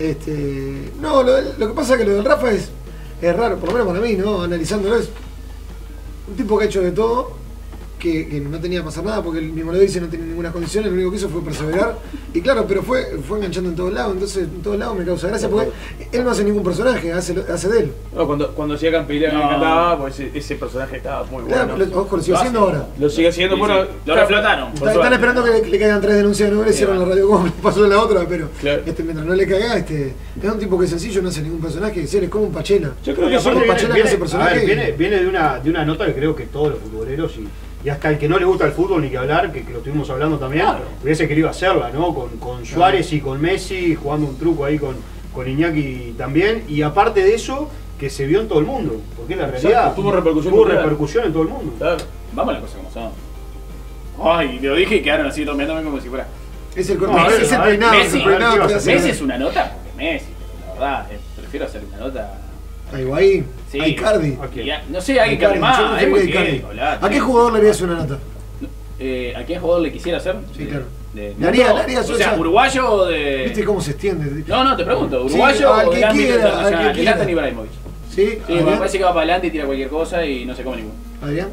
No, lo que pasa es que lo del Rafa es raro, por lo menos para mí, ¿no? Analizándolo, es un tipo que ha hecho de todo, que no tenía que pasar nada, porque él mismo lo dice, no tenía ninguna condición, lo único que hizo fue perseverar. Y claro, pero fue enganchando en todos lados, entonces en todos lados me causa gracia, porque él no hace ningún personaje, hace de él. No, cuando hacía Campilera me encantaba, pues ese personaje estaba muy bueno. Claro, ojo, lo sigue haciendo ahora. Lo sigue haciendo, bueno. Lo reflotaron. Están esperando que le caigan 3 denuncias, no le hicieron la radio como le pasó en la otra, pero mientras no le caiga, es un tipo que es sencillo, no hace ningún personaje, es como un Pachela. Yo creo que aparte Pachela no hace personaje. Viene de una nota que creo que todos los futboleros y hasta el que no le gusta el fútbol ni que hablar, que lo estuvimos hablando también, hubiese querido hacerla, ¿no? Con Suárez y con Messi, jugando un truco ahí con Iñaki también, y aparte de eso, que se vio en todo el mundo, porque la realidad tuvo repercusión en todo el mundo. Claro. Vamos a la cosa como son. Ay, lo dije y quedaron así tomándome como si fuera. Es el peinado. Messi es una nota, porque Messi, la verdad, prefiero hacer una nota. A Higuaín, sí. a Icardi. No sé, hay que más. ¿A qué jugador le harías una nota? ¿A qué jugador le quisiera hacer? Sí, claro. Le haría, o sea, uruguayo o de. ¿Viste cómo se extiende? No, te pregunto, uruguayo o del ámbito internacional. Zlatan Ibrahimovic. Sí, me parece que va para adelante y tira cualquier cosa y no se come ninguno. ¿Adrián?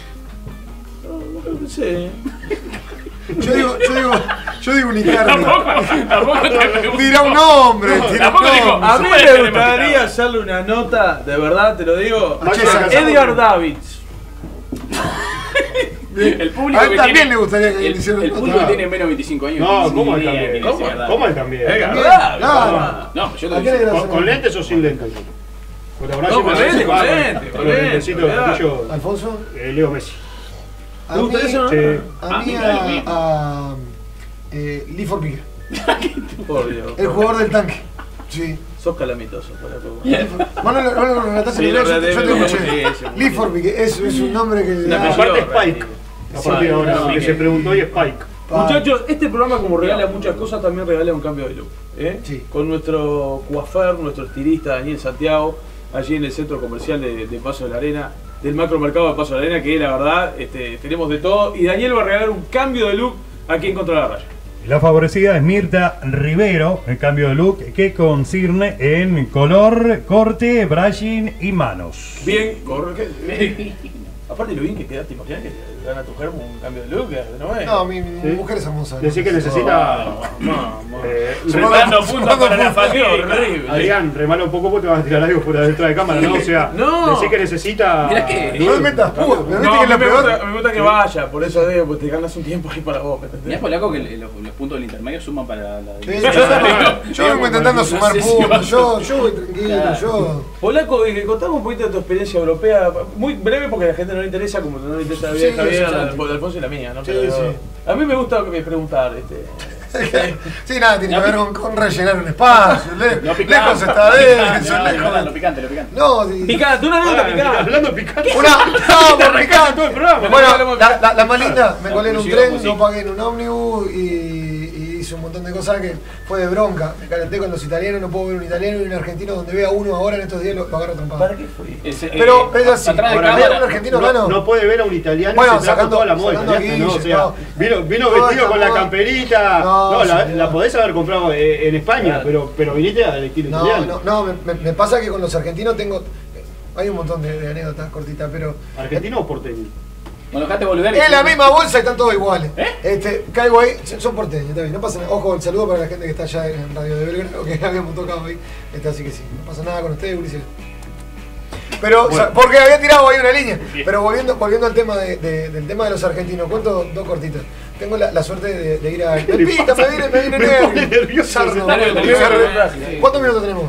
No sé. Yo digo un Icardi. Tampoco Tira un nombre. A mí me gustaría hacerle una nota, de verdad te lo digo. Edgar Davids. El público a él también le gustaría que le hicieran el público que tiene menos de 25 años. No, ¿cómo él también? ¿Cómo él también? No, yo te digo. ¿Con lentes o sin lentes? No, con lentes. ¿Alfonso? Leo Messi. ¿Te gusta eso? Sí. A mí a Lifor Piqué. Por Dios. El jugador del tanque. Sí. Sos calamitoso. Bueno, lo relataste en inglés, yo te escuché. Lifor Piqué, es un nombre que... Aparte Spike. A partir de ahora, que se preguntó y Spike. Muchachos, este programa como regala muchas cosas, también regala un cambio de look. Sí. Con nuestro coafer, nuestro estilista Daniel Santiago, allí en el centro comercial de Paso de la Arena, del macromercado de Paso de la Arena, que la verdad tenemos de todo. Y Daniel va a regalar un cambio de look aquí en Contra la Raya. La favorecida es Mirta Rivero, el cambio de look que concierne en color, corte, brushing y manos. Bien, aparte lo bien que quedaste, imaginas que le dan a tu germo un cambio de look, ¿no? No, mi mujer es hermosa. Decir que necesita... Remando puntos para la familia. Horrible. Adrián, remala un poco porque te vas a tirar algo fuera detrás de cámara, ¿no? O sea, decir que necesita... Mirá que... No me metas puro, me gusta que vaya, por eso digo, pues te ganas un tiempo ahí para vos. Mirá, Polaco, que los puntos del intermedio suman para la... Yo vengo intentando sumar puntos, yo voy tranquilo, Polaco, contame un poquito de tu experiencia europea, muy breve porque la gente gente no le interesa, como no le interesa la vida de Javier, la de Alfonso y la mía, ¿no? Pero, a mí me gusta preguntar, Sí, nada, tiene que ver con rellenar un espacio. Lejos está de eso, lejos. Lo picante. No, picante, una nota picante. Hablando de picante. No, picante todo el programa. Bueno, la más linda, me colé en un tren, sí. no pagué en un ómnibus y hice un montón de cosas que fue de bronca. Me calenté con los italianos, no puedo ver un italiano y un argentino donde vea uno ahora en estos días lo agarro trompado. ¿Para qué fue? Pero es así, atrás de ver cámara, un argentino acá no puede ver a un italiano bueno, y se trajo sacando toda la moda italiana, ¿no? O sea, vino vestido con la camperita. La podés haber comprado en España, pero viniste al estilo italiano. No, me pasa que con los argentinos hay un montón de anécdotas cortitas, pero... ¿Argentino o porteño? Bueno, dejate volver. Es la misma bolsa y están todos iguales. Caigo ahí, son porteños, está bien, no pasa nada. Ojo, el saludo para la gente que está allá en Radio de Belgrano, que habíamos tocado ahí. Así que sí, no pasa nada con ustedes, Ulises. Pero, bueno, porque había tirado ahí una línea. Pero volviendo al tema del tema de los argentinos, cuento dos cortitas. Tengo la suerte de ir a... Me viene nervioso. ¿Cuántos minutos tenemos?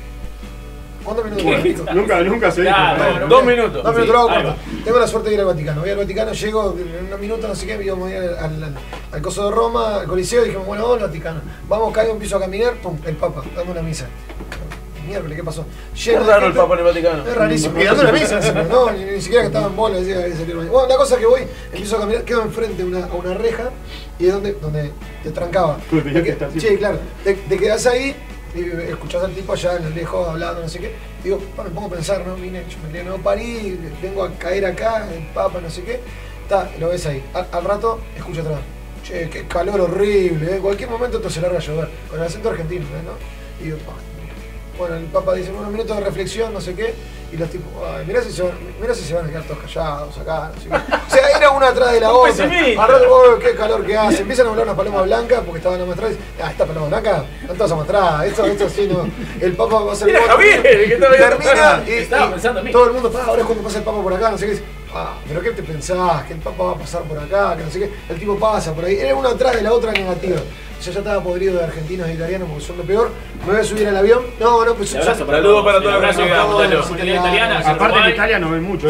¿Cuántos minutos? Nunca se dijo. 2 minutos. 2 minutos, lo hago corto. Tengo la suerte de ir al Vaticano. Voy al Vaticano, llego en 1 minuto, no sé qué, íbamos a ir al coso de Roma, al Coliseo, y dijimos, bueno, vamos al Vaticano. Vamos, caigo, empiezo a caminar, pum, el Papa, dando una misa. Miércoles, ¿qué pasó? Es raro el Papa en el Vaticano. Es rarísimo. Y dando una misa encima, no, ni siquiera que estaba en bola, decía que salió el baño. Bueno, la cosa es que voy, empiezo a caminar, quedo enfrente a una reja y es donde te trancaba. Sí, claro. Te quedás ahí y escuchás al tipo allá en el lejos hablando, no sé qué. Digo, bueno, me pongo a pensar, ¿no? Yo me quedé en París, vengo a caer acá, el Papa, no sé qué. Lo ves ahí. Al rato, escucho atrás. Che, qué calor horrible, En cualquier momento esto se larga a llover. Con el acento argentino, ¿no? Y digo, bueno, el Papa dice, unos minutos de reflexión, no sé qué, y los tipos, ay, mirá si se van a quedar todos callados acá, no sé qué. O sea, era una atrás de la otra. Al rato, qué calor que hace. Empiezan a hablar una paloma blanca porque estaban más atrás. Esta paloma blanca, están todas más atrás. Esto sí, no. El Papa va a ser. Mira, Javier, que termina y estaba pensando en mí. Todo el mundo, ahora es cuando pasa el Papa por acá, no sé qué. Pero ¿qué te pensás? Que el Papa va a pasar por acá, que no sé qué. El tipo pasa por ahí. Era una atrás de la otra negativa. Yo ya estaba podrido de argentinos e italianos porque son lo peor. Me voy a subir al avión. No, pues saludos para todos los italianos. Aparte en Italia no ven mucho,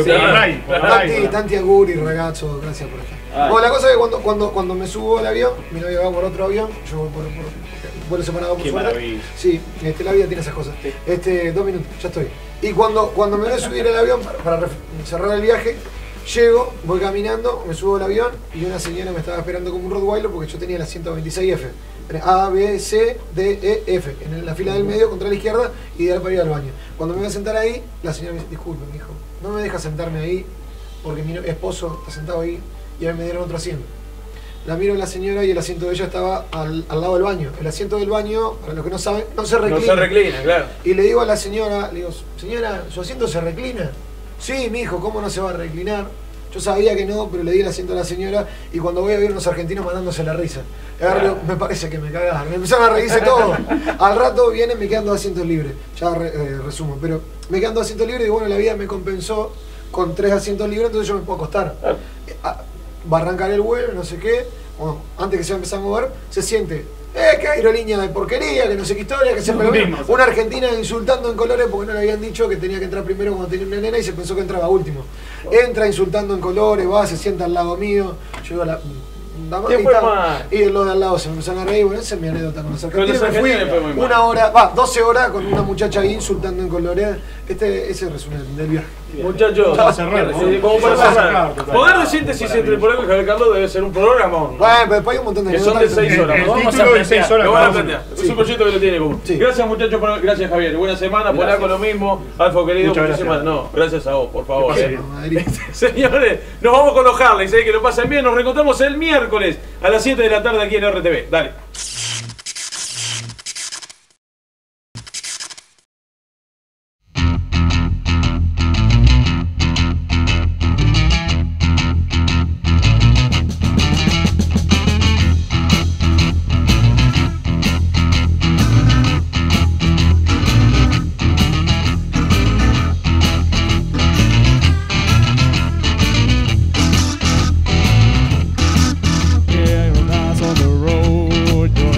tanti auguri, ragazzo, gracias por estar. Bueno, la cosa es que cuando me subo al avión, mi novia va por otro avión, yo voy por vuelo separado por suerte. Sí, la vida tiene esas cosas. 2 minutos, ya estoy. Y cuando me voy a subir al avión para cerrar el viaje, llego, voy caminando, me subo al avión y una señora me estaba esperando como un Rottweiler porque yo tenía la 126F. A, B, C, D, E, F. En la fila del medio, contra la izquierda, ideal para ir al baño. Cuando me voy a sentar ahí, la señora me dice, disculpe, mi hijo, no me deja sentarme ahí porque mi esposo está sentado ahí y a mí me dieron otro asiento. La miro a la señora y el asiento de ella estaba al lado del baño. El asiento del baño, para los que no saben, no se reclina. No se reclina, claro. Y le digo a la señora, señora, ¿su asiento se reclina? Sí, mi hijo, ¿cómo no se va a reclinar? Yo sabía que no, pero le di el asiento a la señora y cuando voy a ver unos argentinos mandándose la risa. Me parece que me cagaron. Me empezaron a reírse todo. Al rato vienen, me quedan 2 asientos libres. Ya resumo, pero me quedan 2 asientos libres y bueno, la vida me compensó con 3 asientos libres, entonces yo me puedo acostar. Va a arrancar el vuelo, no sé qué. Bueno, antes que se va a empezar a mover, se siente. ¡Qué aerolínea de porquería! Que no sé qué historia, que siempre lo mismo. Una argentina insultando en colores porque no le habían dicho que tenía que entrar primero cuando tenía una nena y se pensó que entraba último. Entra insultando en colores, va, se sienta al lado mío. Yo digo, y los de al lado se me empezaron a reír. Bueno, esa es mi anécdota con los argentinos. Me fui 12 horas con una muchacha ahí insultando en colores. Ese resumen del viaje. Muchachos, como para cerrar, poder de síntesis entre Polaco y Javier Carlos debe ser un programa. Bueno, pero después hay un montón de que son de 6 horas. Vamos a de 6 horas. Lo van a plantear. Es un proyecto que lo tiene común. Gracias, muchachos. Gracias, Javier. Buena semana. Polaco lo mismo. Alfo, querido. Buena semana. No, gracias a vos, por favor. Señores, nos vamos con los Harleys. Que lo pasen bien. Nos reencontramos el miércoles a las 7 de la tarde aquí en RTV. Dale. on the road,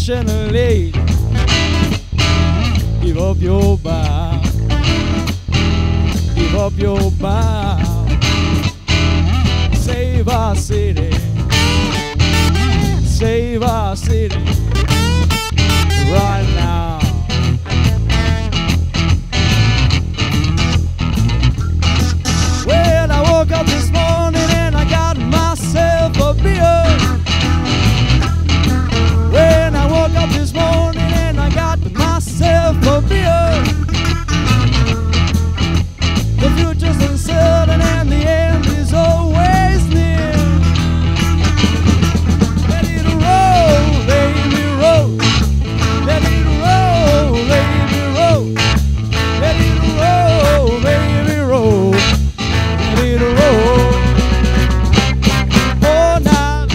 passionately. Give up your bow. Give up your bow. Save our city. Save our city right now. Well, I woke up this morning and I got myself a beer. When I woke up this morning and I got myself a beer. The future's uncertain and the end is always near. Let it roll, baby, roll. Let it roll, baby, roll. Let it roll, baby, roll. Let it roll. Oh, now.